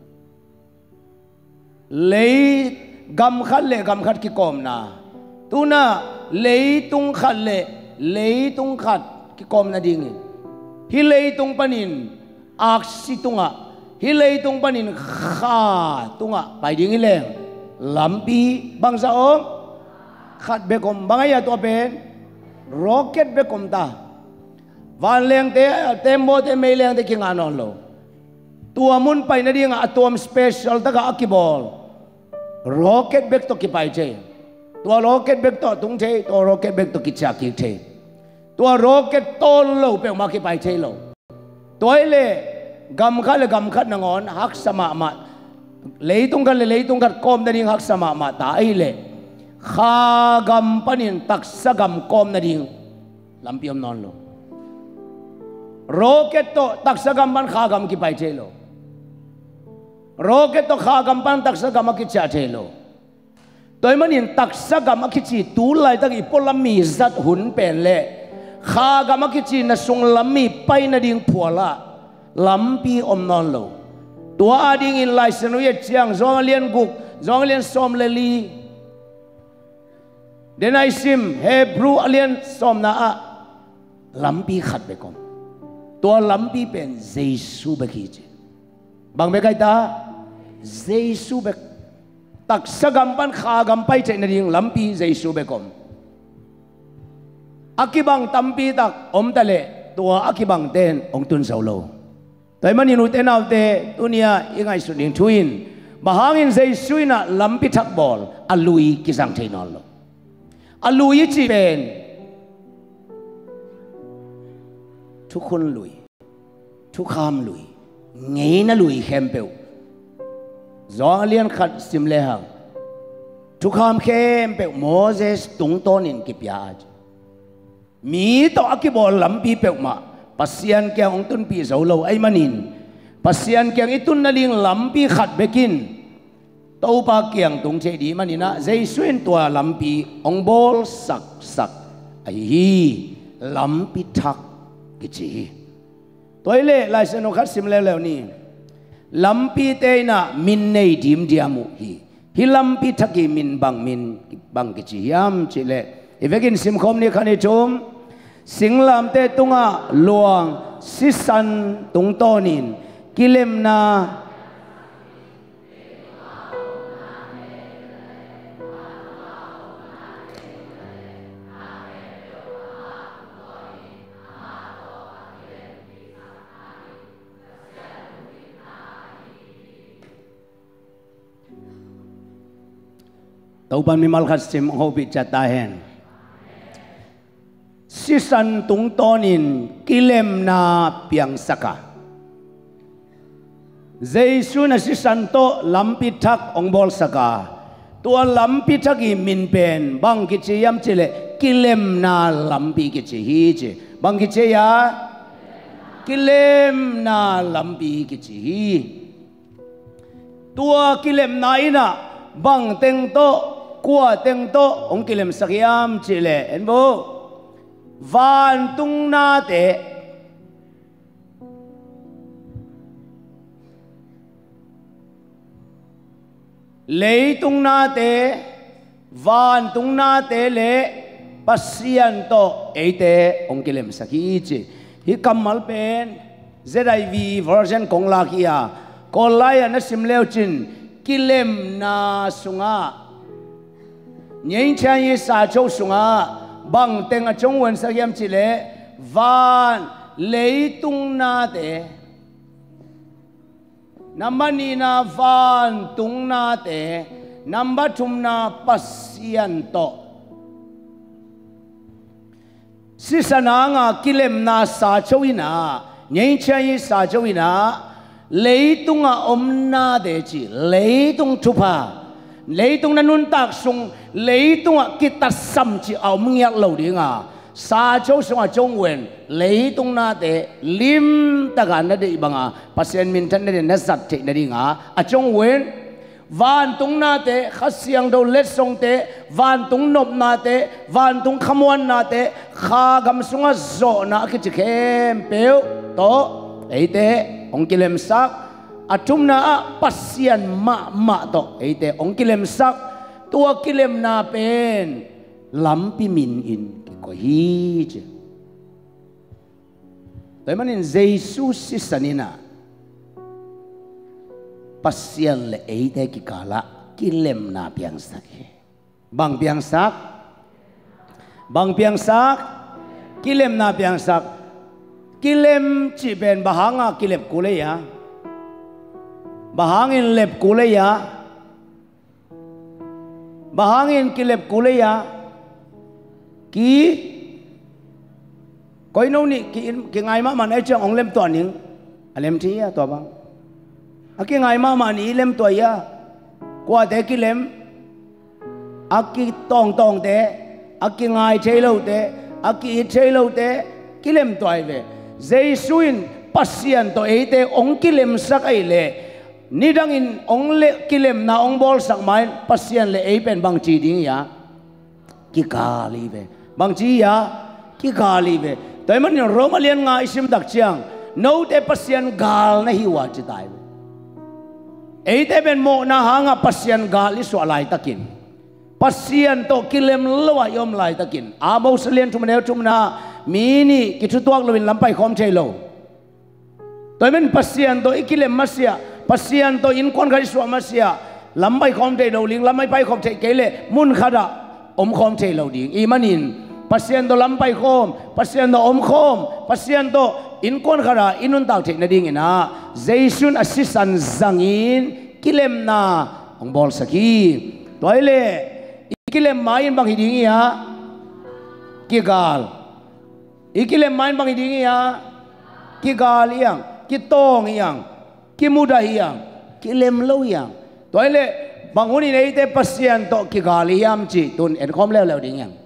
เลยกัมขัดเลกัมขัดกิกอมนาตัวน่ะเลยตุงขัดเลเลยตุงขัดกิกอมนาดิ่งฮิเลยตุงปนินอักษิตุงะฮิเลยตุงปนินข้าตุงะไปดิ่งเลงลำปีบางสะอมขัดเบกอมบางอย่างตัวเป็นร็อกเก็ตเบกอมตาวันเลงเตะเต็มโบเตไม่เลงเตะกิงานอนโลตัวมุนไปนาดิ่งอะตัวมสเปเชียลตะกะอักกิบอลร็อกเก็ตเบกตัวกิไปเจตัวร็อกเก็ตเบกตัวตุงเจตัวร็อกเก็ตเบกตัวกิจากิเจตัวร็อกเก็ตโตโลเปมากิไปเจโลตัวเอเล่กำขัดเลยกำขัดนงอนฮักสมามาเลยตุงกันเลยเลยตุงกันกอมนาดิ่งฮักสมามาตาเอเล่ข้ากำปนินตักสกำกอมนาดิ่งลำปีอมนอนโลร็อกเก็ตตัวตักสกำปันข้ากำกิไปเจโลร็อกเก็ตตัวข้ากำปันตักสกำมากิจ่าเจโลตัวมันยินตักสกำมากิจีตูไลตั้งอีพลมีจัดหุ่นเป็นเล่ข้ากำมากิจีน่ะส่งลำมีไปนาดิ่งผัวละลำปีอมนอนโลตัวอาดิ่งอินไลสนุยเจียงจงเลียนกุกจงเลียนสอมเลลีเดนไอซิมเฮบรูอเลียนสอมนาอะลำปีขัดเบกอมตัวลำปีเป็นเจสูเบกิจบางเบกไอตาเจสูเบกตักสะกัมปันข้ากัมไปเจนดิ่งลำปีเจสูเบกอมอากิบังตัมปีตักอมทะเลตัวอากิบังเตนองตุนเสาโลแต่มันยินุเตนเอาเตตัวเนี้ยยังไงสุดยิ่งทวินบางอินเจสูน่ะลำปีทักบอลอลุยกิสังเทนอลโลอลุยจีเป็นทุกคนลุยทุกคำลุยเงี้ยน่ะลุยเข้มเปวจองเลียนขัดสิมเลหังทุกคำเข้มเปวโมเสสตุงโตนินกิปยาจมีตัวอักบอลลำปีเปวมาปัสยันเกียงองตุนปีเสาโลไอมันินปัสยันเกียงอิตุนนาลิงลำปีขัดเบกินตัวปากเกียงตุงเจดีมันินะใจสวยตัวลำปีองบอลสักสักไอ้ฮีลำปีทักกิจีตัวเล่ลายสนุกขัดสิมเลวนี่ลำปีเตน่ะมินในดิมเดียมุฮีฮิลำปีทักกิมินบังมินบังกิจียามจิเลอีเวกินสิมคมนี่ขันอิจมสิงลำเตตุงะลวงสิสันตุงโตนินกิเลมนาตัวปันมีมัลคัสซิมโฮบิจัตตาเฮนสิสันตุงโตนินกิเลมนาเปียงสักะเจสุนสิสันโตลำปิทักองบอลสักะตัวลำปิทักอีมินเป็นบังกิจยามเจเลกิเลมนาลำปิกิจฮีเจบังกิจยากิเลมนาลำปิกิจฮีตัวกิเลมนาอินะบังเต็งโตกัวเต็งโตองกิเลมสักยามเจเลเห็นบ่วานตุงนาเตเลยตุงนาเตวานตุงนาเตเลปัสยันโตเอเตองกิเลมสักฮีเจฮิคัมมัลเป็น เซ ไอ วี version ของลาคียากอลายนัสิมเลวจินกิเลมนาสุงาเนียนเชียนสาโจสุงาบังเต็งจงวันสักยามจิเลวาน lấy tung na te namani na van tung na te number tum na pasian to sisana nga kilem na sa chawina nhảy chay sa chawina lấy tung a om na de chi lấy tung thupa lấy tung na nun tak sung lấy tung a kita sam chi om ngiak lo ding a sa châu sung a chong wen lấy tung na de lim taga na de banga pasien min tan de na sat the na ding a a chong wen van tung na te khasiang do let song te van tung nop na te van tung khamwan na te kha gam sunga zo na ki khem peu to eite ong kilem sak atum na pasian ma ma to eite ong kilem sak tua kilem na pen lampi min in ko hi je toy manin Jesus sisanina pasian le eite ki kala kilem na piang sak bang piang sak bang piang sak kilem na piang sak kilem chi ben bahanga kilep kuleya bahangin lep kuleya bahangin kilep kuleya ki koi no ni ki ki ngai ma man ai chang ong lem to ning alem thi ya to bang aki ngai ma man i lem to ya kwa te kilem aki tong tong te aki ngai chei lo te aki chei lo te kilem to ai ve Jesuin pasian to eite ong kilem sak ai le nidangin ong le kilem na ong bol sak main pasian le ei pen bang chi ding ya ki kali ve bang chi ya ki kali ve toy man romalian nga isim dak chiang no te pasian gal na hiwa chi tai eite ben mo na hanga pasian gal isu alai takin pasian to kilem lawa yom lai takin amo salian tumne tumna mini kitu tuak lowin lampai khom chei lo toy men pasian to ikilem masia pasian to in kon gai suwa masia lampai khom chei lo ling lampai pai khom chei kele mun khada om khom chei lo ding i manin pasian to lampai khom pasian to om khom pasian to in kon khada inun tak thei na ding ina jaisun asisan zangin kilem na ong bol saki toile ikilem main bang hiding ya kigal ikilem main bang hiding ya kigal yang kitong yang kimuda yang kilem lo yang toile banguni nei te pasian to kigal yam chi tun en khom leo leo ding yang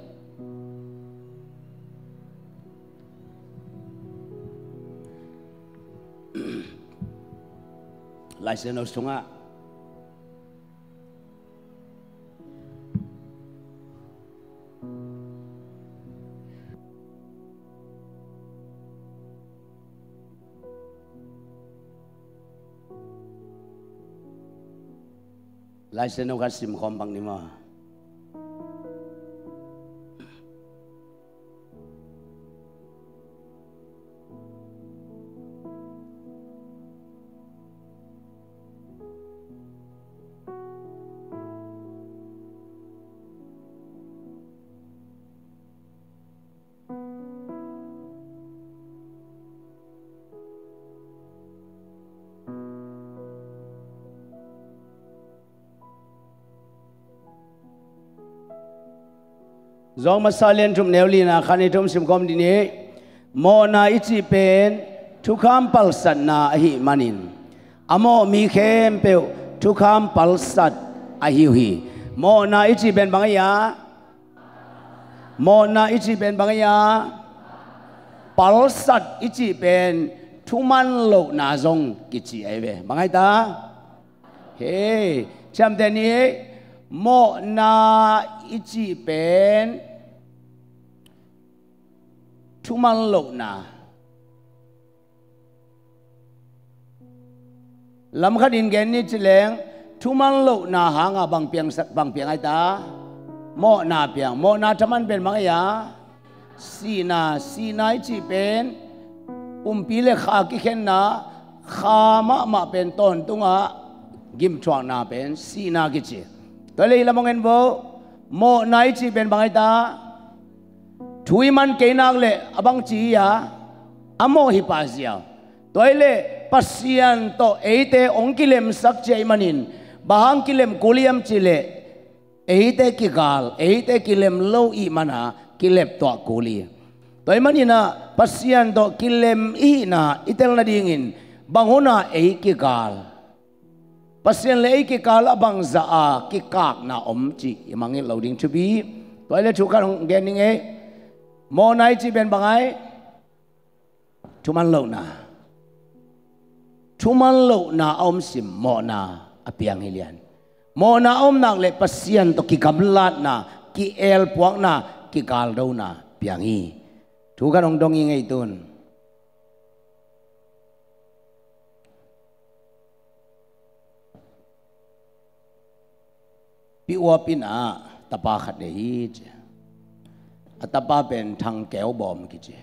lai se no sunga lai se no kasim khom bang ni ma Zong masalian tum neulina khani tum sim kom dini mo na ichi pen thukam palsat na hi manin amo mi khem pe thukam palsat ahi hi mo na ichi pen bangaya mo na ichi pen bangaya palsat ichi pen thuman lo na zong kichi ai ve bangai ta he cham de ni mo na ichi pen thuman lo na lam khadin gen ni chileng thuman lo na hanga bang piang sak bang piang ai ta mo na piang mo na thaman pen mang ya si na si na chi pen um pi le kha ki khen na kha ma ma pen ton tunga gim chuang na pen si na ki chi to le lamong en bo mo nai chi pen bang ai ta thui man ke nak le abang chi ya amo hi pa ziaw toile pasian to eite ongkilem sak chei manin bahang kilem kuliam chile eite kigal eite kilem lo i mana kilep to kuli toy manina pasian to kilem i na itel na dingin banguna ei kigal pasian le ki kala bang za a ki kak na om chi imangin loading to be toilet chu kan gening e mo nai chi ben bangai chuman lo na chuman lo na om sim mo na apiang hilian mo na om nak le pasian to ki kablat na ki el puak na ki kal do na piang hi chu kan ong dong ngai tun piwa pina tapa khat de hi che atapa ben thang keo bom ki che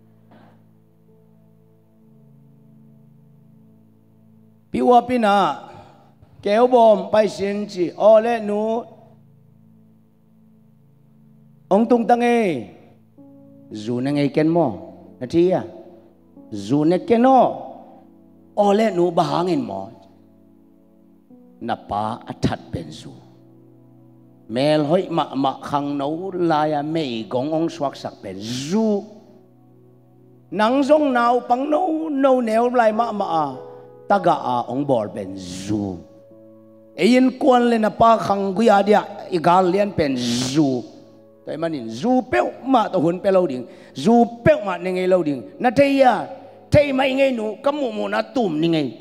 piwa pina keo bom pai sin chi ole nu ong tung tang e zu na ngai ken mo na thi ya zu ne keno ole nu bahangin mo na pa athat ben zu mel hoi ma ma khang nấu laya mei gong ong swak sak pen zu nang zong nau pang nấu nấu neo lai ma ma a taga a ong bol pen zu ein kwan le na pa khang guya dia igal lian pen zu toy manin zu peu ma to hun pe lo ding zu peu ma ni ngai lo ding na thei ya thei mai ngai nu kamu mu na tum ni ngai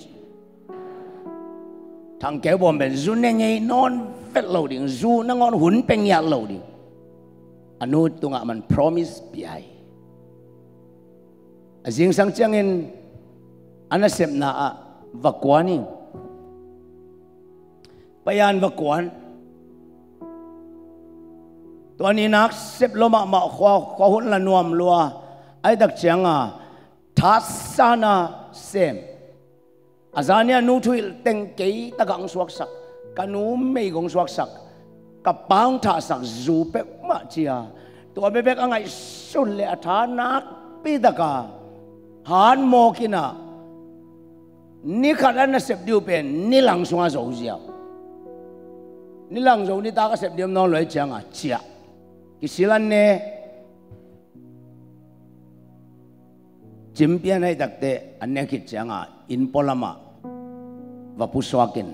thang kéo bom ben zu ne ngai non fet loading zu na ngon hun peng ya loading anu tunga man promise piai azing sang changin anasem na a vakwani payan vakwan to ani nak sep loma ma khwa khwa hun la nuam lua ai dak changa thasana sem azania nu thui teng kei tagang suak sak kanu mei gong suak sak kapang tha sak zu pe ma chia to be bek angai sun le atha nak pi daka han mo kina ni khadan na sep diu pen ni lang sunga zo zia ni lang zo ni ta ka sep diu no loi changa chia ki silan ne chimpian ai dakte anne ki changa in polama vapuswakin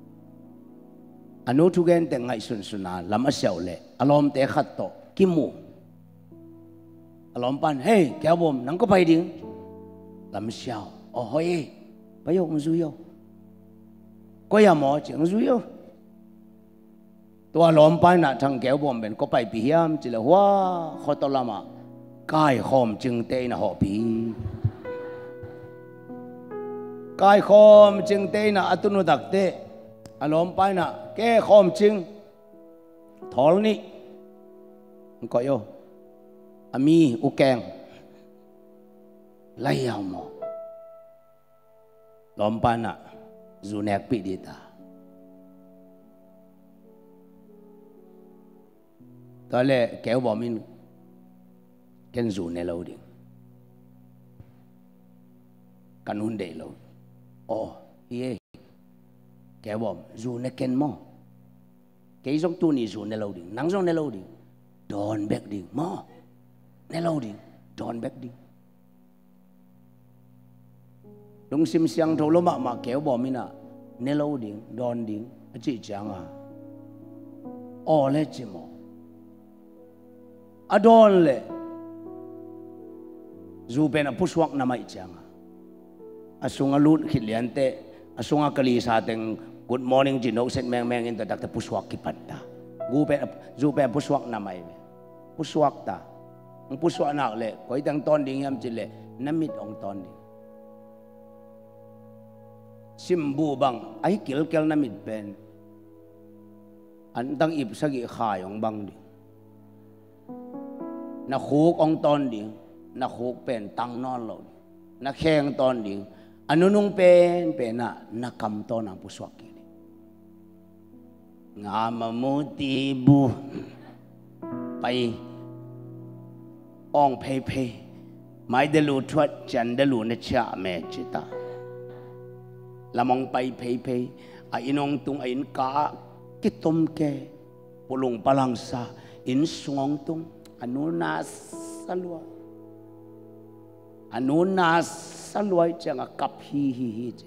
anu thugen te ngai sun suna lama siaule alom te khat to kimu alom pan hey kya bom nang ko pai ding lam siao oh hoi pai yo ngzu yo ko ya mo chi ngzu yo to alom pan na thang kya bom ben ko pai pi hiam chi la hwa khotolama kai khom ching te na ho pi kai khom ching te na atunu dak te alom pai na ke khom ching thol ni ko yo ami u keng lai yaw mo lom pai na zunek pi di ta tole kéo bỏ min ken zu ne lo ding kanun de lo oh ye kéo bỏ zu ne ken mo cái giống tu ni zu ne lo ding nang giống ne lo ding don back ding mo ne lo ding don back ding đúng sim siang thâu lo ma ma kéo bỏ min à ne lo ding don ding chỉ chang à oh le chi mo adon le zu ben a puswak na mai changa asunga lut khiliante asunga kali sa teng good morning jino set meng meng in ta puswak ki patta gu ben zu ben puswak na mai puswak ta ang puswak na le koi tang ton ding yam chile namit ong ton ding simbu bang ai kil kel namit ben an tang ip sagi khayong bang ding na khuk ong ton ding na khuk pen tang non lo na kheng ton ding anunung pen pen na na kam ton ang puswak ki nga mamuti bu pai ong pei pei ไม่เดลูทวดจันเดลูนชาเมจิตาละมองไปเพย์เพย์ไอ้น้องตุงไอ้นกากิตมแกปลุงพลังซาอินสงตุงอนุนาสลวยอนุนาสลวยจังกับฮีฮีฮีเจ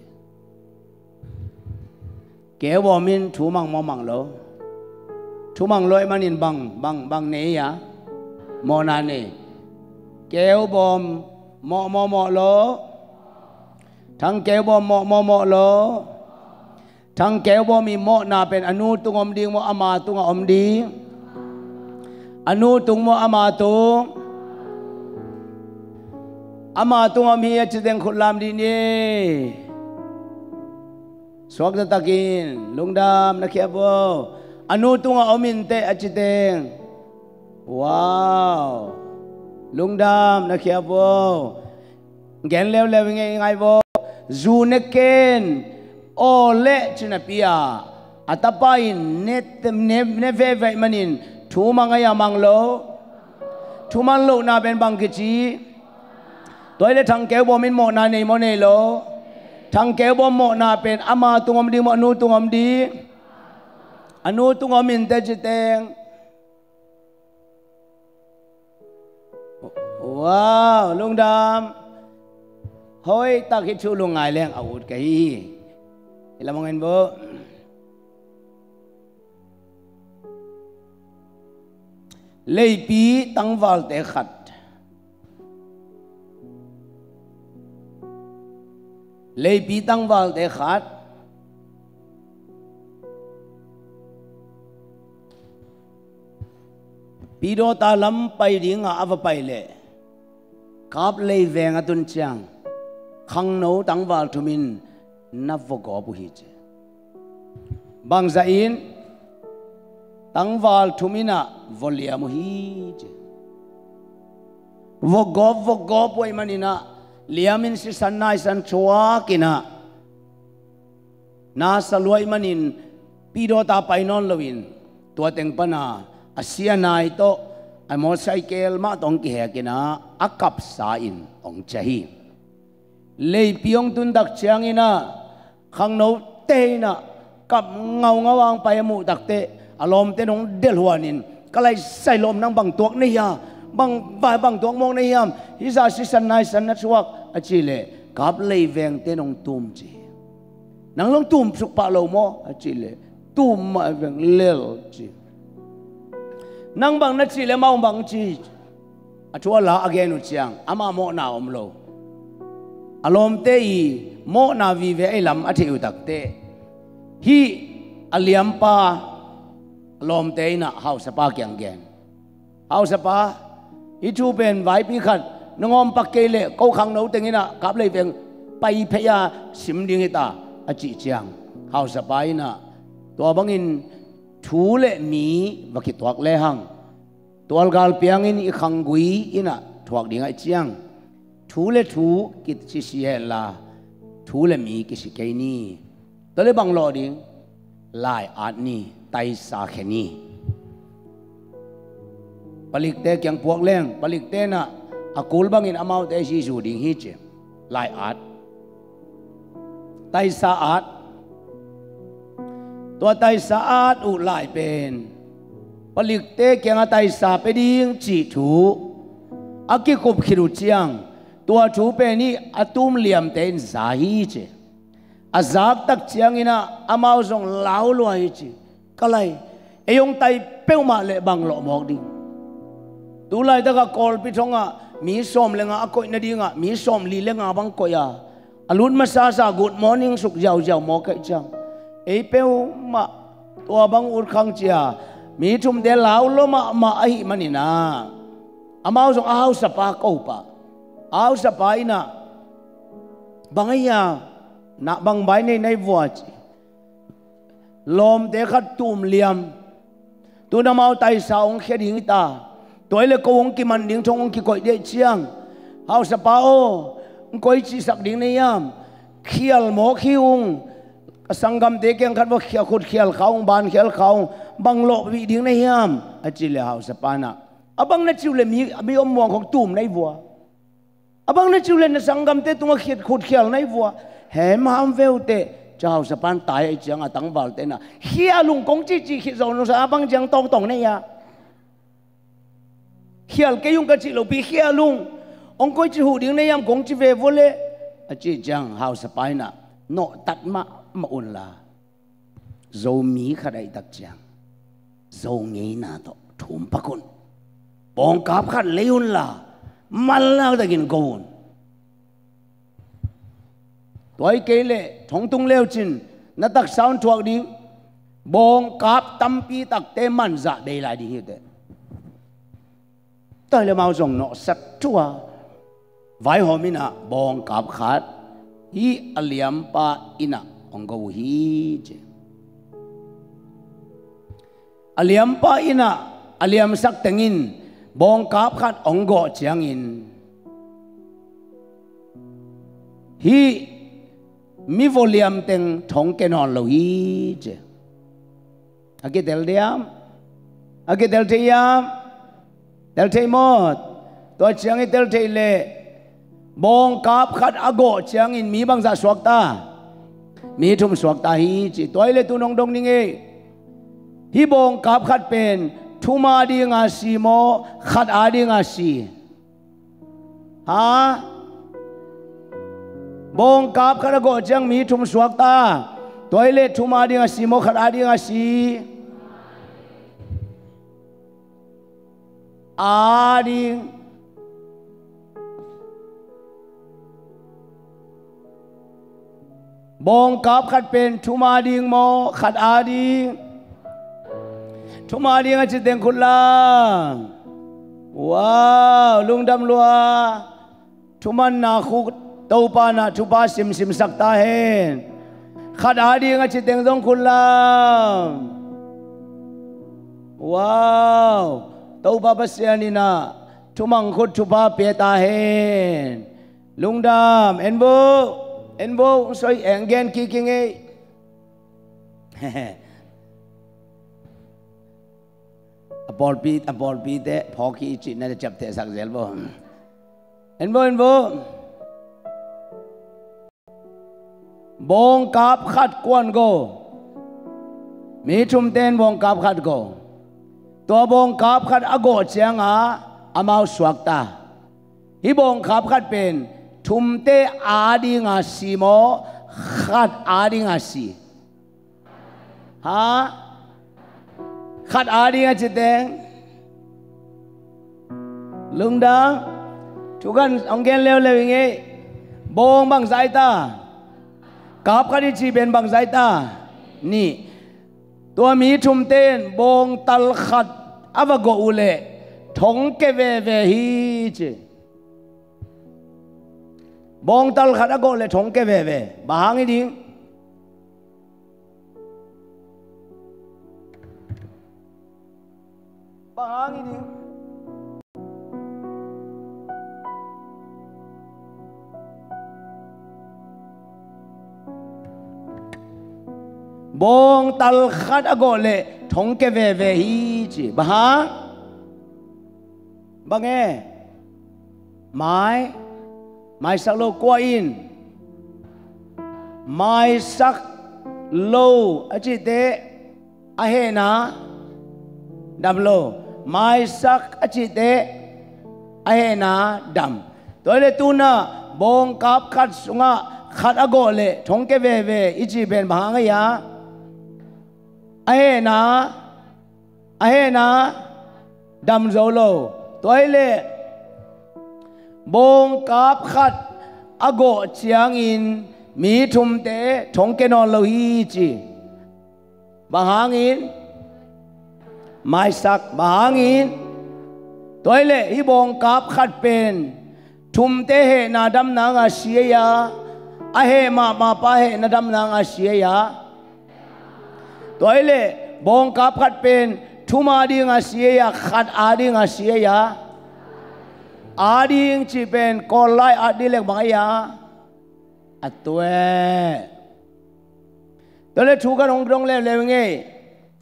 แกว่ามินถูมังมอมังโลถูมังลอยมันอินบังบังบังเนียมอนานีแกวบอมมอมอมอโลทั้งแกวบอมมอมอมอโลทั้งแกวบอมีมอนาเป็นอนุตุงอมดีมออามาตุงอมดีอนุตุงมออามาตุงอามาตุงอมีจะเดงขุลามดีนี่สวกตะกินลุงดามนักเขียบอนุตุงอมินเตอจิเดงว้าวลุงดามนักเขียบแกนเลวเลวยังไงยังไงบ่จูเนเกนโอเล่ชินาพิยาอัตปายเนตเนเนเวเวมันินทูมังไงมังโลทูมังโลนาเป็นบังกิจีตัวเล็กทางแก้วบ่มินโมนาเนโมเนโลทางแก้วบ่โมนาเป็นอามาตุงอมดีโมอนุตุงอมดีอนุตุงอมินเตจิเตงว้าวลุงดามเฮ้ยตาคิดชูลุงไงเลี้ยงอาวุธกี่เรามองเห็นบ่เลยปีตั้งวอลเตะขัดเลยปีตั้งวอลเตะขัดปีโดตาลำไปดิ้งอาฟไปเลยกับเลยแวงอตุนจังขังโนตั้งวอลทุมินนับวกอบุฮิจบางใจอินตั้งวอลทุมินะวอลเลียมุฮิจวกอบวกอบวยมันินะเลียมินสิสันนายสันชัวกินะนาสลวยมันินปีโดตาไปนอนลวินตัวเต็งปนาอาเซียนายโตไอมอไซเคิลมาต้องเกี่ยกินะอักกับสาอินองใจเลยปีองตุนดักเชียงอินะขังโนเตนะกับเงาเงาวางไปมูดักเตอารมณ์เตนงเดลหัวนินก็เลยใส่ลมนั่งบังตัวนี่ยาบังบ่ายบังตัวมองในยามฮิซาสิสันนายสันนัชวักอจิเลกับเลยแวงเตนงตุมจีนังลงตุมสุกปะโลโมอจิเลตุมมาแวงเลลจีนังบังนัชจิเลมาบังจีอชัวลาอเกนุเชียงอามาโมนาอมโลอารมณ์เตอีโมนาวีเวไอลำอธิอุตักเตฮีอเลียมปาอารมณ์เตอีน่ะเฮาสปาเกียงแกนเฮาสปาอีจูเป็นไว้ปีขัดนงอมปักเกเลเขาขังโนเตงิน่ะกับเลยเพียงไปพยาสิมดิงตาอจิเจียงเฮาสปาอิน่ะตัวบังอินทูเลมีบักตัวเลหังตัวกาลเปียงอินอีขังกุยอิน่ะถวกดิงไอเจียงทูเลทูกิดชิเสียลาทูเลมีกิสิเกนีตัวเลบังโลดิงลายอาดนีไตสาเขนีปลิกเตเกียงพวกเล่งปลิกเตน่ะอากูลบังอินอามาวเตชิสูดิงฮิจลายอาดไตสาอาดตัวไตสาอาดอุลายเป็นปลิกเตเกียงไตสาไปดิงจีถูอากิคุบขิรุเจียงตัวชูเป็นนี่อาตุมเหลี่ยมเต็นสาฮีเจอาจักตักเชียงอินะอามาวส่งลาวลอยเจก็เลยไอยงไตเป้ามาเลยบังหลอกบอกดิตัวเลยตะกะกอลพิชงอ่ะมีส้มเลงอ่ะก็นาดีงอ่ะมีส้มลีเลงอ่ะบังก็ยาอรุณมาซาซา good morning สุกยาวยาวมอกัยจังไอเป้ามาตัวบังอุดขังเจียมีชุมเดลาวลมามาไอมันนี่นะอามาวส่งอ้าวสปาเก้าปะอ้าวสปายนะบางอย่างนักบางใบในในวัวจีลมเด็กขัดตุ่มเลียมตัวนำเอาไตสาวองเขียดิงตาตัวเล็กก็องกิมันดิงชงองกิก่อยเดเชียงอ้าวสปาโอก่อยจีสักดิงในยามเขียลหมอคิวงสังกำเด็กยังขัดว่าเขียขุดเขียลเขาบานเขียลเขาบังโลวิดิงในยามอจิเลอ้าวสปานะอบังนั่นจิวเลมีมีอมมองของตุ่มในวัว abang na chulen na sanggam te tunga khit khut khial nai vua hem ham veu te chao sa pan tai ai chang atang wal te na hia lung kong chi chi khit zon sa abang jang tong tong nei ya khial ke yung ka chi lo pi hia lung ong koi chi hu ding nei yam kong chi ve vole a chi jang hau sa pai na no tat ma ma un la zo mi khadai tak chang zo ngei na to thum pakun bong kap khat leun la mal la takin goun toy ke le thong tung leo chin na tak sound thuak ding bong kap tampi tak te man za dei lai ding hi te toy le mau jong no sat tua vai homina bong kap khat hi aliam pa ina ong go hi je aliam pa ina aliam sak tengin bong kap khat ong go chiang in hi mi voliam teng thong ke non lo hi je age del diam age del tiam del te mot to chiang i del te le bong kap khat ago chiang in mi bang za suak ta mi thum suak ta hi chi toy le tu nong dong ning e hi bong kap khat pen thuma di nga si mo khat a di nga si ha bong kap khat ago chiang mi thum suak ta toy le thuma di nga si mo khat a di nga si a di bong kap khat pen thuma ding mo khat a ding thuma ding a chi teng khut la wow lung dam lua thuman na khu to pa na thu pa sim sim sak ta hen khat a ding a chi teng dong khut la wow to pa pa sia ni na thumang khut thu pa pe ta hen lung dam en bo en bo soi en gen ki king e apol pi apol pi te phoki chi na chap te sak zel bo en bo en bo bong kap khat kwan go mi thum ten bong kap khat go to bong kap khat ago chiang a amau suak ta hi bong kap khat pen thum te a di nga si mo khat a di nga si ha khat a di nga chi teng lung dang thu kan ong gen leo leo nge bong bang zai ta kap khat chi ben bang zai ta ni tua mi thum ten bong tal khat avago ule thong ke ve ve hi chi bong tal khat ago le thong ke ve ve bahang i ding bahang i ding bong tal khat ago le thong ke ve ve hi chi bahang bang e mai mai sak lo qua in mai sak lo achi te a he na dam lo mai sak achi te a he na dam toile tu na bong kap khat sunga khat ago le thong ke ve ve ichi ben bang ya a he na a he na dam zo lo toile bong kap khat ago chiang in mi thum te thong ke non lo hi chi bahang in mai sak bahang in toile hi bong kap khat pen thum te he na dam na nga sia ya a he ma ma pa he na dam na nga sia ya toile bong kap khat pen thuma di nga sia ya khat a di nga sia ya ading chi pen kolai adi lek bangaya atwe tole thu ka rong rong le le nge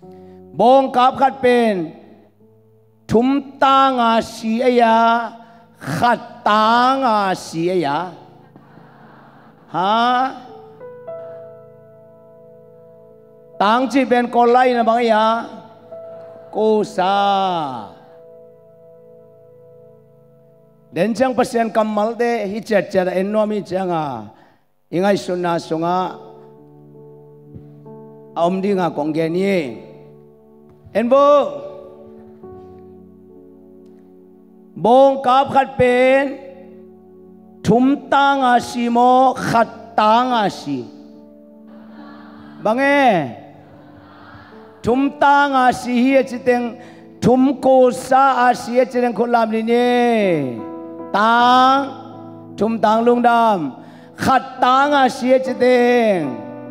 bong kap khat pen thum ta nga si aya khát tang à xí ya ha tang chỉ bên con lai na bang ya cô sa đến chẳng pasien kamal de hi chat chat enomi changa ingai sunna sunga om di nga kong ge ni enbo bong kap khat pen thum tang a si mo khat tang a si bange thum tang a si hi chiteng thum ko sa a si chiteng kholam ni ni tang thum tang lung dam khat tang a si chiteng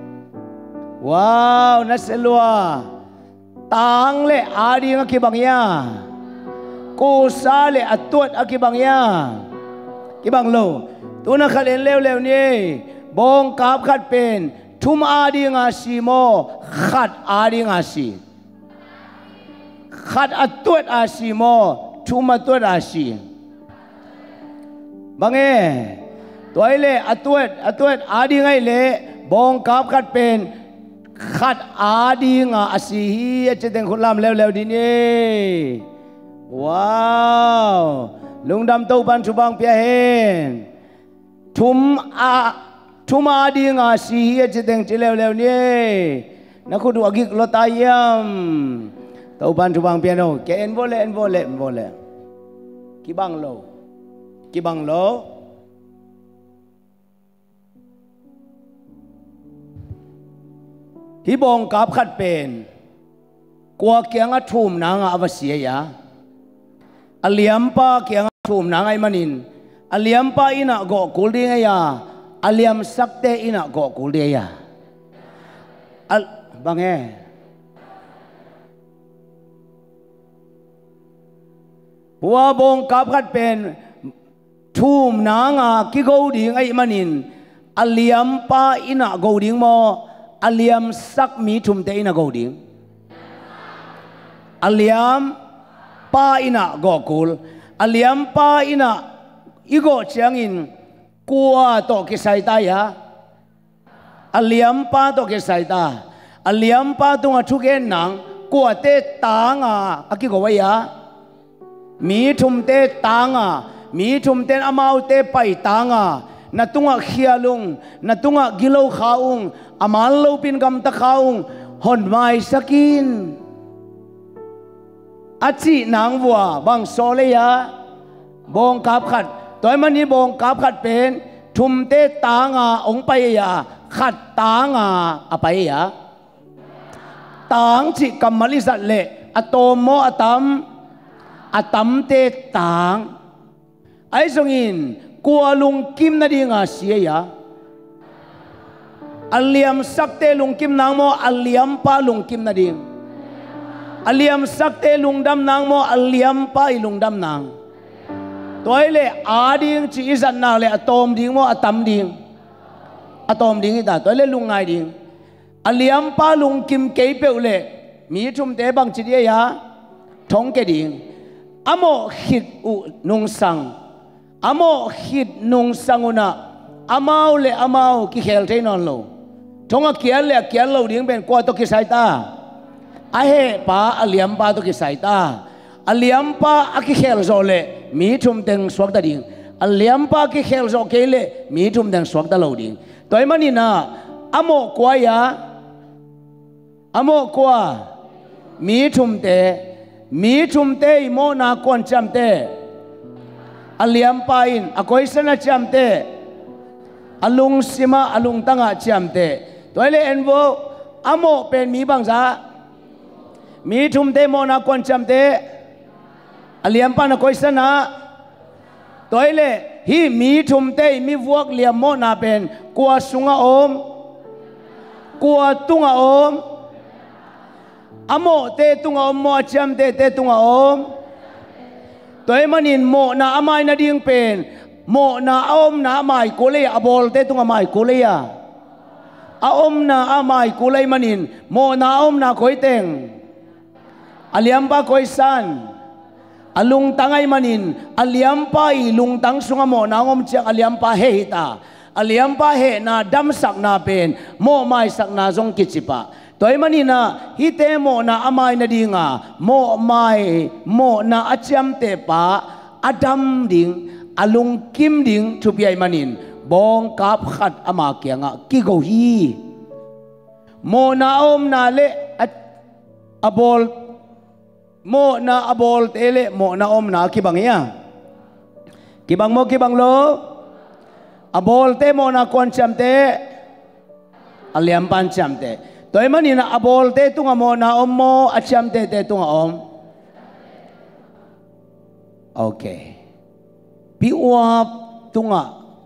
wow naselwa tang le adi nga ki bangya cô sa le atuat akibang ya kibang lo tuna khalen lew lew ni bong kap khat pen thum adi nga si mo khat adi nga si khat atuat a si mo thum atuat a si bange toile atuat atuat adi ngai le bong kap khat pen khat adi nga asi hi cheteng khulam lew lew di ni wow lung dam tau ban subang pia hen thum a thum a di nga si hi chiteng chilew lew ni na khu du agik lo tayam tau ban subang pia no ke en vole en vole en vole ki bang lo ki bang lo hi bong kap khat pen kwa kyang a thum na nga avasia ya aliam pa kyang thum na ngai manin aliam pa ina go kuldi nga ya aliam sakte ina go kuldi ya al bange wa bong kap khat pen thum na nga ki go ding ai manin aliam pa ina go ding mo aliam sak mi thum te ina go ding aliam pa ina gokul aliam pa ina igo changin kwa to ke saita ya aliam pa to ke saita aliam pa tunga thuke nang kwa te tanga akiko wa ya mi thum te tanga mi thum ten amau te pai tanga na tunga khialung na tunga gilo khaung amal lo pin gam ta khaung hon mai sakin achi nang vua bang sole ya bong kap khat toy mani bong kap khat pen thum te tanga ong pai ya khat tanga apai ya tang chi kamali sat le atom mo atam atam te tang ai songin kwa lung kim na dinga sia ya aliam sakte lung kim nang mo aliam pa lung kim na ding aliam sakte lungdam nang mo aliam pa ilungdam nang toile ading chi izan na le atom ding mo atam ding atom ding ita toile lungai ding aliam pa lung kim ke pe le mi thum te bang chi dia ya thong ke ding amo hit u nung sang amo hit nung sanguna amau le amau ki khel the non lo thonga kial le kial lo ding ben ko to ki sai ta ahe pa aliam pa to ki saita aliam pa aki khel zo le mi thum teng swak da ding aliam pa ki khel zo ke le mi thum teng swak da lo ding toy mani na amo kwa ya amo kwa mi thum te mi thum te mo na kon cham te aliam pa in akoi sana cham te alung sima alung tanga cham te toy le envo amo pen mi bang za mi thum te mo na kon cham te aliam pa na koi sana toile hi mi thum te mi vuak liam mo na pen kwa sunga om kwa tunga om amo te tunga om mo cham te te tunga om toy manin mo na amai na ding pen mo na om na amai ko le abol te tunga mai ko le ya a om na amai ko le manin mo na om na koi teng aliam pa koi san alung tangai manin aliam pa i lung tang sunga mo na ngom chiang aliam pa he hita aliam pa he na dam sak na pen mo mai sak na zong kichipa toy manina hite mo na amai na dinga mo mai mo na achiam te pa adam ding alung kim ding thupiai manin bong kap khat ama kianga ki go hi mo na om na le abol mo na abol tele mo na om na kibang ya kibang mo kibang lo abol te mo na kon cham te aliam pan cham te toy manina abol te tunga mo na om mo acham te te tunga om okay pi uap tunga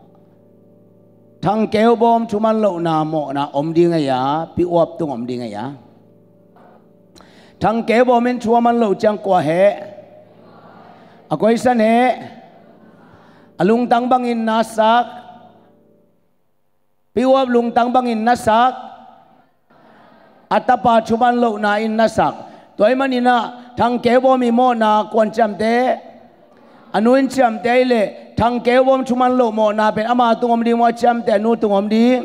thang keo bom chuman lo na mo na om dinga ya pi uap tung om dinga ya thang keo bom men chuman lo chang kwa he akoi san he alung tang bangin nasak pi uap lung tang bangin nasak atapa chuman lo na in nasak toy manina thang keo bom mi mo na kwan cham te anuin cham te le thang keo bom chuman lo mo na pen ama tung om di mo cham te anu tung om di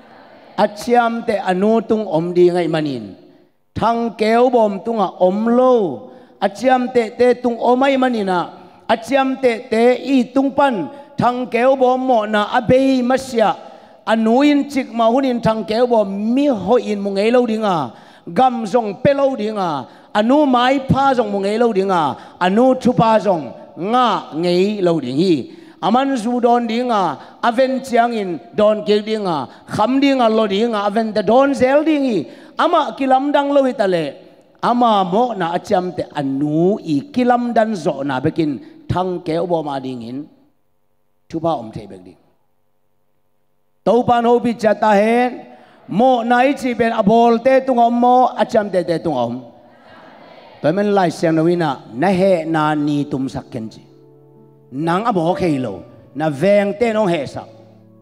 acham te anu tung om di ngai manin thang keo bom tunga om lo acham te te tung omai manina acham te te i tung pan thang keo bom mo na abei masya anuin chik ma hunin thang keo bom mi ho in mu ngei lo dinga gam zong pe lo dinga anu mai pha zong mu ngei lo dinga anu thu pa zong nga ngei lo ding hi aman zu don dinga aven chiang in don ke dinga kham dinga lo dinga aven the don zel ding hi ama kilam dang lo hitale ama mo na acham te anu i kilam dan zo na bekin thang ke bo ma ding in thuba om the bek ding to pan ho bi chata hen mo nai chi ben abol te tung om mo acham te te tung om toy men lai siang na wina na he na ni tum sak ken chi nang abo khei lo na veng te nong he sak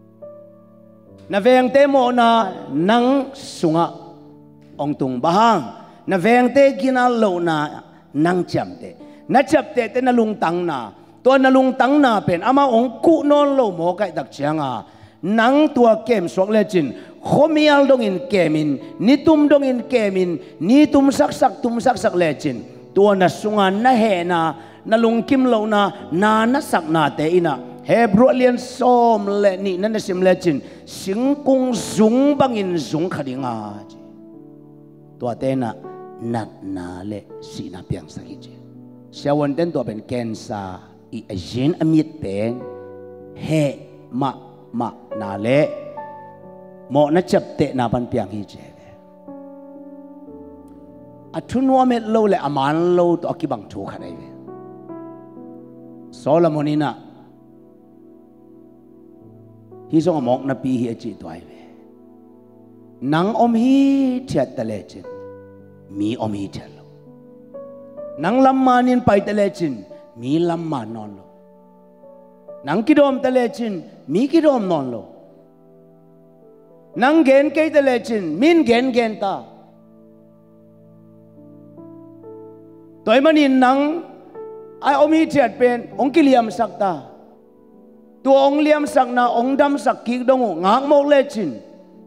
na veng te mo na nang sunga ong tung bahang na veng te kinal lo na nang cham te na chap te te na lung tang na to na lung tang na pen ama ong ku non lo mo kai dak chianga nang tua kem sok le chin khomial dong in kemin ni tum dong in kemin ni tum sak sak tum sak sak le chin to na sunga na he na na lung kim lo na na na sak na te ina hebro lian som le ni na na sim le chin sing kung zung bangin zung khadingaตัวเตนะนัดนาเลสีนาเปียงสักทีเช้าวันเต้นตัวเป็นแกนซาอีเจนอมิดเป็นเฮมามานาเลโมนัจับเตนาบันเปียงฮิเจอัทุนว่าเม็ดโลเลอามันโลตัวกิบังถูกขนาดนี้โซลาโมนีน่ะฮิซงมอกนาปีฮิจิตัวไอ้นังอมฮีเทียตะเลจินมีอมฮีเทียลนังลำมานินไปตะเลจินมีลำมานอนโลนังกิดอมตะเลจินมีกิดอมนอนโลนังเกนเกยตะเลจินมินเกนเกนตาตัวมันนินนังไออมฮีเทียดเป็นองกิเลียมสักตาตัวองเลียมสักนาองดำสักกิกดงงากโมกเลจิน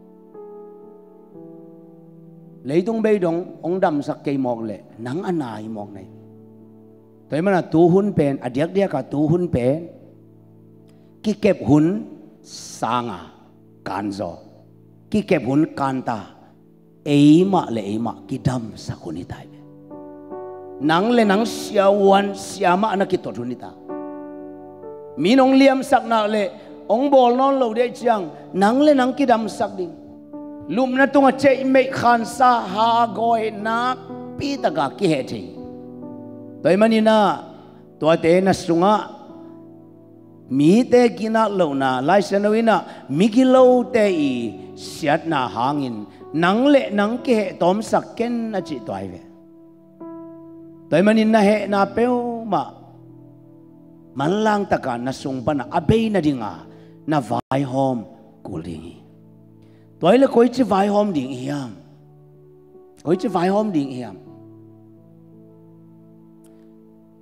lấy tung bay dong ông đâm sắc cây mọc lệ nắng ăn ai mọc này tới mà là tu hun pen à điếc điếc cả tu hun pen ki kẹp hun sang à can gió ki kẹp hun can ta ấy mà lệ ấy mà ki đâm sắc hun đi tai nắng lệ nắng xiao wan xiao mà nó ki tốt hun đi ta mi nong liam sắc nào lệ ông bol non lâu đấy chăng nắng lệ nắng ki đâm sắc đi lum na tunga che me khan sa ha goi na pi ta ga ki he thi toy manina to te na sunga mi te kina lo na lai sanawina mi ki lo te i siat na hangin nang le nang ke he tom sak ken na chi toy ve toy manina he na peu ma man lang ta ka na sung pa na abei na dinga na vai hom kuling tôi là coi chỉ vài hôm điện hiểm, coi chỉ vài hôm điện hiểm.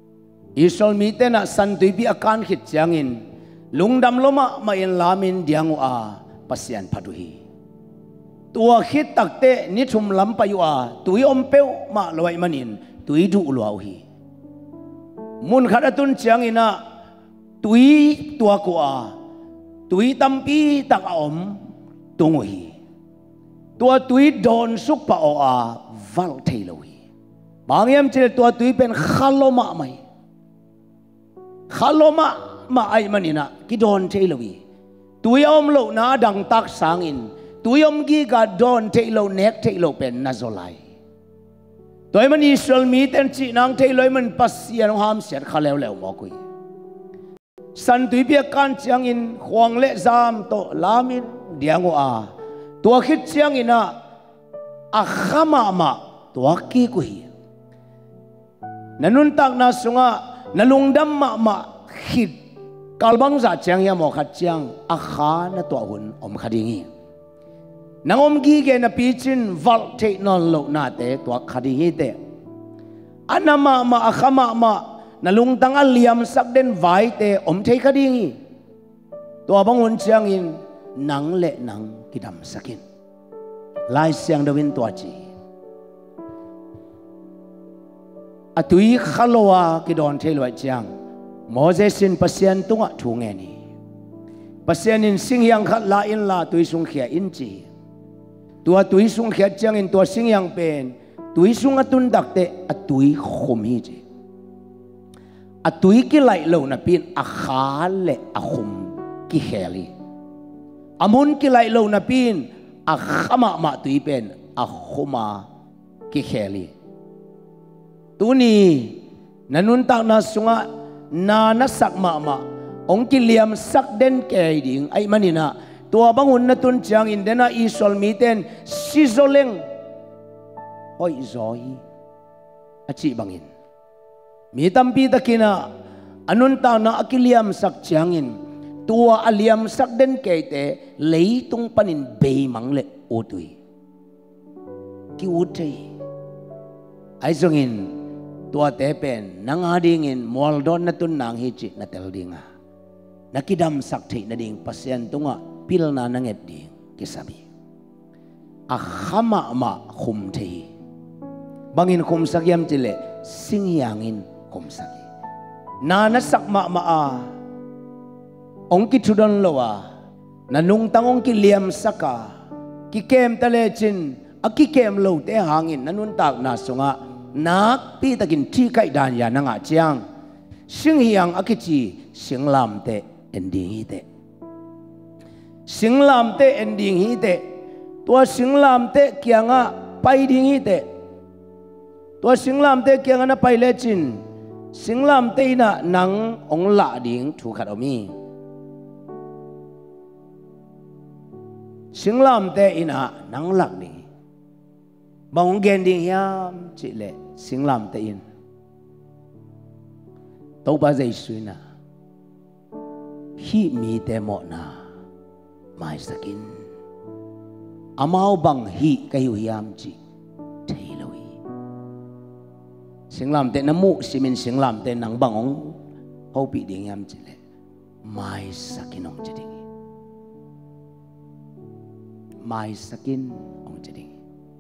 Israel mi te na san tui pi akan khit changin lungdam loma ma in lamin diangu a pasian phaduhi tua khit takte ni thum lam payu a tui om peu ma loi manin tui du luau hi mun khadatun changina tui tua ko a tui tampi tak a om tungu hi tua tui don suk pa o a val thelo hi bangyam chil tua tui pen khaloma mai khaloma ma ai manina ki don thelo hi tui om lo na dang tak sangin tui om gi ga don thelo nek thelo pen nazolai toy man Israel mi ten chi nang theloi man pasian ham set khaleu leu mo kui san tui bia kan chiang in huang le zam to lamin diango a tua khit chiang ina a khama ma tua ki ku hi nanun tak na sunga nalungdam ma ma khit kalbang za chiang ya mo khat chiang a kha na to hun om khadingi nangom gi ge na pi chin val the non lo na te tua khadingi te anama ma a khama ma nalung tang aliam sak den vai te om thei khadingi tua bangun chiang in nang le nang kidam sakin lai siang dawin tua chi atui khalowa kidon theloi chiang Moses in pasian tunga thunge ni pasian in singyang khat la in la tui sung khia in chi tua tui sung khia chiang in tua singyang pen tui sung atun dakte atui khum hi chi atui ki lai lo na pin a khal le a khum ki kheli amun ki lai lo na pin a khama ma tui pen a khuma ki kheli tuni nanun tak na sunga na na sak ma ma ong ki liam sak den ke ding ai manina tua bangun na tun chiang in dena Israel mi ten sizoleng hoi zoi achi bangin mi tampi takina anun ta na akiliam sak chiang in tua aliam sak den ke te leitung panin be mangle otui ki utei ai zongin tua te pen nang ading in moldon na tun nang hi chi na tel dinga nakidam sak thei na ding pasien tunga pil na nanget ding kisabi a khama ma khum thei bangin khum sakyam chile singyangin khum saki na na sak ma ma a ong ki thudon lowa nanung tangong ki liam saka ki kem tale chin aki kem lo te hangin nanun tak na sunga nak pi takin thi kai dan ya nanga chiang singyang akichi singlam te ending hi te singlam te ending hi te tua singlam te kianga pai ding hi te tua singlam te kianga na pai le chin singlam te na nang ong la ding thu khat omi singlam te ina nang lak ding bang gen ding hiam chi le singlam te in to ba zai suina hi mi te mo na mai sakin amau bang hi kai hiam chi thei loi singlam te namu simin singlam te nang bang ong ho pi ding hiam chi le mai sakin ong chi ding mai sakin ong chi ding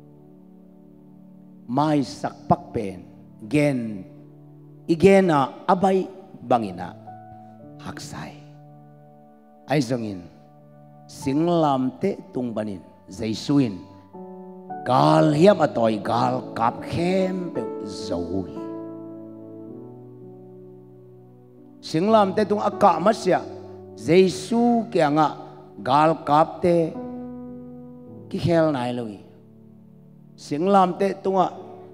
mai sak pak pen gen igena abai bangina haksai ai zongin singlam te tungbanin zaisuin gal hiam atoi gal kap khem pe zohi singlam te tung aka masya zaisu kyanga gal kap te ki khel nai loi singlam te tunga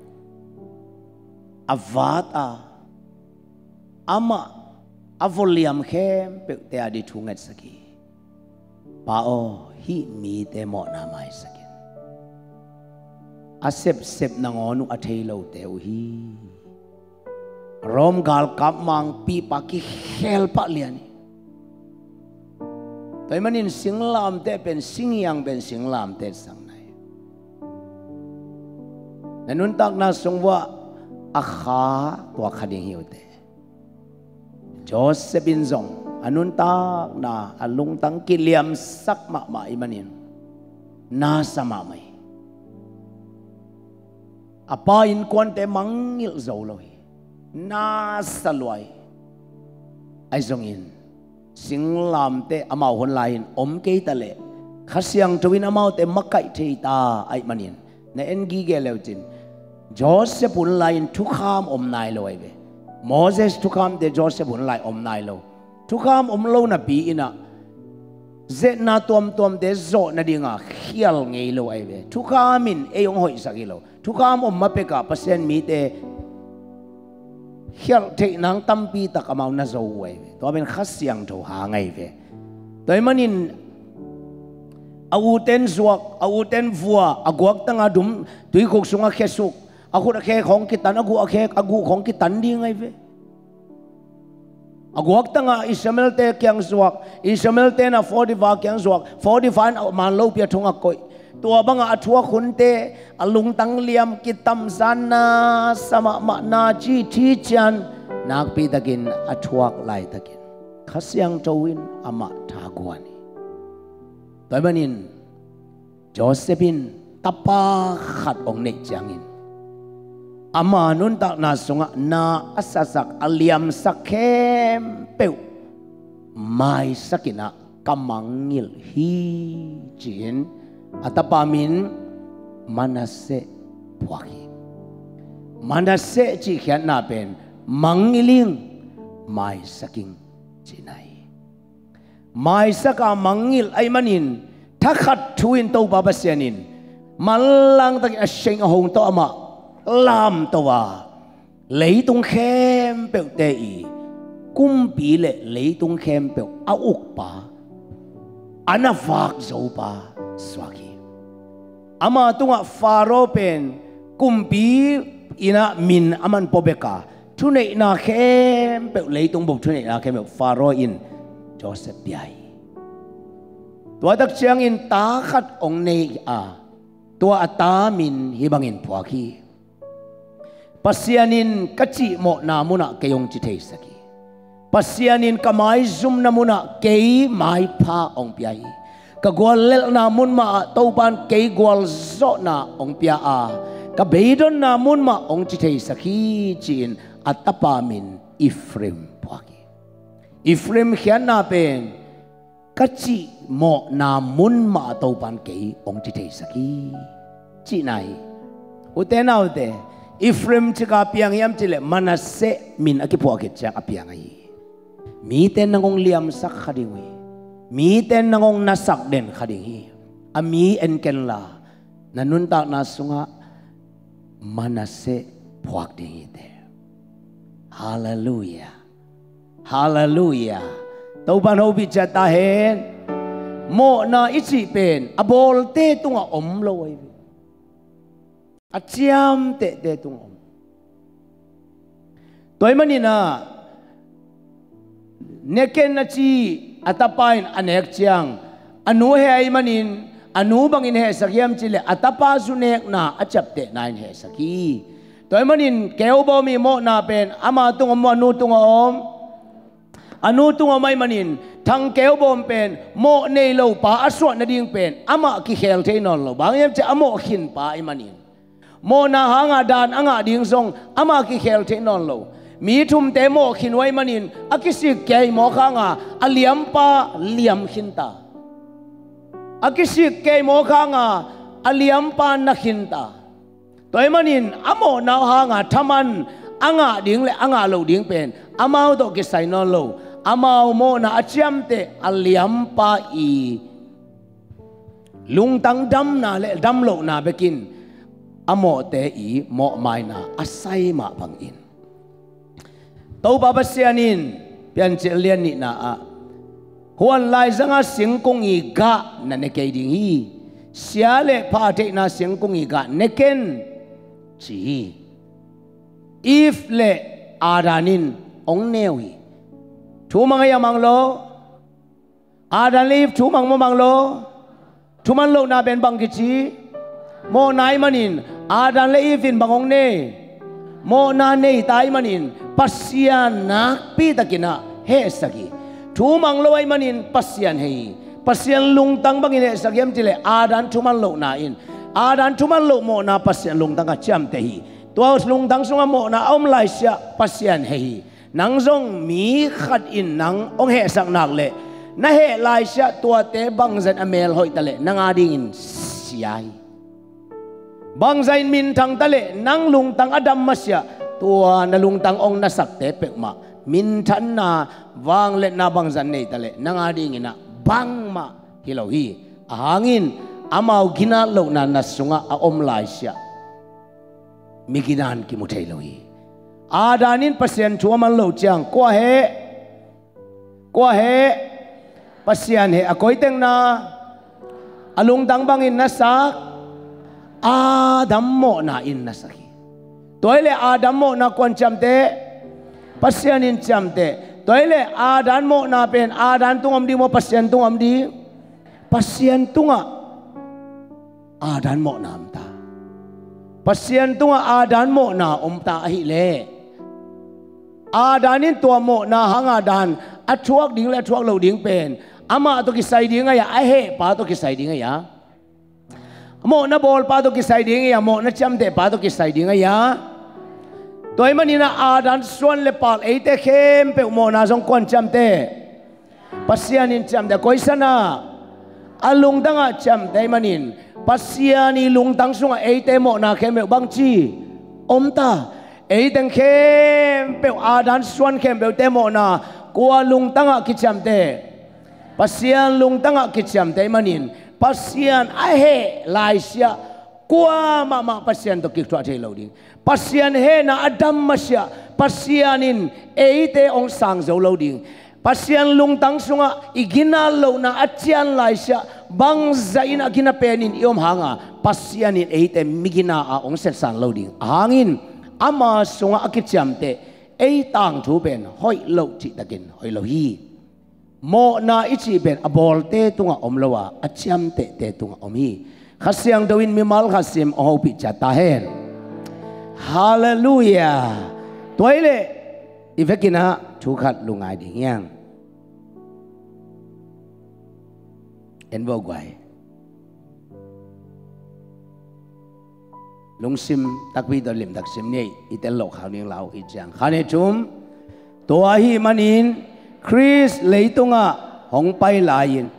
avata ama avoliam khem pe te adi thungat saki pao hi mi te mo na mai sakin asep sep nangonu athei lo te hi rom gal kap mang pi pa ki khel pa liani toy manin singlam te pen singyang ben singlam te sang nai nanun tak na sungwa akha tua khading hiu te Josephine zong anun tak na alung tang kiliam sak mak mak imanin na sama mai apa in kuante mangil zoloi na salwai ai zong in singlam te amau hon lain om ke tale khasiang tawin amau te makai thei ta ai manin na en gi ge leutin Joseph un lain thukham om nai loi ve Moses thukham te Joseph un lai om nai lo thukham om lo na pi ina ze na tom tom te zo na dinga khial ngei lo ai ve thukhamin e yong hoi sakilo thukam om mapeka pasen mi te khial te nang tampi tak amau na zo ai ve to ben khasiang tho ha ngai ve toy manin awuten zuak awuten vua aguak tanga dum tui kok sunga khesuk aku da khe khong kitan agu akhe agu khong kitan di ngai ve aguak tanga Ismail te kyang zuak Ismail te na forty-five kyang zuak forty-five man lo pia thonga koi tua banga athua khun te alung tang liam kitam sana sama makna chi thi chan nak pi takin athuak lai takin khasiang towin ama thagwani toimanin Josephine tapa khat ong nei changin ama nun tak na sunga na asasak aliam sakhem peu mai sakina kamangil hi chin atapamin Manase puaki Manase chi khian na pen mangiling mai saking chinai mai saka mangil ay manin takhat thuin to babasyanin malang tak asyeng hong to ama lam to wa leitung khem pe te i kumpi le leitung khem pe auk pa anafak zo pa swaki ama tunga faro pen kumpi ina min aman pobeka thune na khem pe leitung bok thune na khem faro in Joseph biai tua dak chiang in ta khat ong nei a tua ata min hibangin puaki pasianin kachi mo na muna kayong chithei saki pasianin kamai zum na muna kei mai pha ong piai ka gwal lel na mun ma toban kei gwal zo na ong pia a ka beidon na mun ma ong chithei saki chin atapa min Ephraim puaki Ephraim khian na pen kachi mo na mun ma toban kei ong chithei saki chi nai uten aude Ephraim chika piang yam chile Manase min akipo akit chak apiang ai mi ten nangong liam sak khadingi mi ten nangong nasak den khadingi ami en ken la nanun tak na sunga Manase puak dingi te hallelujah hallelujah tauban hobi chata hen mo na ichi pen abol te tunga om loi achiam te te tung om toy manina neken na chi atapain anek chiang anu he ai manin anu bangin he sakyam chile atapa sunek na achap te nine he saki toy manin keu bo mi mo na pen ama tung om anu tung om anu tung om mai manin thang keu bom pen mo nei lo pa aswa na ding pen ama ki khel the non lo bang yam che amo khin pa ai manin mo na hanga dan anga ding song ama ki khel the non lo mi thum te mo khin wai manin akisi kei mo khanga aliam pa liam khinta akisi kei mo khanga aliam pa na khinta toy manin amo na hanga thaman anga ding le anga lo ding pen amao to ki sai non lo amao mo na achiam te aliam pa i lung tang dam na le dam lo na bekin amo te i mo mai na asai ma bang in to baba sianin pian che lian ni na a huan lai zanga singkung i ga na ne ke ding hi sia le pha te na singkung i ga ne ken chi if le adanin ong newi thu mang ya mang lo adan leaf thu mang mo mang lo thu man lo na ben bang ki chi mo nai manin adan le ifin bangong ne mo na nei tai manin pasian nak pi takina he sagi thu mang lo ai manin pasian hei pasian lung tang bangin he sagiam tile adan thu man lo na in adan thu man lo mo na pasian lung tang a cham te hi tua lung tang sunga mo na om lai sia pasian hei nang zong mi khat in nang ong he sak nak le na he lai sia tua te bang zan amel hoi tale nang ading in siai bang zain min thang tale nang lung tang adam masya tua na lung tang ong na sak te pek ma min than na wang le na bang zan nei tale nang ading ina bang ma hilau hi ahangin amau gina lo na na sunga a om lai sia miginan ki muthei lo hi adanin pasien chuaman lo chang kwa he kwa he pasian he akoi teng na alung tang bangin na sak adam mo na in na saki toile adam mo na kwan cham te pasian in cham te toile adan mo na pen adan tungam di mo pasian tungam di pasian tunga adan mo na amta pasian tunga adan mo na umta hi le adanin tua mo na hanga dan athuak ding le athuak lo ding pen ama to ki sai ding ya a he pa to ki sai ding ya mo na bol pa to ki sai ding ya mo na cham de pa to ki sai ding ya toy manina adan suan le pal e te khem pe mo na jong kon cham te pasian in cham de koi sana alung danga cham de manin pasiani lung tang sunga e te mo na khem bang chi om ta e teng khem pe adan suan khem pe te mo na kwa lung tanga ki cham te pasian lung tanga ki cham te manin pasian a he lai sia kwa ma ma pasian to ki thwa thei lo ding pasian he na adam masya pasianin e te ong sang zo lo ding pasian lung tang sunga igina lo na achian lai sia bang zain agina penin iom hanga pasianin e te migina a ong set san lo ding hangin ama sunga akicham te e tang thu ben hoi lo chi takin hoi lo hi mo na ichi ben abol te tunga omlowa acham te te tunga omi khasiang dawin mi mal khasim o pi cha ta hen hallelujah toile ivekina thu khat lungai ding yang en bo gwai lung sim takwi do lim tak sim nei itel lo khaw ning lau i chang khane chum to hi manin Chris leitunga hong pai lain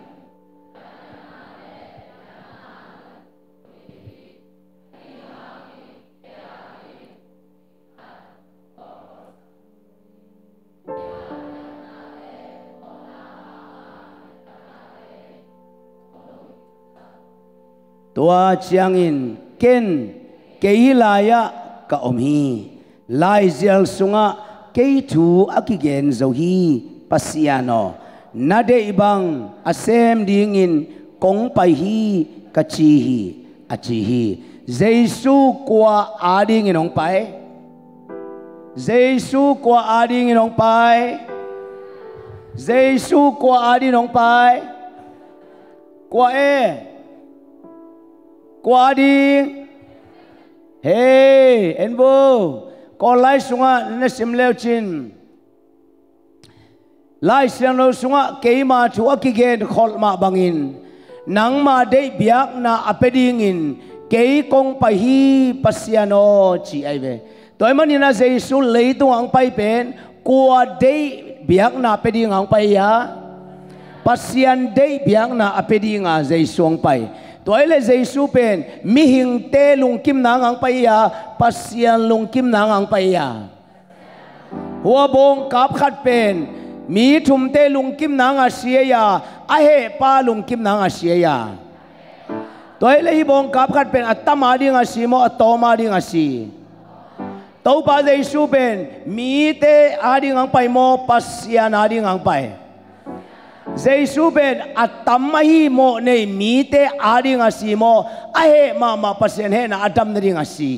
tua chiangin ken keilaya ka omhi lai zel sunga keitu akigen zohi pasiano nade ibang asem dingin kong pai hi kachi hi achi hi jesu kwa ading inong pai jesu kwa ading inong pai jesu kwa ading inong pai kwa e kwa ading hey enbo ko lai sunga na simleu chin lai siang lo sunga keima thu akigen khol ma bangin nang ma dei biak na apedingin kei kong pa hi pasiano chi ai ve toy manina jesu leitung ang pai pen kwa dei biak na apeding ang pai ya pasian dei biak na apeding a jesu ang pai toile jesu pen mi hing te lung kim nang ang pai ya pasian lung kim nang ang pai ya huwa bong kap khat pen mi thum te lung kim nang a sia ya a he pa lung kim nang a sia ya toile hi bong kap khat pen atama ding a si mo atoma ding a si to pa jesu pen mi te ading ang pai mo pasian ading ang pai jesu ben atamahi mo nei mi te ading asi mo ahe mama pasien he na adam na ding asi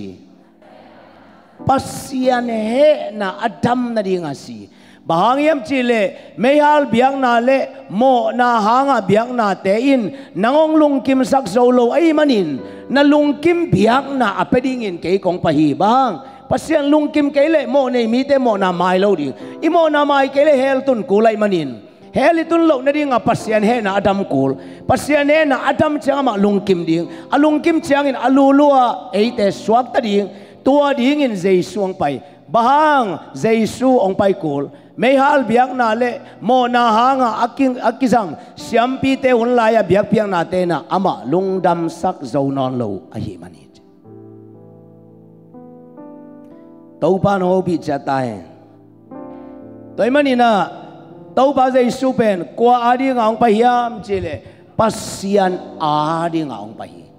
pasian he na adam na ding asi bahangiam chile mehal biang na le mo na hanga biang na te in nangong lungkim sak zolo ai manin na lungkim biang na apedingin kay kong pahi bang pasien lungkim kele mo nei mi te mo na mai lo ding i mo na mai kele hel tun kulai manin hel itun lo na ding a pasien he na adam kul pasien he na adam chang ma lungkim ding a lungkim chang in alulua eite swak ta ding tua ding in jesu ong pai bahang jesu ong pai kul may hal biak na le mo na hanga aking akisang siampi te hun laya biak piang na te na ama lungdam sak zonon lo ahi mani tau pa no bi chata hai toy mani na tau pa jai su pen kwa adi ngaung pa hiam chile pasian adi ngaung pa hi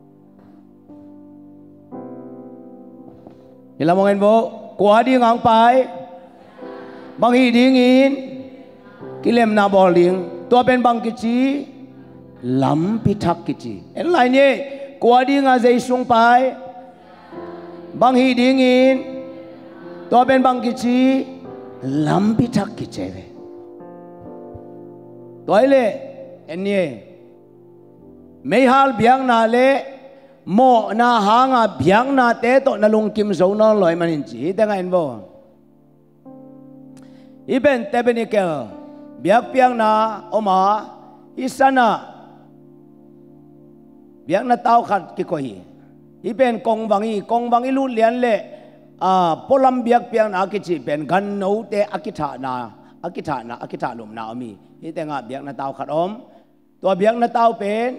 ilamongen bo kwa adi ngaung pai bang hi dingin kilem na boling to pen bang kichi lam pitak kichi en lai ne kwa adi nga jai sung pai bang hi dingin to ben bang kichi lampi thak kicheve toile enye mehal biang na le mo na hanga biang na te to na lungkim zo no loi manin chi te ngain bo iben tebenikel biak piang na oma isana biak na tau khat ki ko hi iben kong bangi kong bangi lu lian le ah polam biak piang na akichi pen gan no te akitha na akitha na akitha lum na ami hi te nga biak na tau khat om to biak na tau pen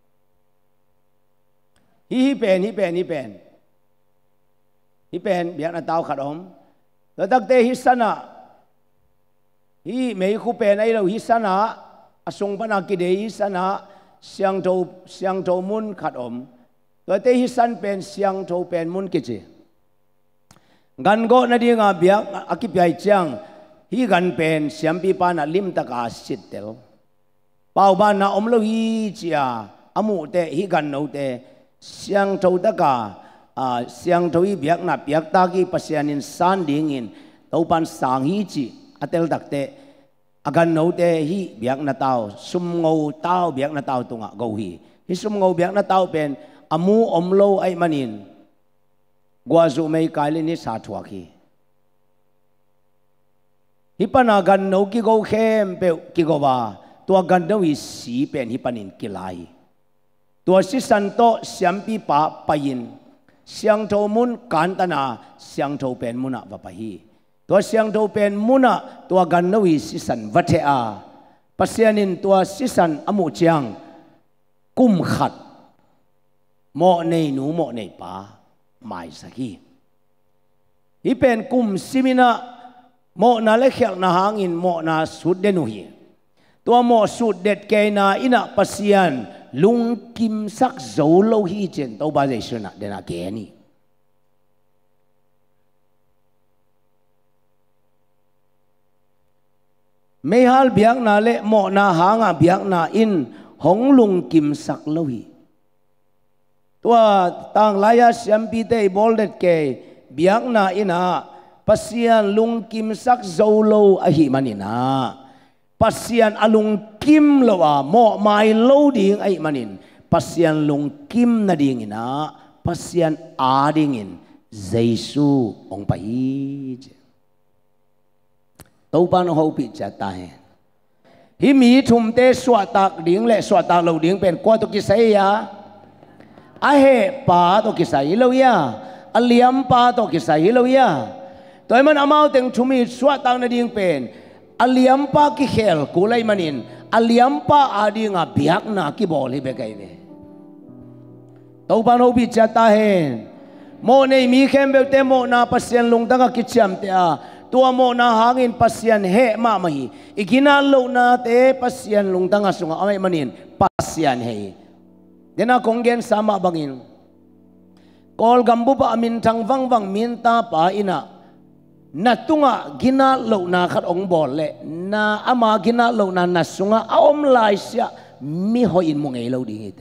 hi hi pen hi pen hi pen hi pen biak na tau khat om to tak te hi sana hi mei khu pen ai lo hi sana asung pana ki de hi sana siang tho siang tho mun khat om to te hi san pen siang tho pen mun ki chi gan go na di nga biak akipyai chang hi gan pen siampi pa na lim taka sitel pau ba na omlo hi chia amu te hi gan no te siang tho taka a siang tho hi biak na biak ta ki pasianin san ding in topan sang hi chi atel dak te agan no te hi biak na tao sum ngau tao biak na tao tunga go hi hi sum ngau biak na tao pen amu omlo ai manin gua zu mei kaili ni sa thua ki hipana gan no ki go khem pe ki go ba tua gan no hi si pen hipanin kilai tua si santo siampi pa payin siang tho mun kantana siang tho pen muna va pa hi tua siang tho pen muna tua gan no hi si san vathe a pasianin tua si san amu chiang kum khat mo nei nu mo nei pa mai saki hi pen kum simina mo na le khel na hangin mo na sud denu hi tua mo sud det ke na ina pasian lung kim sak zo lo hi chen to ba jai suna dena ke ni mehal biak na le mo na hanga biak na in hong lung kim sak lo hi tua tang laya siampi te boldet ke biak na ina pasian lung kim sak zolo ahi manina pasian alung kim lowa mo mai lo ding ai manin pasian lung kim na ding ina pasian ading in jesu ong pai to pan ho pi cha ta he hi mi thum te swa tak ding le swa tak lo ding pen kwa to ki sai ya ahe pa to kisai lo ya aliam pa to kisai lo ya toy man amau teng thumi swa tang na ding pen aliam pa ki khel kulai manin aliam pa adinga biak na ki bol hi be kai ve to ban ho bi cha ta hen mo nei mi khem be te mo na pasien lung danga ki cham te a tua mo na hangin pasien he ma mai igina lo na te pasien lung danga sunga amai manin pasien he dena konggen sama bangin kol gambu pa amin thang wang wang min ta pa ina natunga gina lo na khat ong bol le na ama gina lo na nasunga aom lai sia mi ho in mo ngei lo ding ite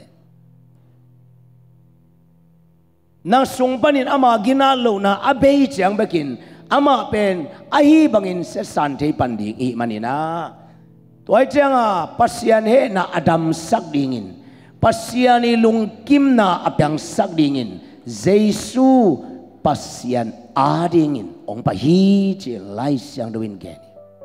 na sung panin ama gina lo na abei chang bekin ama pen ahi bangin se san thei pan ding i manina toy changa pasian he na adam sak dingin pasiani lung kim na apyang sak dingin jesu pasian adingin ong pahi je lai siang doin gen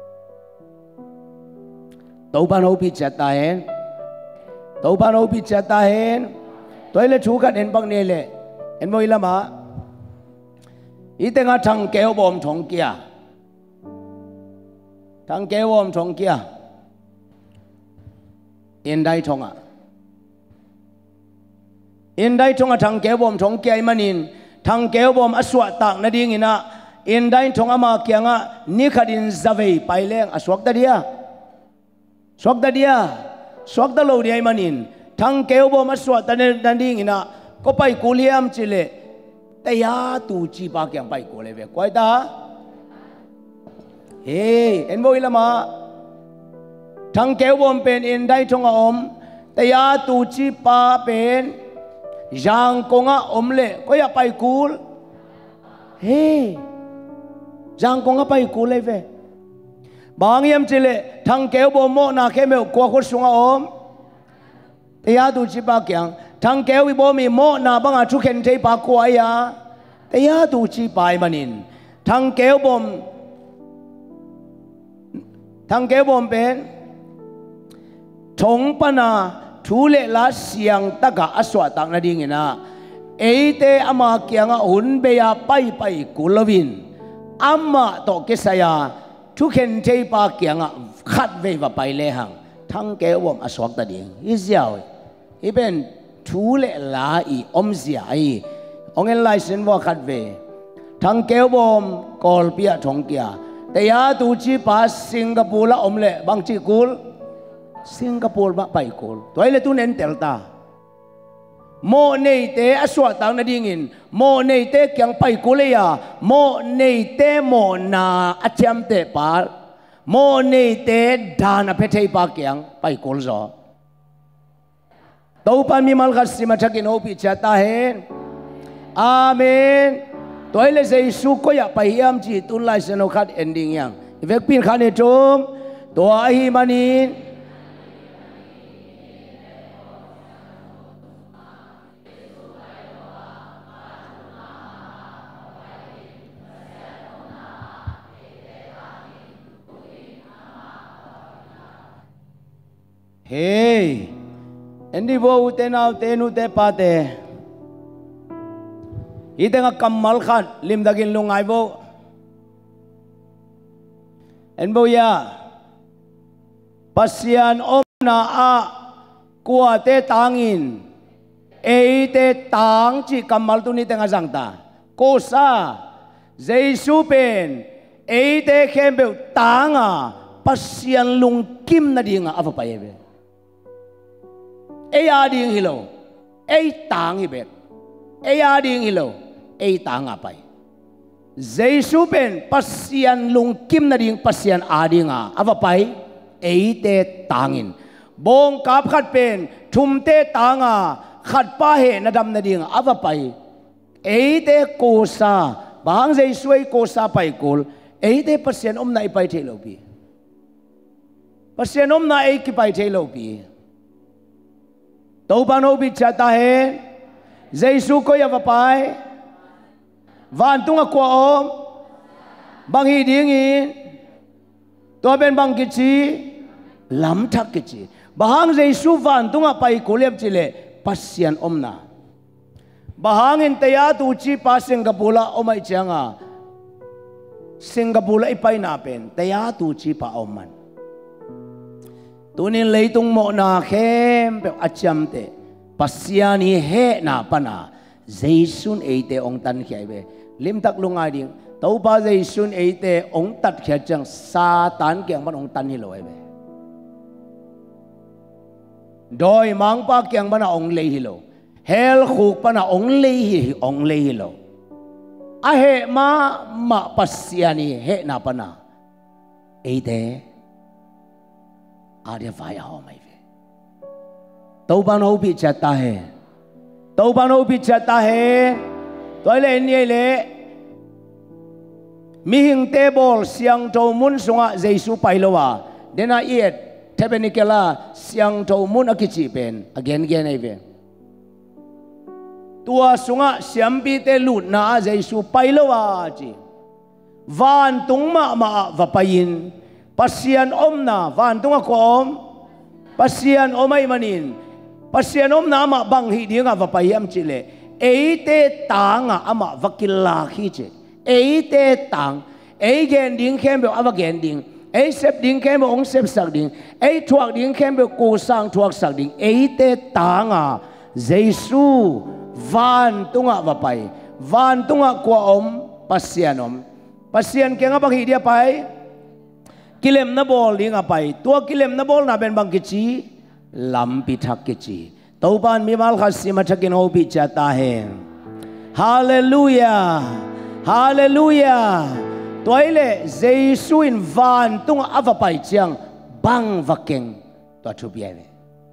tau ban ho pi chat ta hen tau ban ho pi chat ta hen toile chu khat en bang ne le en moi lama ite nga thang keo bom thong kia thang keo bom thong kia in dai thong a in dai thong a thang keo bom thong kia i manin thang keo bom aswa tak na ding ina in dai thong ama kia nga ni khadin zavei paileng aswak da dia swak da dia swak da lo dia i manin thang keo bom aswa ta na ding ina ko pai kuliam chile taya tu chi pa kyang pai ko le ve kwai ta hey en voi lama thang keo bom pen in dai thong a om taya tu chi pa pen yang konga om le ko ya pai kul hey yang konga pai kul le ve bang yam chile thang keo bom mo na khe me ko ko sunga om taya tu chi pa kyang thang keo i bo mi mo na banga thu khen thei pa ko aya taya tu chi pai manin thang keo bom thang keo bom pen thong pana thu le la siang taka aswa tak na ding ina eite ama kyanga hun be ya pai pai kulovin amma to kesaya thu khen thei pa kyanga khat ve va pai le hang thang keo bom aswak ta ding iziao iben thu le la i om zia ai ong en lai sen wa khat ve thang keo bom kol pia thong kia taya tu chi pa Singapore la om le bang chi kul Singapore ba pai kul toile tu nen telta mo nei te aswa tang na dingin mo nei te kyang pai kul ya mo nei te mo na acham te pa mo nei te dana pethei pa kyang pai kul zo tau pan mi mal khas sima thakin ho pi chata hen amen toile sei su ko ya pai yam chi tun lai seno khat ending yang vek pin khane tom to a hi manin hey endi bo ute na te nu te pa te ite nga kamal khat lim dagin lungai bo en bo ya pasian om na a kwa te tangin e te tang chi kamal tu ni te nga jangta ko sa jesu pen e te khembe tanga pasian lung kim na dinga ava pa yebe e ya ding hilo e tang hi bet e ya ding hilo e tang apai jesu pen pasian lung kim na ding pasian adinga ava pai e te tangin bong kap khat pen thum te tanga khat pa he na dam na ding ava pai e te ko sa bang jesu e ko sa pai kul e te pasian om na ipai thelo pi pasian om na e ki pai thelo pi tau pan ho bi chata he jesu ko ya vapai van tunga ko om bang hi ding in to ben bang kichi lam thak kichi bahang jesu van tunga pai kulep chile pasian omna bahang in taya tu chi pa Singapore omai changa Singapore ipai na pen taya tu chi pa oman tunin leitung mo na khem pe acham te pasiani he na pana jaisun eite ong tan khai be lim tak lungai ding tau pa jaisun eite ong tat khia chang satan kyang ban ong tan hi loi be doi mang pa kyang ban ong lei hi lo hel khuk pana ong lei hi ong lei hi lo a he ma ma pasiani he na pana eite आर्य वाया हो मैं वे तौबान हो भी चाहता है तौबान हो भी चाहता है तो ले नहीं ले मिहिंग table siang to mun sunga Jesu pailowa dena iet tabernacle siang to mun akichi pen again again ai ve tua sunga siampi te lut na Jesu pailawa ji van tung ma ma va payin pasian om na van tunga ko om pasian omai manin pasian om na ama bang hi dinga va payam chile eite tanga ama vakilla hi che eite tang ei gen ding kem be ava gen ding ei sep ding kem be ong sep sak ding ei thuak ding kem be ko sang thuak sak ding eite tanga Jesu van tunga va pai van tunga ko om pasian om pasian ke nga bang hi dia pai kilem na bol ding apai tua kilem na bol na ben bang kichi lampi thak kichi tauban mi mal khasi ma thakin ho bi chata hai hallelujah hallelujah toile Jesu in van tung avapai chiang bang vakeng to thu biave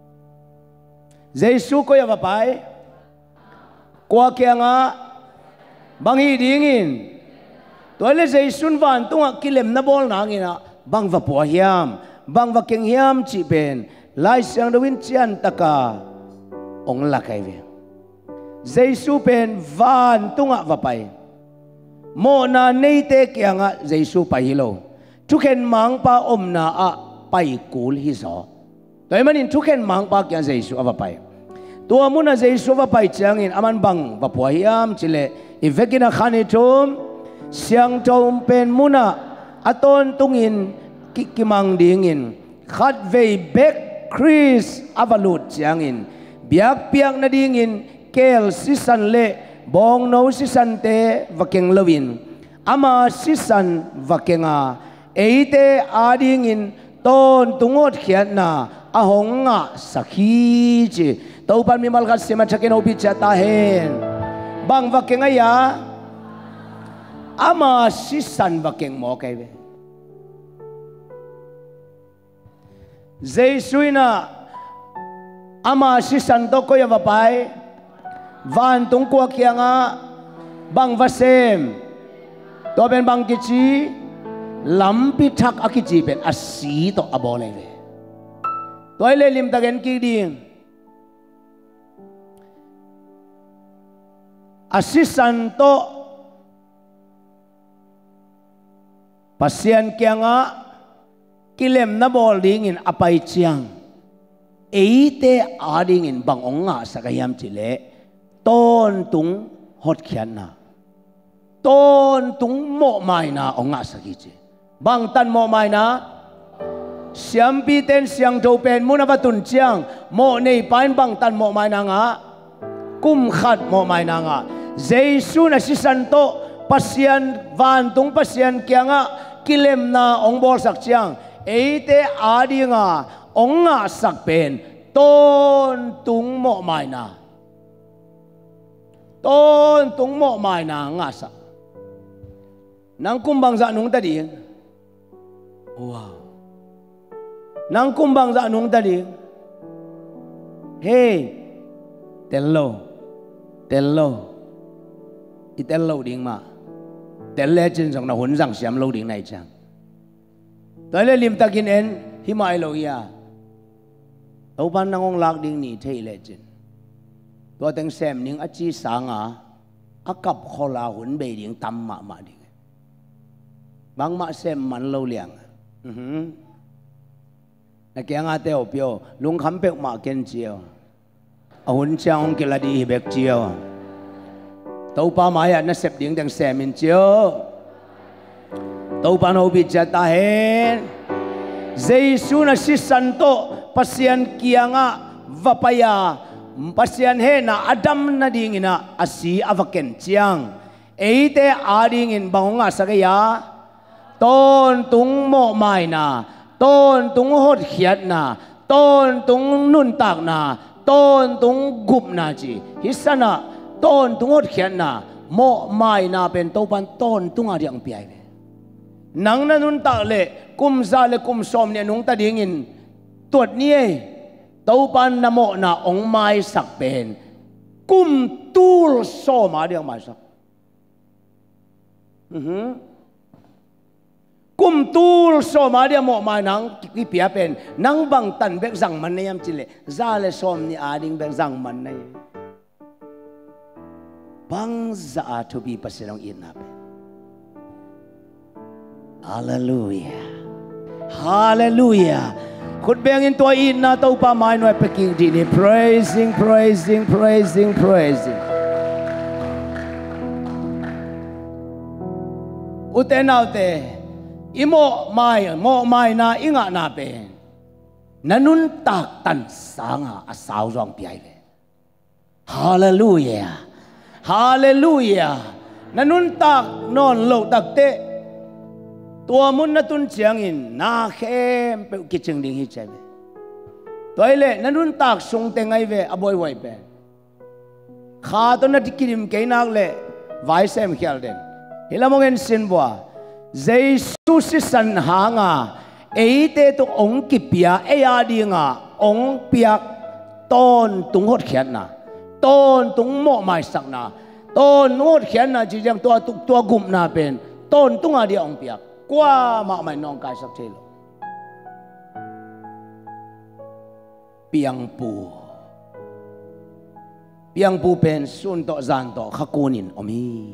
Jesu ko avapai kwa kyanga bangi dingin toile Jesu van tung kilem na bol na ngina bang va po hiam bang va keng hiam chi ben lai sang do win chian taka ong la kai ve Jesu pen van tunga va pai mo na nei te kyanga Jesu pai hilo thuken mang pa om na a pai kul hi zo toy manin thuken mang pa kya Jesu ava pai tua muna Jesu va pai changin aman bang va po hiam chile ivekina khanitum siang tom pen muna aton tungin kikimang dingin khat vei bek Chris avalut chiangin biak piak na dingin kel sisan le bong no sisan te vakeng lawin ama sisan vakenga eite adingin ton tungot khiat na ahonga sakhi chi topan mi malkat sema chaken obi chata hen bang vakenga ya ama sisan vakeng mo kai ve Jesuina ama sisan to ko ya vapai van tung ko kyanga bang vasem to ben bang kichi lampi thak akichi ben asi to abole ve toile lim tagen ki ding asisan to pasien kyanga kilem na bol dingin apai chiang eite adingin bang onga sakayam chile ton tung hot khian na ton tung mo mai na onga sakiche bang tan mo mai na siam pi ten siang to pen muna batun chiang mo nei pain bang tan mo mai na nga kum khat mo mai na nga Jesu na si santo pasian van tung pasian kyanga kilem na ong bol sak chiang eite adinga onga sakpen ton tung mo mai na ton tung mo mai na nga sa nang kumbang za nung tadi wow nang kumbang za nung tadi hey tello tello itello ding ma telle chen song na hun sang siam lo ding nai chang toile lim takin en himai lo ya toban nangong lak ding ni thei le chin to teng sem ning achi sanga akap khola hun be ding tam ma ma ding bang ma sem man lo liang mhm na kya nga te opyo lung kham pek ma ken chiao a hun chang ke la di bek chiao to pa ma ya na sep ding teng sem in chiao tau pano bichata hen Jesu na si santo pasian kianga vapaya pasian he na adam na dingina asi avaken chiang eite adingin bangonga sagaya ton tung mo mai na ton tung hot khiat na ton tung nun tak na ton tung gup na chi hisana ton tung hot khiat na mo mai na pen topan ton tung adiang piai nang na nun ta le kum za le kum som ne nung ta dingin tuat nie taupan na mo na ong mai sak pen kum tul so ma diang mai sak mhm kum tul so ma diang mo mai nang ki pia pen nang bang tan bek zang man ne yam chile za le som ni ading bek zang man nei bang za to be pasilong inape. Hallelujah. Hallelujah. Kut bengin to ina to pa mai no peking dini praising praising praising praising. Utenaute imo mai mo mai na inga na pe. Nanun tak tan sanga asaw rong piai ve. Hallelujah. Hallelujah. Nanun tak non lo tak te. Tua mun na tun chiang in na khem pe ki ching ding hi chai ve. Toile nanun tak sung te ngai ve aboy wai pe. Kha to na dikirim ke nak le vai sem khial den. Hilamongen sin bua. Jesus si san hanga eite to ong kipia eya di nga ong piak ton tung hot khian na ton tung mo mai sak na ton hot khian na ji jang tua tuk tua gum na pen ton tung a di ong piak kwa ma mai nong kai sak thelo piang pu piang pu pen sun to zan to khakunin omi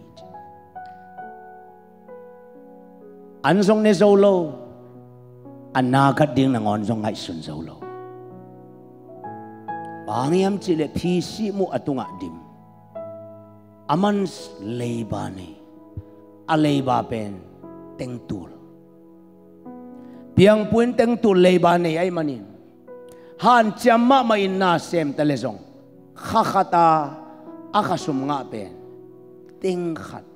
an song ne solo anagat ding nangon song ngai sun solo bangiam chile phisi mu atunga dim aman leibani aleiba pen tengtul piang puin tengtul leibani ai manin han chamma ma inna sem telezong khakhata akhasum nga pen tengkhat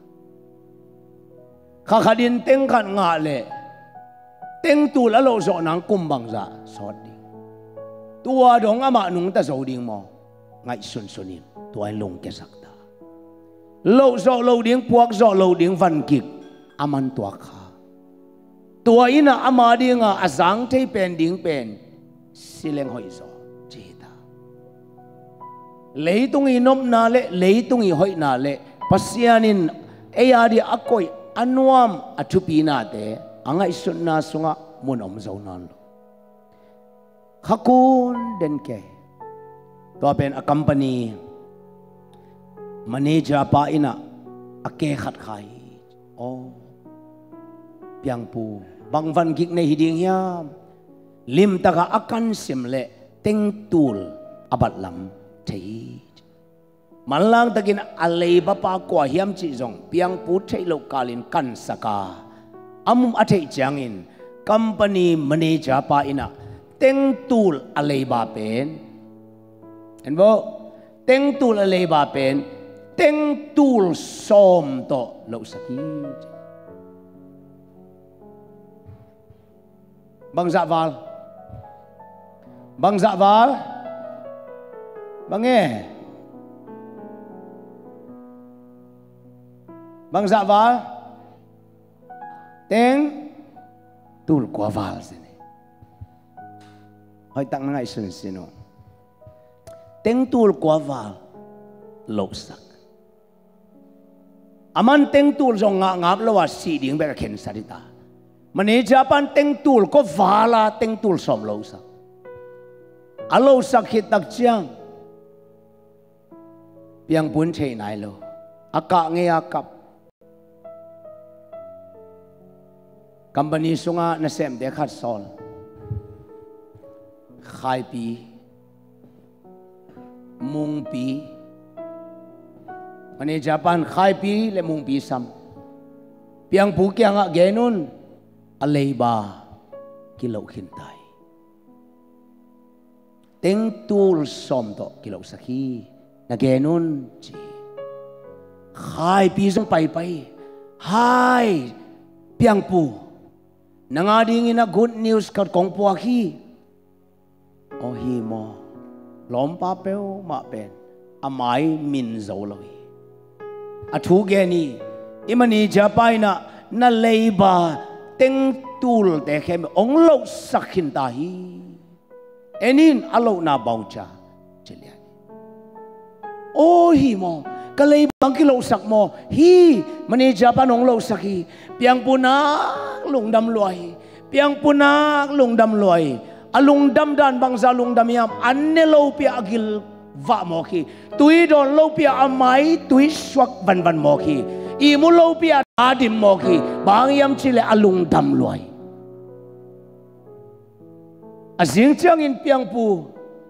khakadin tengkhat nga le tengtul alo so nang kumbang za sot ding tua dong ama nung ta so ding mo ngai sun sunin tuai long ke sakta lo so lo ding puak so lo ding van kik aman tua kha tua ina ama ding a azang thei pen ding pen sileng hoi so chita leitung inom na le leitung i hoi na le pasianin eya di akoi anuam atupina te angai sunna sunga mun om zonan lo khakun den ke to pen a company manager pa ina ake khat khai o piang pu bang van gik nei hiding yam lim taka akan simle teng tul abat lam thei malang takin alei ba pa kwa hiam chi jong piang pu thei lo kalin kan saka amum athei changin company manager pa ina teng tul alei ba pen enbo teng tul alei ba pen teng tul som to lo saki bang dạ val bang dạ val bang nghe bang dạ val teng tul kwa val sini hoi tang ngai sun sino teng tul kwa val lo sak aman teng tul jong nga ngap lo wa si ding be ka khen sarita mane japan teng tul ko vala teng tul som lo sak alo sak hit tak chiang piang pun chei nai lo aka nge akap company sunga na sem de khat sol khai pi mung pi mane japan khai pi le mung pi sam piang pu kyang a genun aleiba kilo khintai teng tul som to kilo sakhi na genun chi khai pi song pai pai hai piang pu nangading ina good news kat kong pu khi o hi mo lom pa peu ma pen amai min zo loi athu ge ni imani japai na na leiba teng tul te khem ong lo sakhin ta hi enin alo na baucha chelian o hi mo kalei bang ki lo sak mo hi mani japan ong lo sakhi piang puna lungdam loi piang puna lungdam loi alung dam dan bangsa lung dam yam anne lo pi agil vạ mò khi túi đòn lâu bia amai túi suak van van mò khi i mu lâu bia adim mò khi bang yam chile alung dam loài a jing chang in piang pu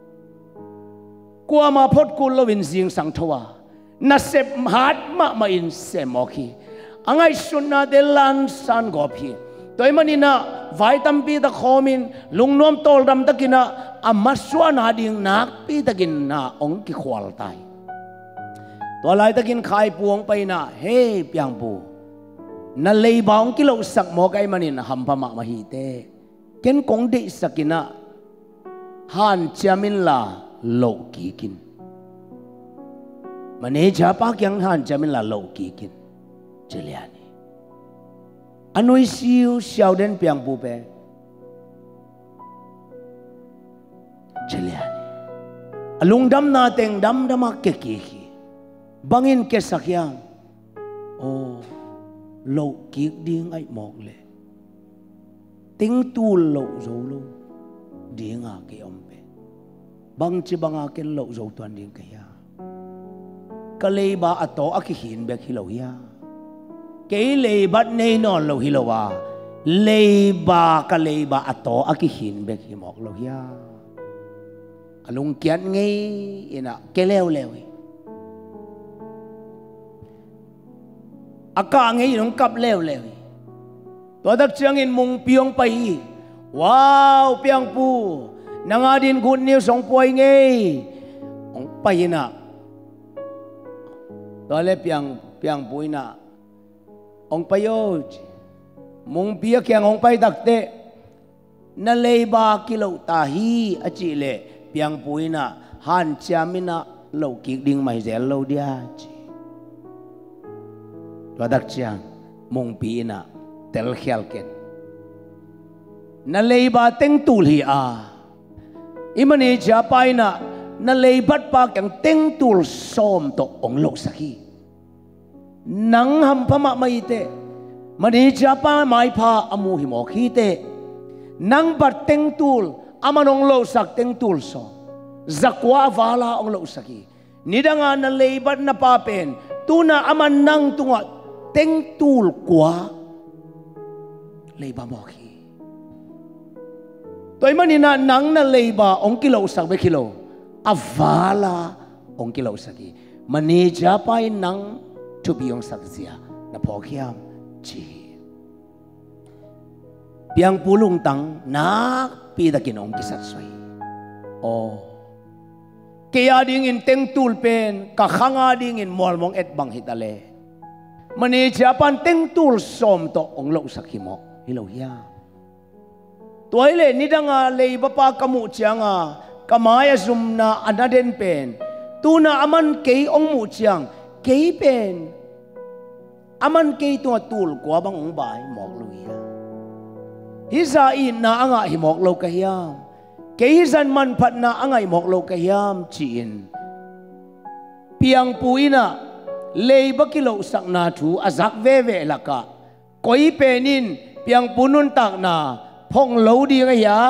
qua ma phot kul lovin jing sang thowa na sep hat ma ma in se mò khi angai sunna de lan san go phi toy manina vaitam pi da khomin lungnom tol dam takina amaswa na ding nak pi takin na ong ki khwal tai to lai takin khai puang pai na he piang pu na lei baung ki lo sak mo kai manin ham pa ma ma hi te ken kong de sakina han chamin la lo ki kin mane cha pa kyang han chamin la lo ki kin cheliani anoi siu xiao den piang pu pe cheliani alung dam na teng dam dama ke ki ki bangin ke sakyang o lo ki ding ai mok le ting tu lo zo lo ding a ke om pe bang chi banga ken lo zo tuan ding ka ya ka le ba ato a ki hin be ki lo ya ke le bat nei non lo hi lo wa le ba ka le ba ato a ki hin be ki mok lo ya alung kiat ngei ina ke leo leo aka ngei nong kap leo leo to dak chiang in mung piong pai wow piang pu nangadin good news ong poi ngei ong pai na to le piang piang pu ina ong payo mung pia kyang ong pai dakte na leiba kilo tahi achi le piang puina han chamina lo kik ding mai zel lo dia chi wadak chiang mung pina tel khial ken na leiba teng tul hi a imani cha paina na leibat pa kyang teng tul som to ong lo sakhi nang ham phama mai te mani cha pa mai pha amu hi mo khi te nang bat teng tul amanong lo sak teng tul so zakwa vala ong lo saki nidanga na leibat na papen tuna aman nang tunga teng tul kwa leiba mo khi toy manina nang na leiba ong kilo sak be kilo avala ong kilo saki mani cha pai nang to be ong sak sia na pokhiam chi piang pulung tang nak pi da kinong kisat soi oh kaya ding in teng tul pen ka khanga ding in mol mong et bang hitale mani japan teng tul som to ong lo sakhimo hilo ya toile nidanga leiba pa kamu chianga kamaya zumna anaden pen tuna aman kei ong mu chiang kei pen aman kei tu tul kwa bang ong bai mok lu ya hisa in na anga himok lo ka hiam keizan man phat na angai mok lo ka hiam chin piang puina leiba kilo sak na thu azak ve ve laka koi penin piang punun tak na phong lo di nga ya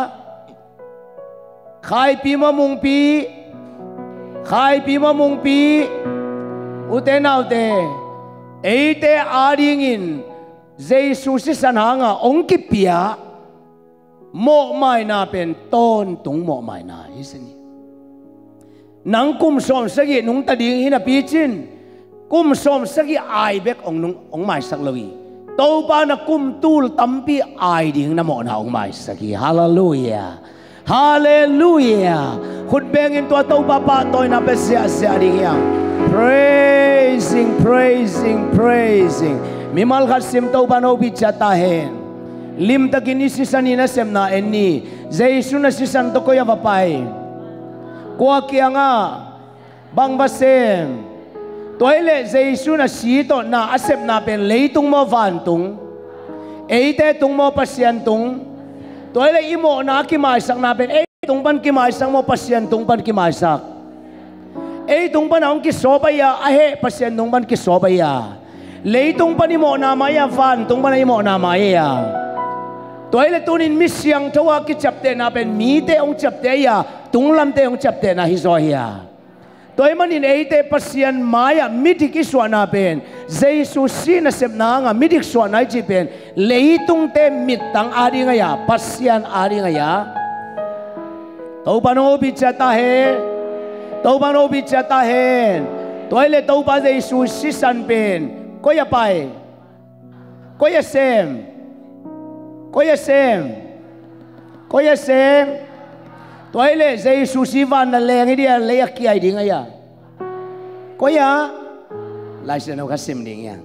khai pi ma mung pi khai pi ma mung pi uten autte eite ading in Jesus si san hanga ong ki pia mo mai na pen ton tung mo mai na isini nang kum som sagi nung ta ding hina pi chin kum som sagi ai bek ong nung ong mai sak lowi to pa na kum tul tampi ai ding na mo na ong mai sagi hallelujah hallelujah khut beng in to to pa pa toy na pe sia sia ding yang praising praising praising mimal khasim to pa no bi chata hen lim takini sisan ina semna enni jaisu na sisan to ko ya bapai kwa kianga bang basem toile jaisu na si to na asep na pen leitung mo van tung eite tung mo pasien tung toile imo na ki mai sak na pen e tung ban ki mai sak mo pasien tung ban ki mai sak e tung ban ang ki sobaya ahe pasien tung ban ki sobaya leitung pan imo na maya van tung ban imo na maya toile tunin misyang tawa ki chapte na pen mi te ong chapte ya tung lam te ong chapte na hizoya toy manin eite pasian maya midik iswana pen Jesus sina sepna nga midik swana chi pen leitung te mitang ari nga ya pasian ari nga ya tau pano bichata he tau pano bichata he toile tau pa Jesus sisan pen koya pai koya sem koya sem koya sem toile Jesus ivan na leng dia leyak kiai ding ya koya lai sen ka sem ding ya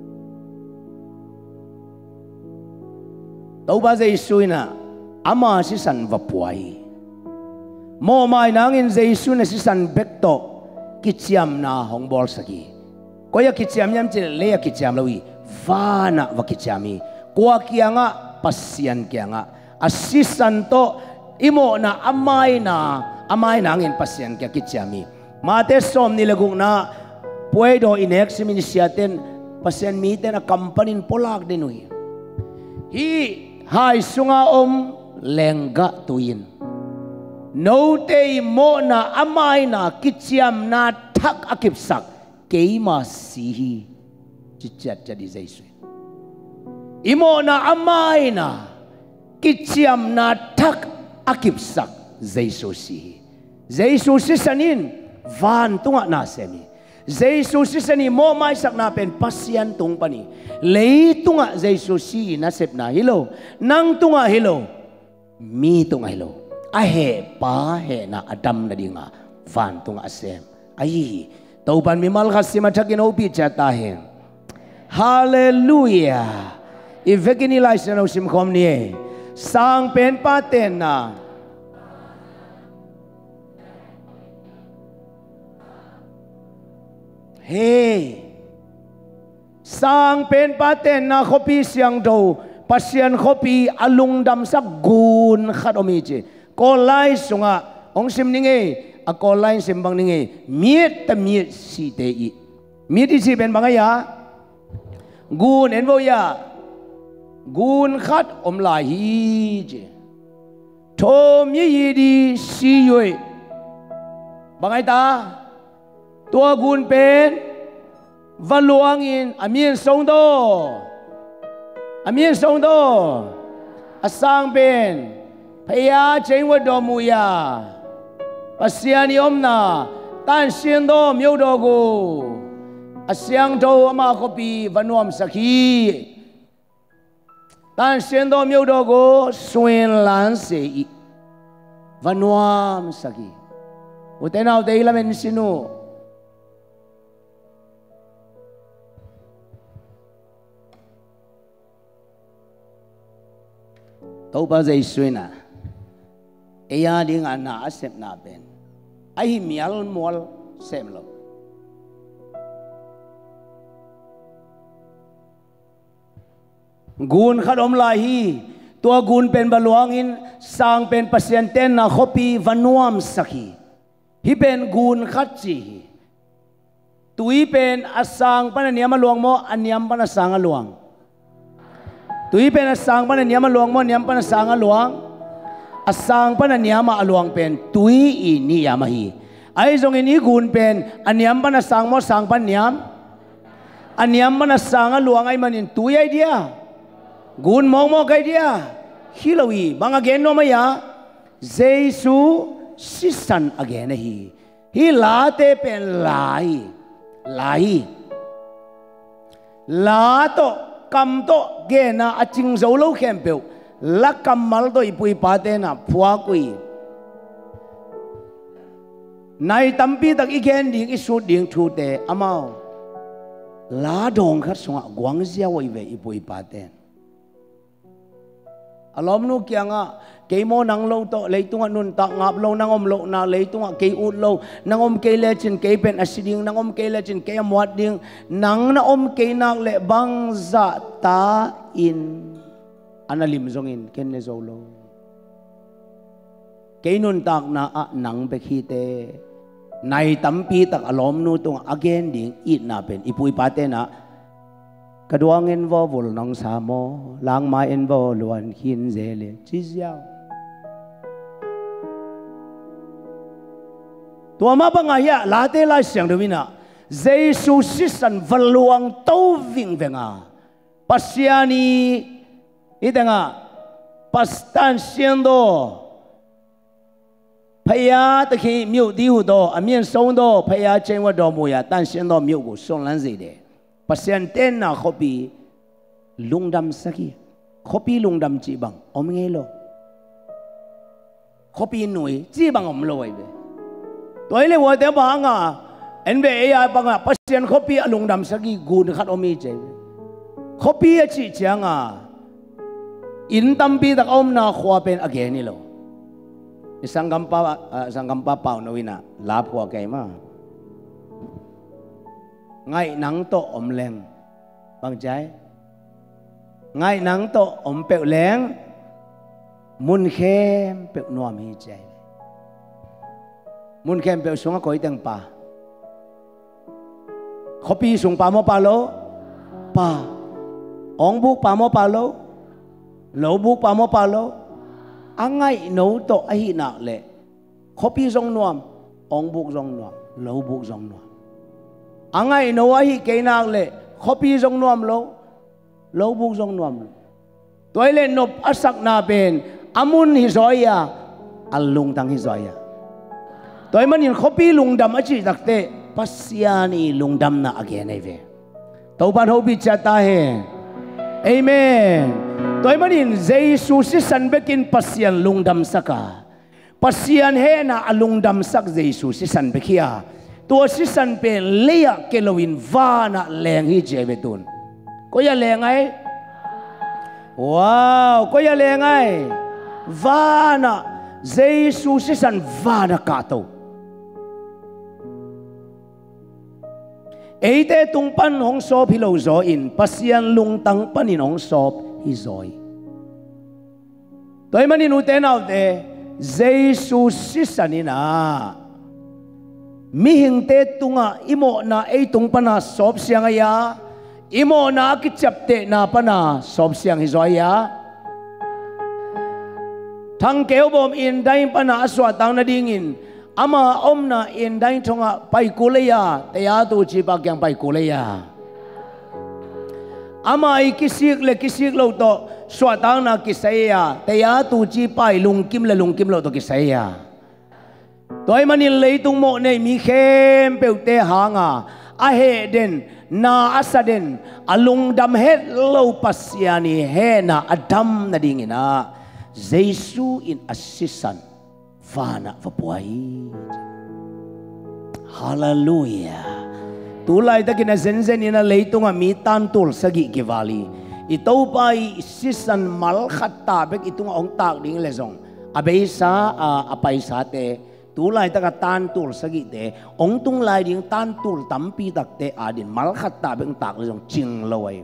tau ba Jesus na ama sisan vapuai mo mai nangin Jesus na sisan bekto kichiam na hongbol saki koya kichiam yam che leyak kichiam lawi vana wa kichiami kwa kianga pasian kianga asisan to imo na amay na amay na angin pasyan kaya kichami mate som nilagong na puedo inek si minisyaten pasyan miten na kampanin polak din ui hi hay sunga om lengga tuin no te mo na amay na kicham na tak akipsak kay masihi chichat jadi zaisu imo na amay na kicham na tak akipsak Jesusi Jesusi sanin van tunga na semi Jesusi sani mo mai sak na pen pasyan tung pani lei tunga Jesusi na sep na hilo nang tunga hilo mi tunga hilo ahe pa he na adam na dinga van tunga sem ai tauban mi mal khasim athakin opi chata he hallelujah ivekini laisana usim khom ni sang pen paten na hey sang pen paten na kopi siang do pasien kopi alung dam sak gun khat omi che ko lai sunga ong sim ninge a ko lai sim bang ninge miet ta miet si te i miet si ben bangaya gun en bo ya gun khat om lai hi je thom yi yi di si yoi bangai ta tua gun pen valuangin amien song do amien song do asang pen phaya cheng wa do mu ya pasiani om na tan sian do miu do gu asyang do ama kopi vanuam sakhi tan siendo miu dogo suen lan se i vanuam saki utenau te ilamen sinu tau ba zai suina eya ding ana asep na ben ai mial mol sem lo gun khadom lahi tua gun pen baluangin sang pen pasyenten na khopi vanuam sakhi hi pen gun khachi tui pen asang pan niam luang mo aniam pan asang luang tui pen asang pan niam luang mo niam pan asang luang asang pan niam luang pen tui ini yamahi ai jong ini gun pen aniam pan asang mo sang pan niam aniam pan asang luang ai manin tui ai dia gun mong mo kay dia hilawi mga geno maya Jesu sisan again hi hilate pen lai lai lato kam to gena aching zolo kempeu la kamal to ipui pate na phua kui nai tampi tak igen ding isu ding thu te amao la dong khat sunga gwangzia woi ve ipui pate alom nu kia nga kay mo nang lo to leitung anun tak ngap lo nang om lo na leitung kay ut lo nang om kay lechin kay pen asiding nang om kay lechin kay amwat ding nang na om kay nak le bang za ta in analim zongin ken ne zolo kay nun tak na a nang bekhite nai tampi tak alom nu tung again ding it na pen ipui pate na kaduangin vo vol nong samo lang mai en vo luan hin zele chi jiao tua ma ba ngaya la te la siang de wina Jesus sisan valuang tau ving venga pasiani itenga pastan siendo Paya ta khi miu diu do amien song do paya chen wa do mu ya tan sian do miu ko song lan zi de pasien ten na khopi lungdam saki khopi lungdam chi bang om nge lo khopi nui chi bang om lo ai be toi le wo te ba nga en be ya bang a pasien khopi lungdam saki gun khat om mi che khopi a chi chang a in tam pi tak om na khwa pen again ni lo isang gampa uh, isang gampa pau na wina lapwa kay ma ngay nang to om leng bang jai ngay nang to om peo leng mun khem peo nuam hi jai mun khem peo sunga koi teng pa khopi sung pa mo pa lo pa ong bu pa mo pa lo lo bu pa mo pa lo angai nấu to ahi na le khopi zong nuam ong buk zong nuam lo buk zong nuam angai nấu ahi ke na le khopi zong nuam lo lo buk zong nuam toile nop asak na ben amun hi zoya alung tang hi zoya toy manin khopi lungdam achi takte pasiani lungdam na again eve to ban hobi chata he amen toy manin Jesus si san bekin pasian lungdam saka pasian he na alungdam sak Jesus si san bekia to si san pe leya kelowin vana leng hi jebetun ko ya lengai wow ko ya lengai vana Jesus si san vana ka to eite tungpan hong so philo zo in pasian lungtang panin hong so Izoi. Toy manin uten out de Jesus sisanina. Mihing te tunga imo na ay tung pana sop siyang aya. Imo na kitchapte na pana sop siyang hizoya. Tang keo bom in daing pana aswa tang na dingin. Ama om na in daing tunga pai kuleya. Teya tu cipak yang pai kuleya. Ama ay kisik le kisik lo to swatang na kisaya teya tu chi pai lungkim le lungkim lo to kisaya toy manin leitung mo nei mi khem peute hanga a he den na asaden alung dam het lo pasiani he na adam na dingina Jesu in assistant fana vapuai hallelujah tulay ta kina zenzen ina leitung a mi tantul sagi kivali ito pai sisan malkhat tabek itong ong tak ding lesong abay sa uh, apay sa te tulay ta ka tantul sagi te ong tung lay ding tantul tampi tak te adin malkhat tabek tak lesong ching laway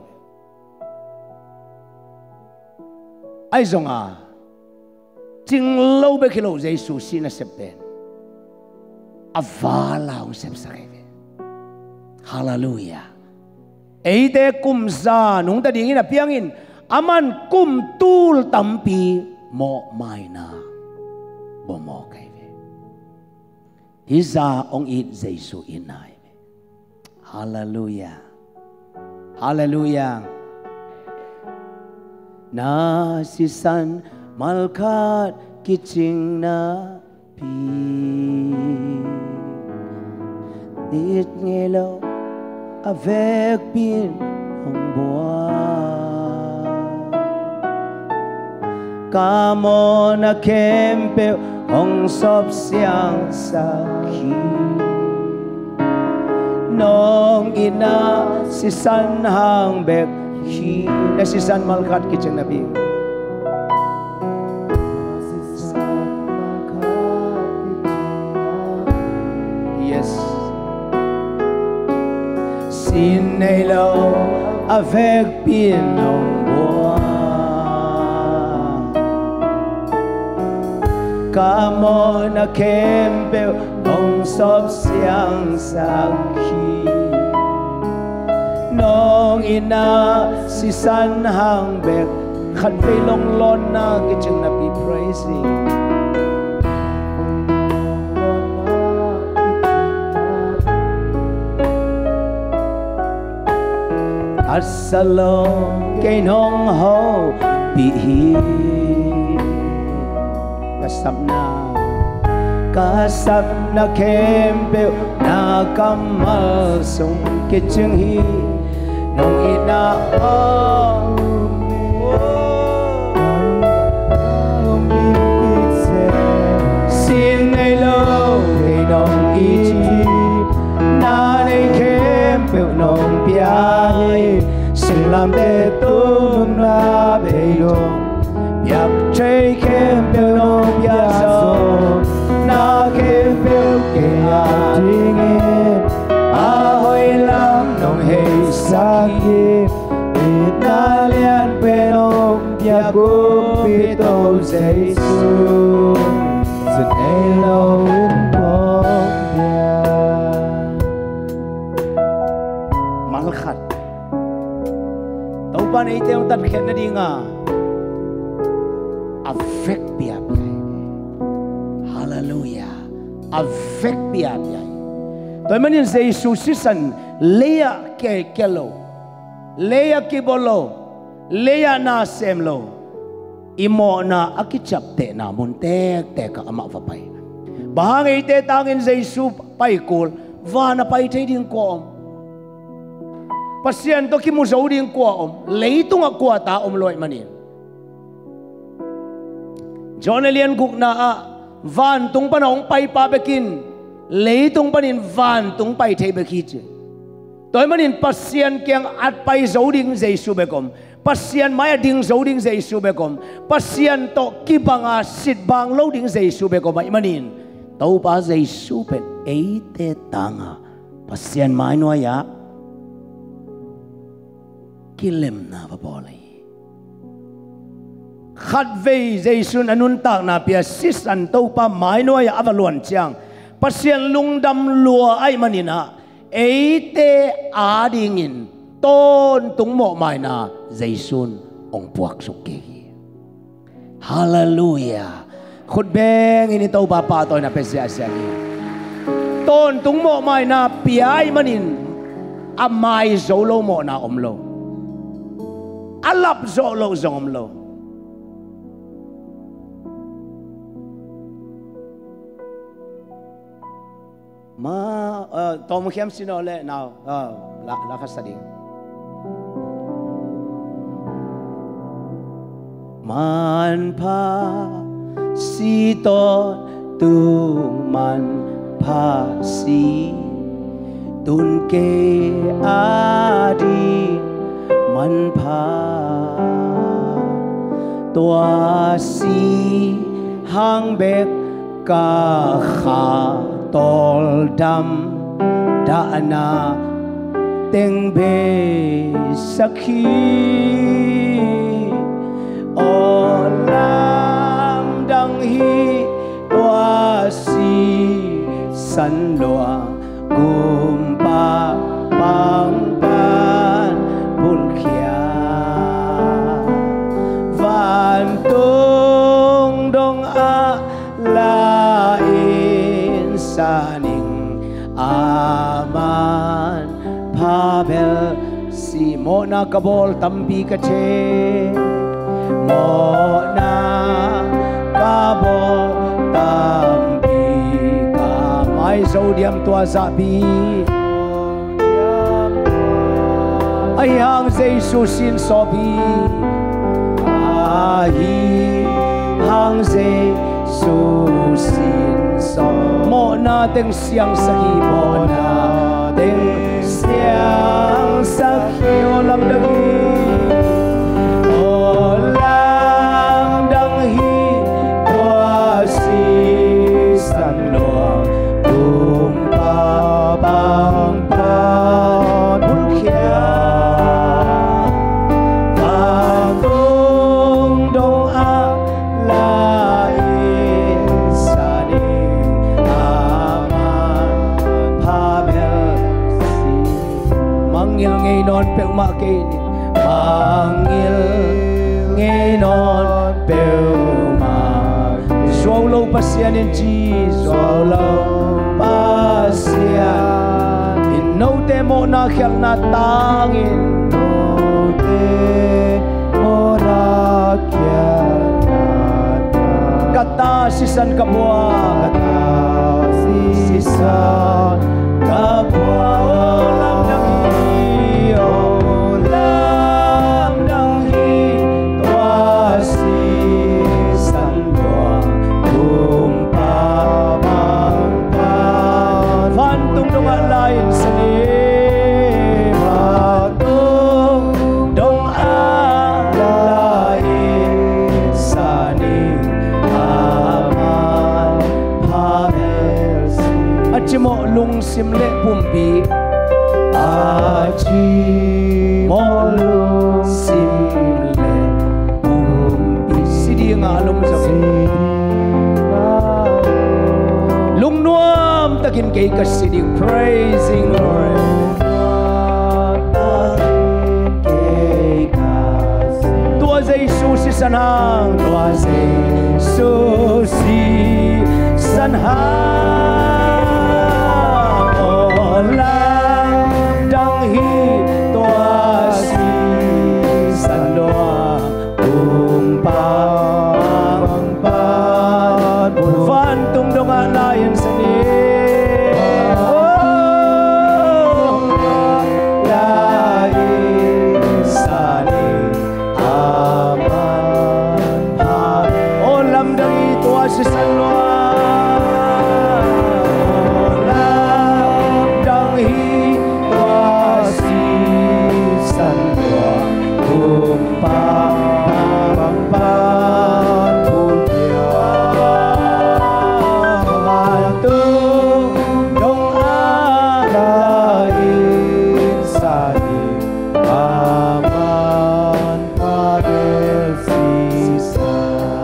ay zong a ching law be kilo Jesus sinasepten avala ong sepsakay hallelujah. Eite kumsa nung tadingin na piangin aman kumtul tampi mo maina bomo kay Hiza ong it Jesu inay. Hallelujah. Hallelujah. Na si san malkat kiching na pi dit ngelo avec bien hong bois kamo na kempe hong sop siang sakhi nong ina si san hang bek hi na si san malkat kitchen nabi yes Sinelo avec bien hong bois kamo na kempe hong sop siang sakhi nong ina si san hang bek khan pe long lon na kitchen na be praising asalo kay nong ho bihi kasap na kasap na kempe na kamal sung kitchung hi nong ina oh sin ngày lâu kay nong ichi na nei kempe nong piai sin lam de tum na beidong yak chơi kempe nong piaso na kempe ke atinge ahoy lam nong hei saki na lian pe nong pia ku pito Jesus sin ei lâu in bong pia malkhat tau ban ei teu tat khet na dinga affect pia pia hallelujah affect pia pia toy manin Jesus sisan leya ke kelo leya kibolo leya na semlo imo na akichap te na muntek te ka ama fa pai bahang ite tangin Jesus pai kul va na pai te ding ko om pasien to ki mu zo ding ko om leitung akwa ta om loi manin Jonelian guk na a van tung panong pai pa bekin leitung panin van tung pai te bekit toy manin pasien kyang at pai zo ding Jesus bekom pasien maya ding zo ding Jesus bekom pasien to kibanga sit bang lo ding Jesus bekom ai manin tau pa Jesus pen eite tanga pasien mai no ya kilem na ba bolai khát về Jesus anun tak na pia sis an to pa mai no ya avalon chang pasien lungdam lua ai manina eite adingin ton tung mo mai na Jesus ong puak suki hallelujah khut beng ini to pa pa to na pesia sia ni ton tung mo mai na pia ai manin amai zolo mo na omlo alap zolo zomlo ma tom khiam sinole now la la kasading man pa si to tu man pa si tun ke adi man pa tua si hang bek ka kha tol dam da na teng be sakhi o lam dang hi tua si san loa gum pa pang pan bul khia van tung dong a la in saning aman pabel si mo na kabol tampi ka che mo na kabol tampi ka mai zodiam tua zabi ayang Jesus sin sobi ahi hang Jesus sin so mo na teng siang saki mo na teng siang saki olam dagi olam dagi tua si san loa kumpa bang pa bulkhia bagong doa lain saning aman pamel si mangil ngay non pe ma ke mangil ngay non pe ma swalo pasian in Jesus swalo pasian in no demo na khel na tangin sisan kapwa Kata sisan kapwa Olam dang hi Olam dang hi Tua sisan dua Kumpa mangpan Fantung dong lain seni Fatung dong alain Saning aman Pamersi Achimo lung sim le pumpi Aji Molu Simle Bumbi Sidi nga lung sa Sina Lung nuam takin kay kasidi praising Lord. Tua Jesus si sanhang Tua Jesus si sanhang Olam dang hi Tua si sandoa Umpang pan Fantung donga layan seni Lain saling aman Olam dang ito si sanwa Olam dang hi Tua si sanwa Umpang pan punya Matung dong alain saling aman padel sisa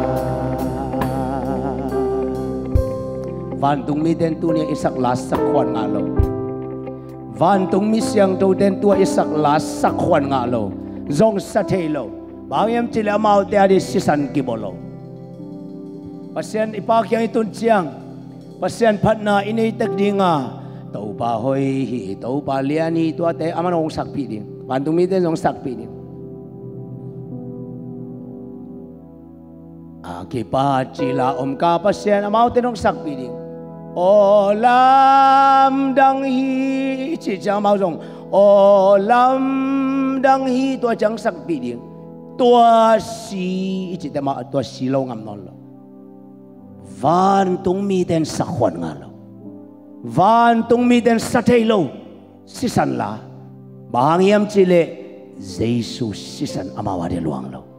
Vantung mi den tu niya isak las sakwan nga lo Vantung mi siyang to den tu isak las sakwan nga lo Zong sa lo Bangyam chila mau te adi sisan kibolo Pasyan ipakyang itun siyang Pasyan patna inay tagdi nga Tau pa hoy hi tau pa lian hi tu ate aman ong sakpi din Vantung mi den zong sakpi din Aki pa chila om ka pasyan amau tenong sakpi din Olam dang hi chỉ chang mau rong Olam dang hi tua chang sakpi din tua si chỉ te ma tua si lo ngam non lo Van tung mi den sakwan nga lo Van tung mi den satay lo sisan la Bahangyam chile Jesus sisan amawade luang lo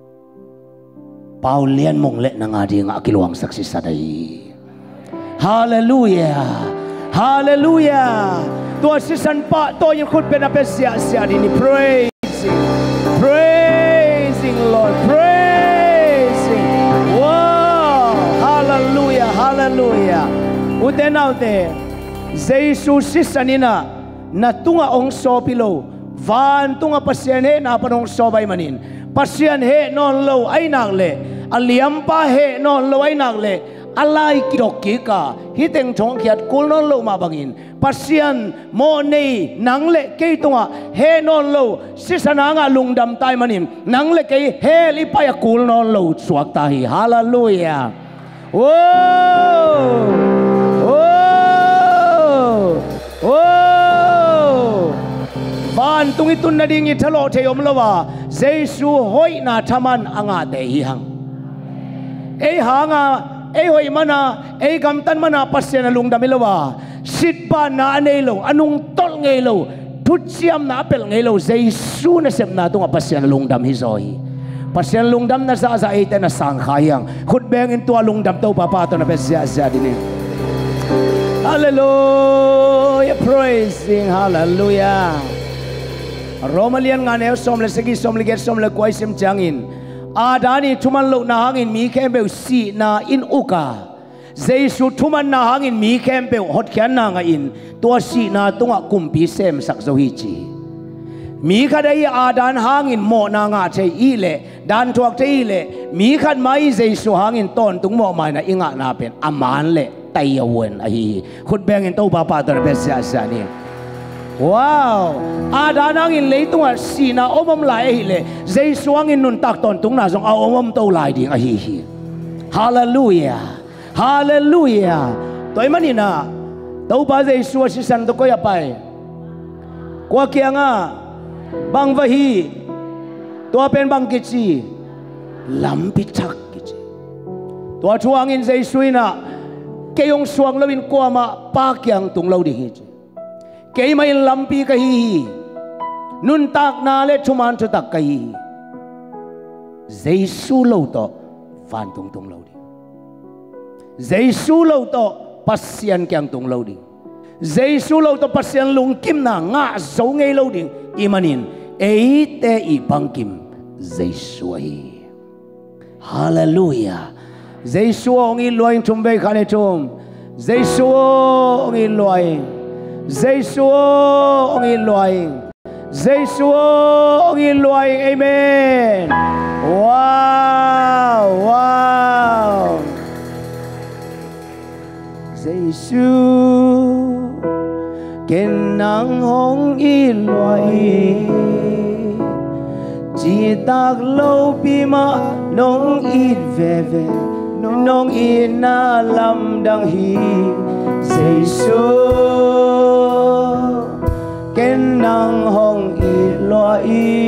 Paulian mong le na nga di nga akiluang saksi saday Hallelujah Hallelujah Tua sisan pa to yung khut penapesya siya dini praising Praising Lord Praising Wow Hallelujah Hallelujah Uten out there Jesus sisan ina na tunga ong sopilo Van tunga pasyan he na panong sobay manin Pasyan he non lo ay nagle Aliam pa he non lo ay nagle Alay kidokki ka hiteng chong kiat kul non lo mabangin pasyan mo nei nangle kay tunga he non lo sisananga lungdam tay manin nangle kay he lipaya kul non lo suak tahi hallelujah oh oh oh ban tung itun na ding italo teyom lawa Jesu hoy na taman anga te hihang eh hanga Eh hoy mana, eh gamtan mana pasya na lungdam ilawa. Sitpa na anelo, anong tol ngelo, tutsiam na apel ngelo, Jesu na sep na itong pasya na lungdam hisoy. Pasya na lungdam na sa sa ite na sangkayang. Kutbengin to lungdam to papato na pasya siya din. Hallelujah, praising, hallelujah. Romalian nga neo somle segi somle get somle kway sim jangin. Adani tuman lo na hangin mi kembeu si na in uka Jesu tuman na hangin mi kembeu hot kian na nga in tua si na tunga kumpi sem sak zohichi mi kadai adan hangin mo na nga che ile dan tuak te ile mi kad mai Jesu hangin ton tung mo mai na inga na pen aman le tayawen ahi khut bengin to papa tor besya sa ni wow ada nangin leitung sina omom lai le Jesu angin nun tak ton tung na song a omom to lai ding a hi hi hallelujah hallelujah toy manina tau ba jai su si san to ko ya pai kwa kia nga bang vahi to pen bang kichi lampi thak kichi to chuang in jai suina ke yong suang lawin ko ma pa kyang tung lo ding hi ke mai lampi ka hi nun tak na le chuman chu tak ka hi Giêsu lo to van tung tung lo ding Giêsu lo to pasian kyang tung lo ding Giêsu lo to pasian lung kim na nga zo ngei lo ding imanin ei te i bang kim Giêsu ai hallelujah Giêsu ong i loin chum be khane chum Giêsu ong i loin Giêsu ong i loin Giêsu ong i loin amen wow wow Giêsu ken nang hong i loin chỉ tak lâu bi ma nong ít về về nong ít na lam dang hi Giêsu ken nang hong ít loài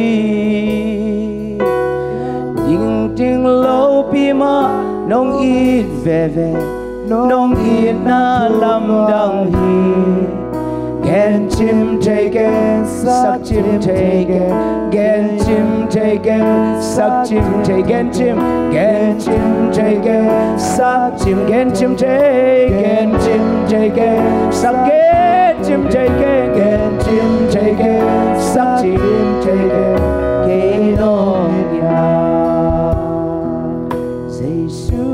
ding ding lâu bi ma nong ít về về nong ít na lam dang hi Gen chim taken, suck chim taken, gen chim taken, suck chim taken, chim, gen chim taken, suck chim, gen chim taken, chim taken, suck gen chim taken, gen chim taken, suck chim taken, gen on ya. Giêsu,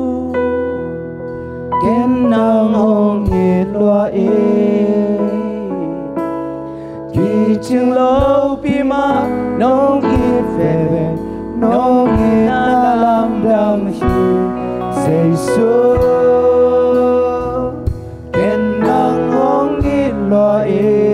gen nang hong ít loài. Vì chừng lâu bi ma nong ít về về nong ít na lam dang hi Giêsu ken nang hong ít loài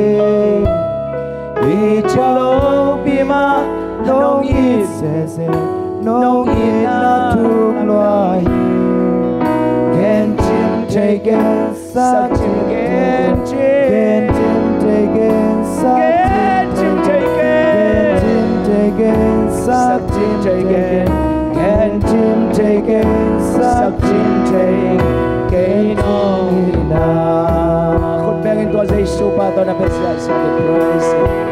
vì chừng lâu bi ma nong ít về về nong ít na thuộc loài ken chim taken sa chim ken chim taken Get him taken, get him taken, suck him taken, get him taken, suck him taken, on na. Kung pengin ko sa Giêsu pa to na pesa sa praise.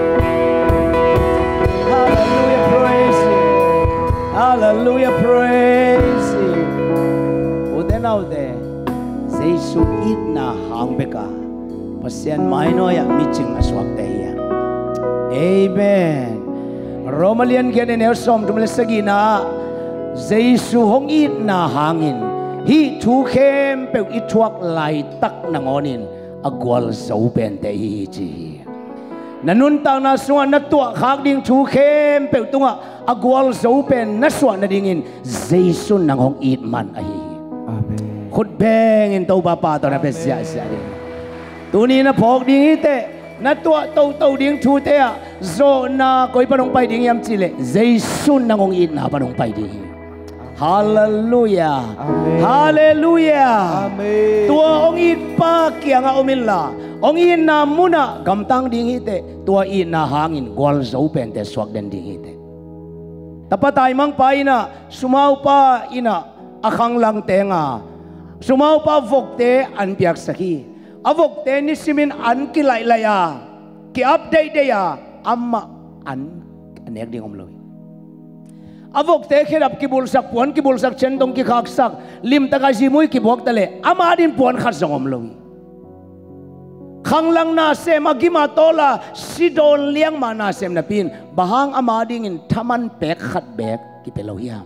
Hallelujah, praise Him. Hallelujah, praise Him. Uden out there, Giêsu it na hang beka. Pasian maino ya miching aswak tehiya. Amen. Romalian kene ne som tumle sagina. Giêsu hong it na hangin. Hi thu khem pe i thuak lai tak nangonin agwal zo pen te hi chi. Nanun tang na suan na tua khak ding thu khem pe tunga agwal zo pen na suan na dingin Giêsu nang hong it man ahi. Amen. Khut beng in to ba pa to na pe sia sia ding. Tuni na phok ding ite na tua tau tau ding thu te a zo na koi panong pai ding yam chile Giêsu nangong in na panong pai ding hallelujah hallelujah tua ong it pa kia nga umilla ong in na muna gamtang ding ite tua in na hangin gwal zo pen te swak den ding ite tapatay mang pai na sumaw pa ina akhang lang tenga sumaw pa vokte an piak saki Avok teni simin an kilay laya ki update deya amma an anek ding omloy Avok te khirap ki bulsak puan ki bulsak chendong ki khaksak lim taka jimuy ki bok tale ama din puan khat jong omloy khanglang na sem agima tola sidol liang mana sem na pin bahang ama ding in thaman pek khat bek ki pelohiam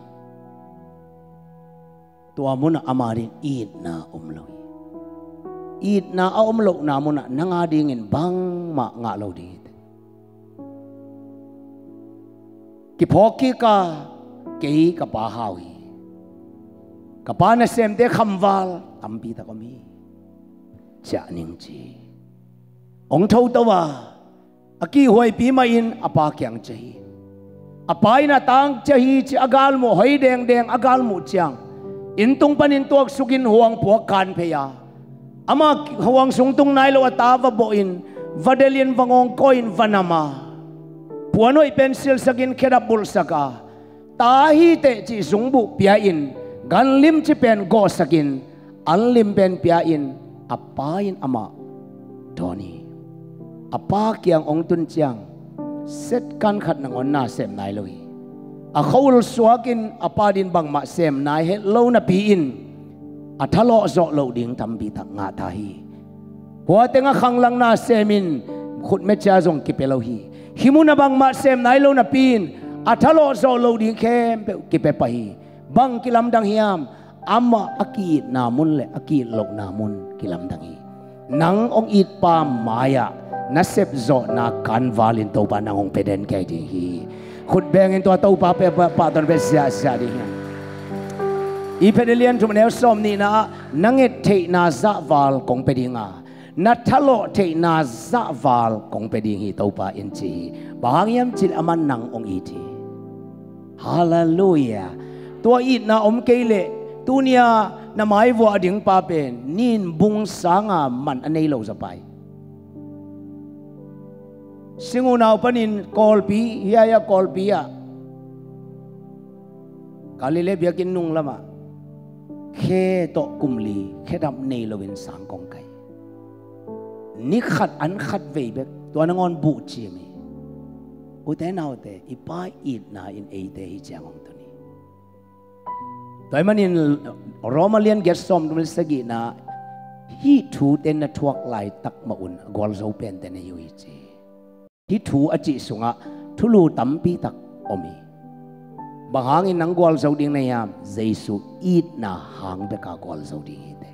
tua mun ama din id na omloy It na aom lo na mo na nangadingin bang ma nga lo di. Kipoki ka kei kapahawi. Kapana sem de khamwal ambi ta kami. Cha ning chi. Ong thau tawa aki hoi pi ma in apa kyang chahi. Apai na tang chahi chi agal mo hoi deng deng agal mo chiang. intung panin tuak sugin huang puakan peya ama huang sungtung nailo atava boin vadelian vangong coin vanama puanoi pensil sagin kerapul saka tahi te ci sungbu piain gan lim ci pen go sagin an lim pen piain apain ama Tony apa kiang ong tun chiang set kan khat nang on na sem nai loi a khol suakin apa din bang ma sem nai he lo na pi in a thalo zo lo ding tam bi tak nga tha hi huwa tenga khang lang na semin khut me cha jong ki pe lo hi himuna bang ma sem nai lo na pin a thalo zo lo ding khem pe ki pe pa hi bang kilam dang hiam ama aki namun le aki lo namun kilam dang hi nang ong it pa maya nasep zo na kan valin to pa nang ong peden kay di hi khut bengin to to pa pe pa ton be sia sia di hi i pedelian tu neo som ni na nanget the na za val kong pedinga na thalo the na za val kong peding hi to pa in chi bangyam chil aman nang ong iti hallelujah to it na om keile tunia na mai vo ading pa pen nin bung sanga man anei lo zapai singunaw panin kolpi hiya kolpi ya kalile biakin nung lama khe to kumli khe dam nei lovin sang kong kai ni khat an khat ve bek to nangon bu chi mi u te naw te ipa it na in e te hi chang ong tuni toy manin romalian get som dum sagi na hi thu ten na thuak lai tak ma un gol zo pen te ne yu chi hi thu achi sunga thulu tampi tak omi bahangin nang gol zo ding na yam jesu it na hang be ka gol zo ding ite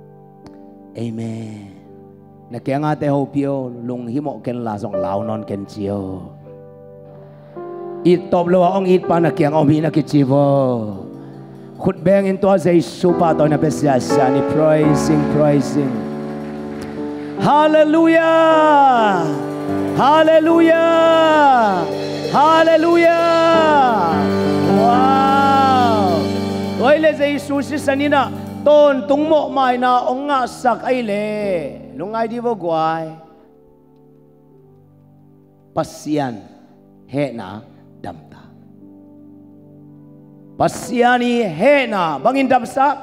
amen na kya nga te ho pio lung hi mo ken la zong lao non ken chio it top lo ong it pa na kyang omi na ki chivo khut beng in to jesu pa to na besia sani praising praising hallelujah hallelujah hallelujah wow toile jesu si sanina ton tungmo mai na ong nga sak ai le lungai di bo gwai pasian he na damta pasiani he na bangin damsak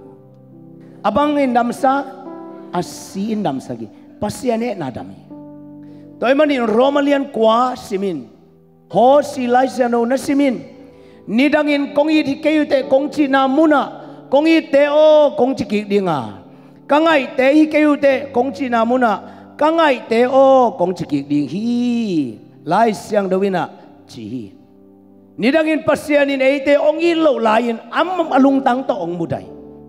abangin damsak asin damsagi pasian he na dami toy manin romalian kwa simin ho si laisano na simin nidangin kongi di kayute kongchi na muna kongi te o kongchi ki dinga kangai te hi kayute kongchi na muna kangai te o kongchi ki ding hi lai siang dawina chi nidangin pasianin eite ong ilo lain am alung tang to ong muday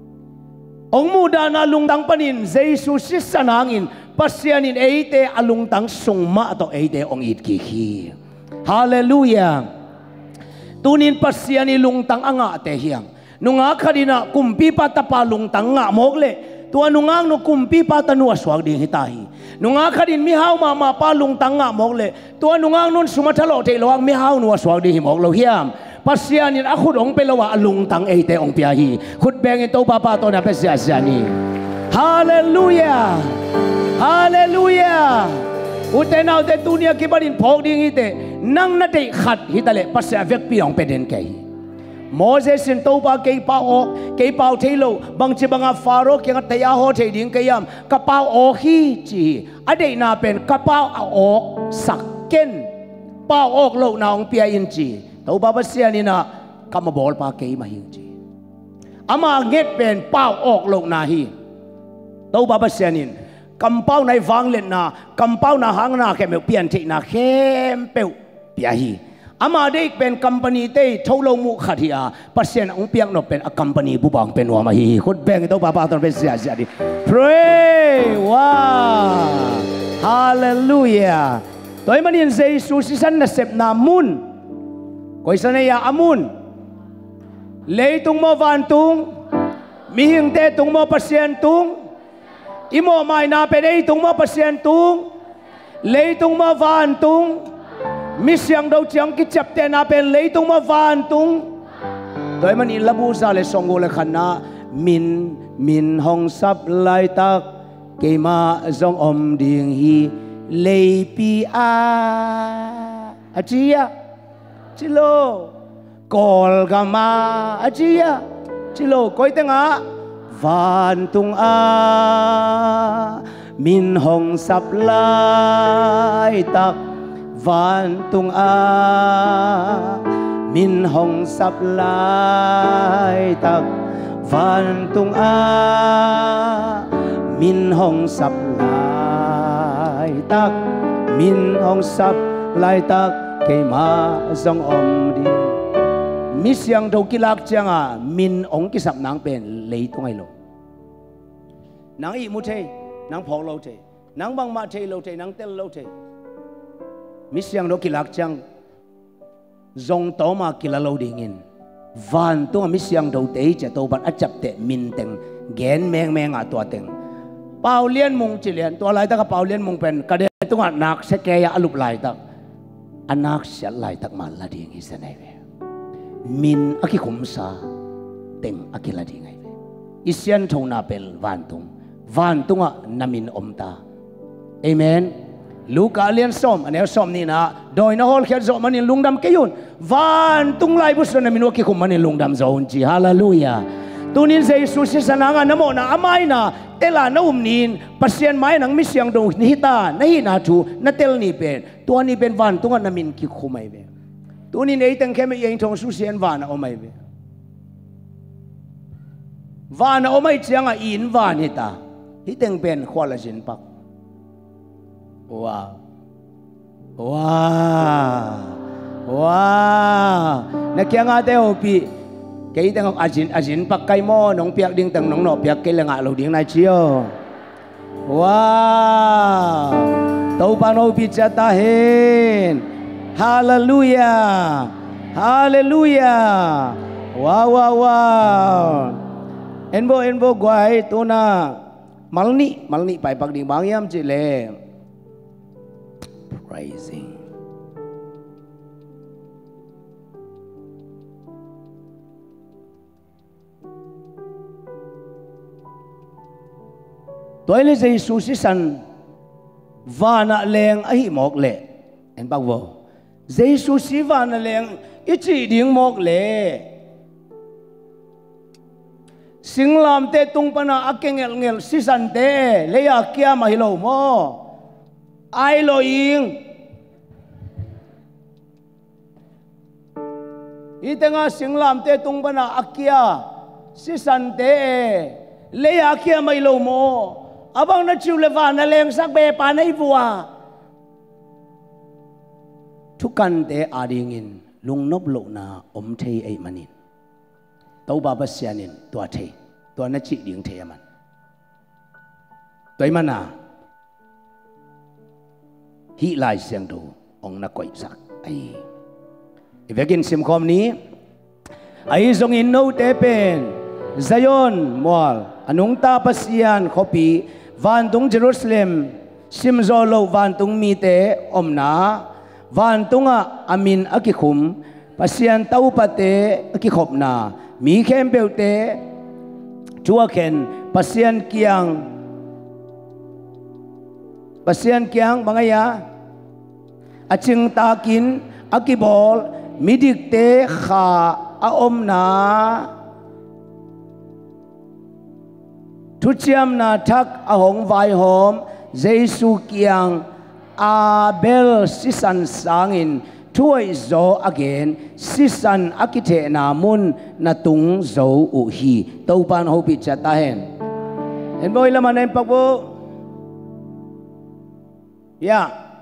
ong muda na alung tang panin Jesus sisanangin pasianin eite alung tang sungma to eite ong itkihi hallelujah tunin pasiani lungtang anga te hiang nunga khadina kumpi patapa lungtang nga mogle tua nungang no kumpi patanu aswag ding hitahi nunga khadin mi hau ma ma pa lungtang nga mogle tua nungang nun sumathalo te loang mi hau nu aswag ding himok lo hiam pasianin akhud ong pelawa alungtang eite ong piahi khut beng to papa to na pasiani hallelujah hallelujah utenaw te dunia kibarin phok ding ite nang na te khat hitale pasya vek piong peden kai Moses sin to ba kay pa o kay pa thelo bang chi banga faro kyang taya ho the ding kayam kapao o hi chi ade na pen kapao a o sakken pa ok lo na ong pia in chi to ba ba sia ni na kamabol pa kay mahing chi ama nget pen pa ok lo na hi to ba ba sia nin kampau nai vang len na kampau na hang na ke me pian thi na khem peu pia hi ama dei pen company te tholo mu khathia pasien ong piang no pen a company bu bang pen wa ma hi khut beng to ba ba ton be sia sia di pray wow hallelujah toy manin Jesus si san na sep na mun koi san ya amun leitung mo van tung mihing te tung mo pasien tung imo mai na pe dei tung mo pasien tung leitung mo van tung mi siang đâu chiang ki chap te na pen leitung ma van tung Tôi mà nhìn labu sa le songo le khana min min hong sap lai tak ke ma zong om ding hi lei pi a achia chilo kol gama achia chilo koi tenga van tung a min hong sap lai tak van tung a min hong sap lai tak van tung a min hong sap lai tak min hong sap lai tak ke ma zong om di mi siang do kilak changa min ong ki sap nang pen lei tung ai lo nang i mu the nang phok lo the nang bang ma the lo the nang tel lo the mi siang do kilak chang zong to ma kilalo dingin van tung mi siang do te cha to ban achap te min teng gen meng meng a to teng pau lian mung chi lian to lai ta ka pau lian mung pen ka de tung a nak se ke ya alup lai tak anak sia lai tak ma la ding hi sanai ve min aki khum sa teng akila ding ai ve isian thona pel van tung van tung a namin omta amen Luka lian som anel som ni na doi na hol khet zo manin lungdam kayun van tung lai bu so na minu ki kum manin lungdam zon ji hallelujah tunin se Jesus si sananga namo na amai na tela na umnin pasien mai nang misyang do ni hita na hi na thu na tel ni pen to ni pen van tung na min ki khumai ve tunin ei tang khem yeng thong su sian van o mai ve van o mai chianga in van hita hi teng pen khwala jin pak wow wow wow na kya nga te opi cái tang ajin ajin pak kai mo nong piak ding tang nong no piak ke lenga lo ding nai chio wow tau pa no pi cha ta hen hallelujah hallelujah wow wow wow enbo enbo guai tu na malni malni pai pak ding bang yam chi le praising tôi lấy giấy su si san vana leng ahi mok le en bak wo giấy su si vana leng ichi ding mok le singlam te tung pana akengel ngel si san te le ya kia ma hilo mo ai lo ing itenga singlam te tung pana akia si san te le ya kia ma hilo mo abang na chiu le van na leng sak be pa nei bua thukan te adingin lungnop lo na om thei ai manin tau ba basianin tua thei tua na chi ding thei man toi mana hi lai siang do ong na koi sak ai ivegin sim khom ni ai zong in no te pen zayon mol anung ta pasian khopi van tung Jerusalem sim zo lo van tung mi te om na van tunga amin akikhum pasian tau pate akikhop na mi khem beute chua khen pasian kiang pasian kiang bangaya aching takin akibol midik te kha a om na thu chiam na thak ahong vai hom Jesu kiang Abel sisan sangin thuai zo again sisan akithe na mun na tung zo u hi to pan ho pi cha ta hen en boy la manen pak bo ya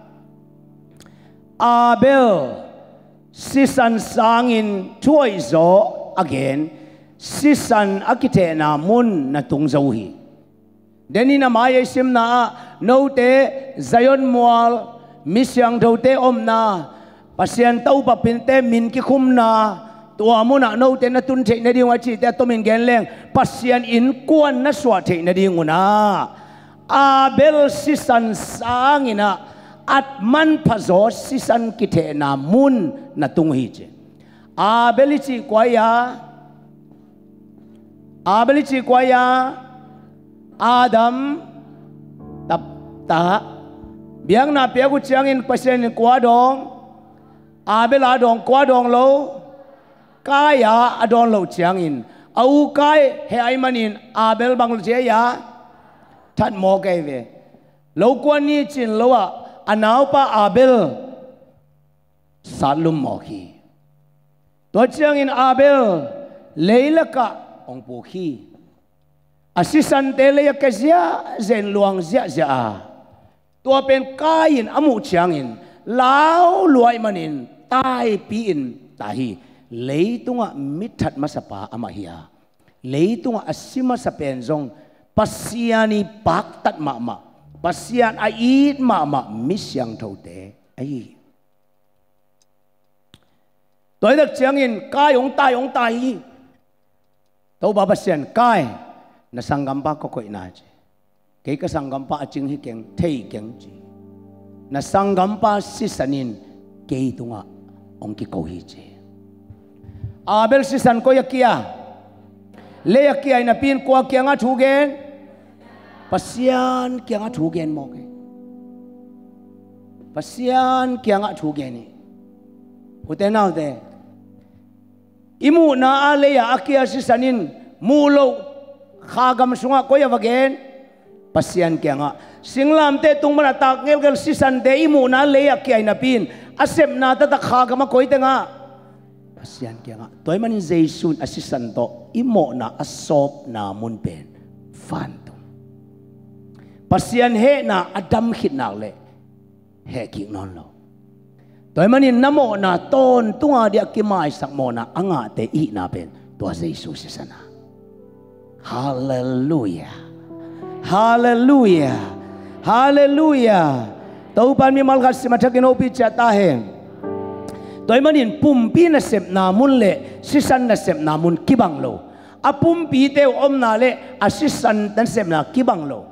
Abel sisan sangin thuai zo again sisan akithe na mun na tung zo hi deni na mai sim na no te zayon mual misyang do te om na pasian tau pa pin te min ki khum na tua mu na no te na tun the na ding wa chi te to min gen leng pasian in kwan na swa the na ding una Abel sisan sangina at man phazo sisan kithe na mun na tung hi che Abel chi kwa ya Abel chi kwaya Adam tap ta biang na pia ku chiangin pasien kwa dong Abel adong kwa dong lo kaya adong lo chiangin au kai he ai manin Abel bang lo che ya that mo kai ve lo kwa ni chin lo a anau pa Abel salum mo khi to chiangin Abel leila ka ong pu khi asisan tele ya kezia zen luang zia zia tua pen kain amu chiangin lau luai manin tai piin tahi leitunga mithat masapa amahia leitunga asima sa penzong pasiani paktat mama pasian ait mama misyang thote ai toy dak chiangin kayong tayong tahi tau ba pasian kai na sanggamba ko ko inaje kay ka sanggamba aching hikeng thei keng ji na sanggamba sisanin kay tunga ong ki ko hi je Abel sisan ko yakia le yakia ina pin ko kia nga thugen pasian kia nga thugen mo ke pasian kia nga thugen ni utenaw de imu na ale ya akia sisanin mulo khagam sunga ko ya wagen pasian kia nga singlam te tung mana tak ngel gel sisan de imu na le yakia ina pin asem na ta ta khagam ko ite nga pasian kia nga toy manin Jesus asisan to imo na asop na mun pen fan to pasian he na adam khit nak le he ki non lo toy manin namo na ton tunga dia ki mai sak mo na anga te i na pen to Jesus sisana hallelujah hallelujah hallelujah tau pan mi mal gas matakin opi chata he toy manin pumpi na sep namun le sisan na sep namun kibang lo a pumpi te om na le asisan na sep na kibang lo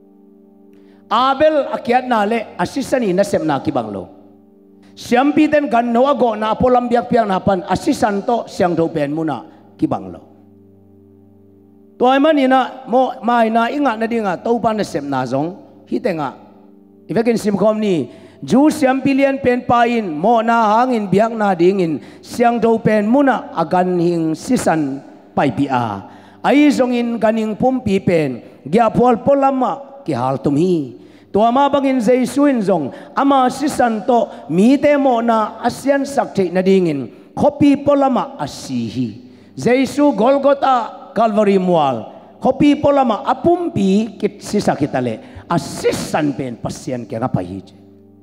Abel akyat na le asisan na sep na kibang lo siampi den gan no ago na polam biak piang na pan asisan to siang do pen muna kibang lo toy manina mo mai na inga na dinga to pan na sep na zong hitenga ivekin simkom ni Ju siam pilian pen pain mo na hangin biak na dingin siang do pen muna agan hing sisan pai pia ai zongin ganing pumpi pen gya pol polama ki hal tumhi to ama bangin jesuin zong ama sisan to mi te mo na asian sakte na dingin kopi polama asihi jesu golgota calvary mual kopi polama apumpi kit sisa kitale asisan pen pasian ke ngapai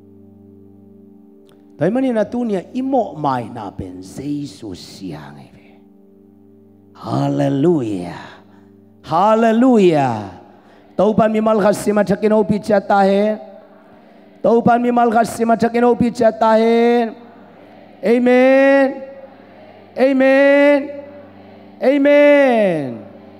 Tapi mana na tunia imo mai na pen Jesus siang eve. Hallelujah, Hallelujah. Taupan mi mal khasi machakin opi chata he. Taupan mi mal khasi machakin opi chata he. Amen, Amen, Amen.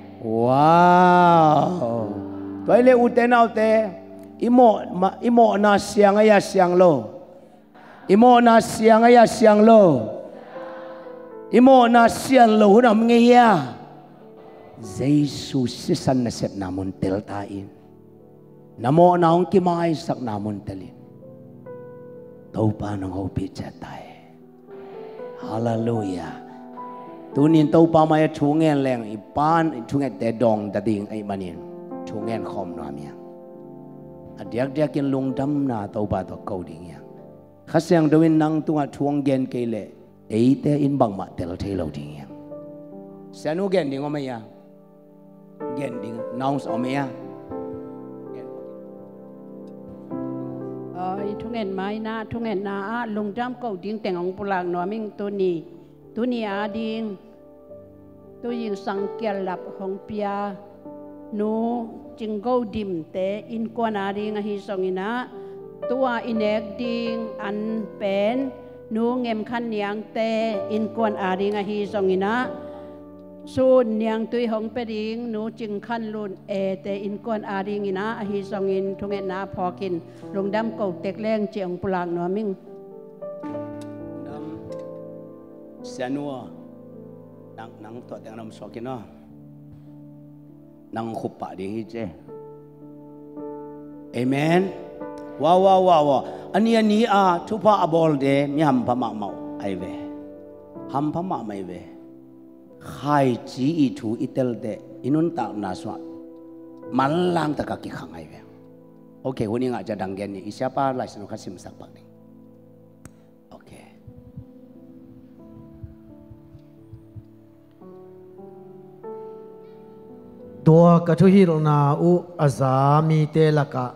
Wow. Toile utena ute imo imo na siang aya siang lo. Imo na siang aya siang lo. Imo na siang lo huna mngeya. Jesus sisan na sep namun teltain. Namo na hong kimay sak namun telin. Tau pa nang hopi chatay. Hallelujah. Tunin tau pa maya chungen leng ipan chungen te dong dading ay manin. Chungen khom no amya. Adiak diakin lungdam na tau pa to coding ya. Kasyang dawin nang tunga chuang gen kele eite in bang ma tel thelo ding yang sanu gen ding omaya gen ding nouns omaya oi thungen mai na thungen na a lung jam ko ding teng ong pulang no ming tu ni tu ni a ding tu yin sang kial lap hong pia nu jing go dim te in kwa na ding a hi song ina tua inek ding an pen nu ngem khan niang te in kwan aring a hi songina sun niang tui hong pe ding nu jing khan lun e te in kwan aring ina a hi songin thungen na phokin lungdam ko tek leng cheong pulang no ming dam sanua nang nang to teng nam sokin no nang khupa di je. Amen. Wow wow wow wow. Ani ani a tupa abol de mi ham pama mau ai ve. Ham pama mai ve. Khai chi itu itel de inun tak naswa. Malang tak kaki khang ai ve. Oke, huni ngak jadang gen ni. Siapa lah sinu kasim sakpak ni. Oke. Dua katuhil na u azami telaka.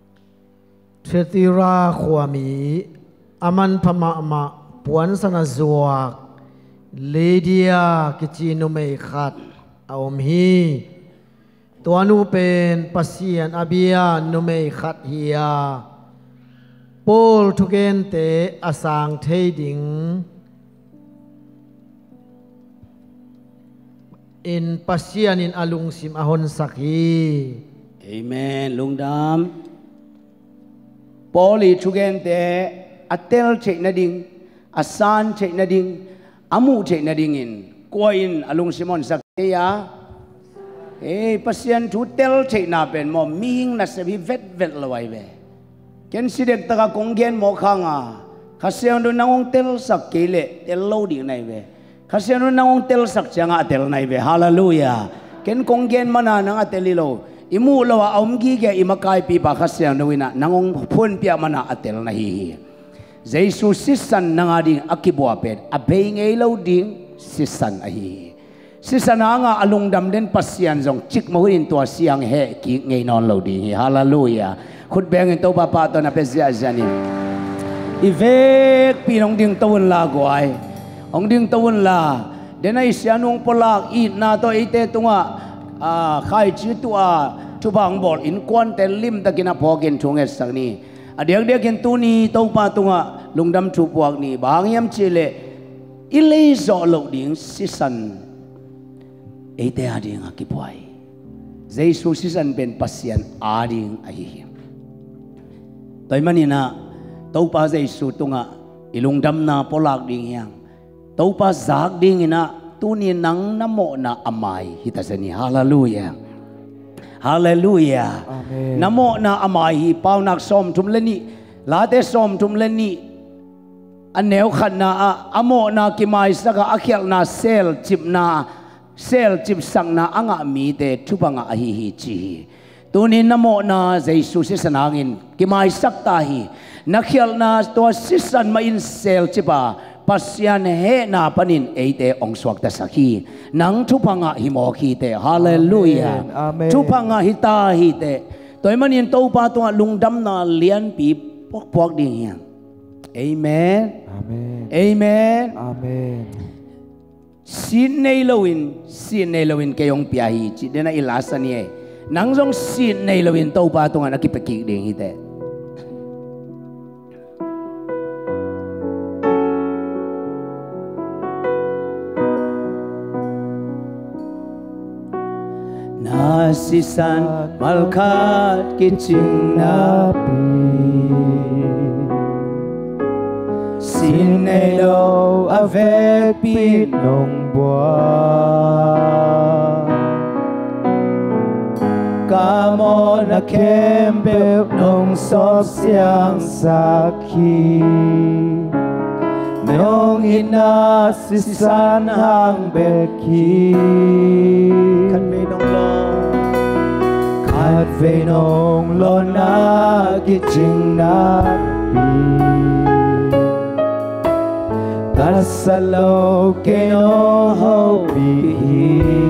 Tretira khwami aman pama ama puan sana zuak. Lydia kicinu mei khat aom hi. Tuanu pen pasian abia numei khat hiya. Paul tuken te asang thading. In pasian in alung sim ahon saki. Amen. Lungdam. Pauli tuken te atel cek nading, asan cek nading, amu cek nadingin. Koin alung simon saki ya. Eh, pasien tu tel cek na pen mo ming na sebi vet vet lawai be. Ken sidek taka konggen mo kanga. Kasian do nangong tel sak kele tel lo di nai be. Kasian do nangong tel sak janga tel nai be. Hallelujah. Ken konggen mana nang atelilo. Imu lawa aumgi ke imakai pipa kasian do wina nangong pun pia mana atel na hi. Jesus sisan nangading akibwa pet. Abay ngay lo ding sisan ahi. Si sana nga alungdam din pasyan zong chik mahuin tua siang he ki ngay non lo di. Hallelujah. Khut bengin to bapa to na pesya zani. Ivek pinong ding tawon la guay. Ong ding tawon la. Denay siyanong polak it na to ite tunga khai chi tua tubang bol in kwan tel lim ta kinapogin tunget sak ni. Adiak dia kin tuni to pa tunga lungdam tupuak ni bangyam chile ilay zo lo ding sisan. Ite ading akipuay. Jesus sisan ben pasyan ading ahihim. Toy manina tau pa Jesus tunga ilungdam na polak ding yang. Tau pa zag ding ina tuni nang namo na amay hitasani. Hallelujah. Hallelujah. Amen. Namo na amay pau nak som tumleni late som tumleni anew khan na amo na kimay saka akyal na sel chip na sel chip sang na anga mi te tupanga ahihi chi tunin namo na Jesus sisanangin kimay saktahi nakhyal na to sisan main sel chipa pasyan he na panin eite ongswak ta sakhi nang tupanga himoki te. Hallelujah. Amen. Tupanga hitahi te toy manin to pa to lungdam na lian pi pok pok ding yang. Amen. Amen. Amen. Amen. Sin nay lawin, sin nay lawin kayong piyahi. Di na ilasa niya. Nang zong sin nay lawin tau pa ito nga nakipakik ding hite. Nasisan malkat kicing napi Sinelo avec pinong bois Kamo na kembel nong sop siyang saki Nong inasisan hang beki Kan may nong lo Kat may nong lo na gijing napi Kasalo keno hobihi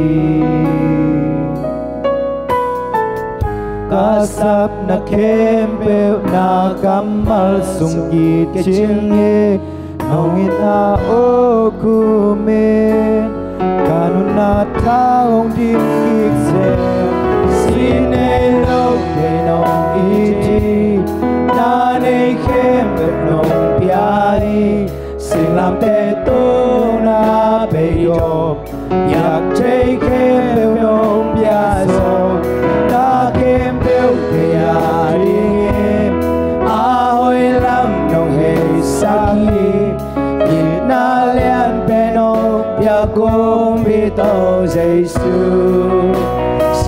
Kasap na kembel na kamal sungkit kichingi Nong ina o kumin Kanun na taong dimikse Sinelo kenong iti Nanay kembel nong piyari Silam te tu na beyo Yak chay kembel nong piyaso Na kembel kayarin Ahoy lam nong hey saki Kinalian penong piyakong bito Jesus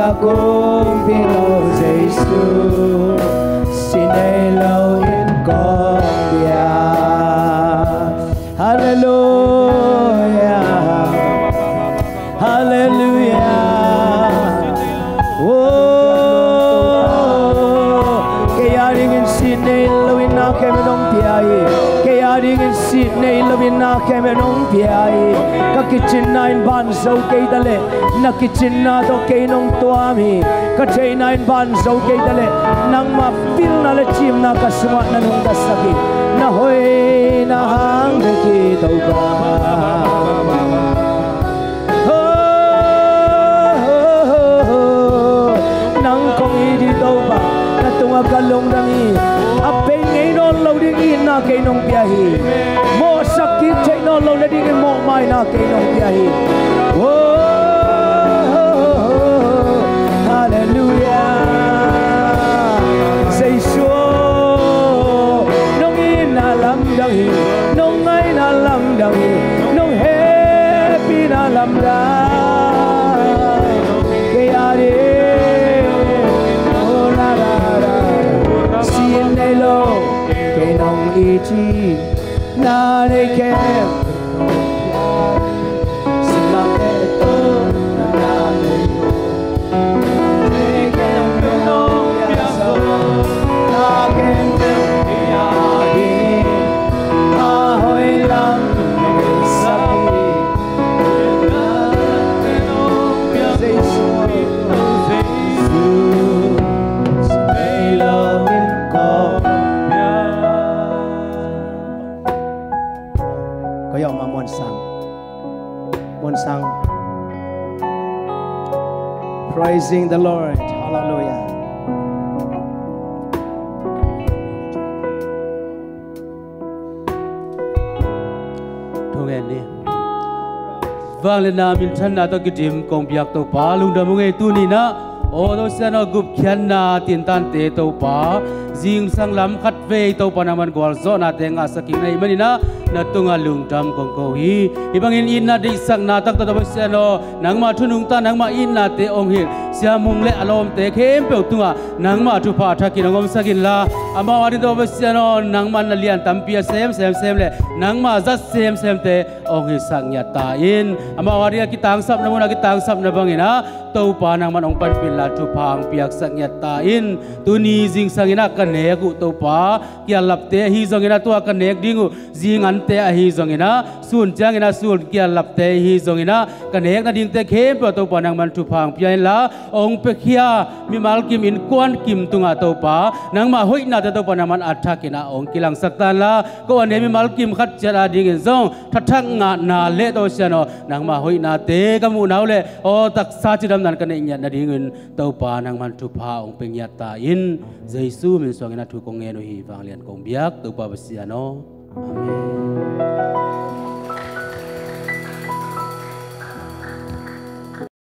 cùng vì lâu Giêsu xin đây lâu yên con bia. Hallelujah, Hallelujah. Oh, kaya ringin xin đây lâu yên na kaya nong piai, kaya ringin xin đây lâu yên na kaya nong piai. Các kitchen nine ban sâu cây ta lệ, na kitchen na to cây nong tuami, các chơi nine ban sâu cây ta lệ, nang ma feel na lệ chim na kasuma na nong kasaki, na hoi na hang de ki tau ba. Nang kong i di tau ba, na tunga kalong dangi, ape ngay non lâu đi in na cây nong piahi. Sakit chay no lo na dingin mo may na kay nong biyahe. Oh, hallelujah. Say so nong inalamdahi, nong ay nalamdahi, nong happy nalamdahi. Kaya rin oh la la la sin nay lo kay nong iti na để kem xin mặc cái tôi na để để kem nó bia sâu na kem bia đi a hoi lăng say na kem nó bia Giêsu Giêsu xin lâu in con. Có dòng mà môn sang môn sang praising the Lord, hallelujah. Thôi nghe đi vang lên na min thân na to cái tim công việc tàu pa lung đam nghe tu ni na ô to sen na gup khian na tiền tan te tàu pa jing sang lam khát về tàu pa naman gwal zo na te nga saking nei mani na na tunga lung tam kong ko hi ibangin in na di sang na tak ta to sen no nang ma thunung ta nang ma in na te ong hi sia mung le alom te khem pe tunga nang ma thu pha tha kinangom sakin la ama wari to sen no nang man na lian tam pia sem sem sem le nang ma zat sem sem te ong hi sang ya ta in ama wari ki tang sap na mo na ki tang sap na bangina tàu pa nang man ong pan pin la thu phang piak sang ya ta in tu ni jing sangina kan ne gu tàu pa kia lap te hi zongina tu kan nek dingu jing an te a hi zongina sun changina sun kia lap te hi zongina kan nek na ding te khem pa tàu pa nang man thu phang pian la ong pe khia mi mal kim in kwan kim tunga tàu pa nang ma hoi na te tàu pa nang man athakina ong kilang saktan la ko ane mi mal kim khat chara ding in zong thathak nga na le to siano nang ma hoi na te kamu nau le o tak sa chi nan kan nya na dingin tàu pa nang man thu pha ong peng ya ta in Giêsu min swangina thu kong nge no hi wang lian kong biak tàu pa basiano amen.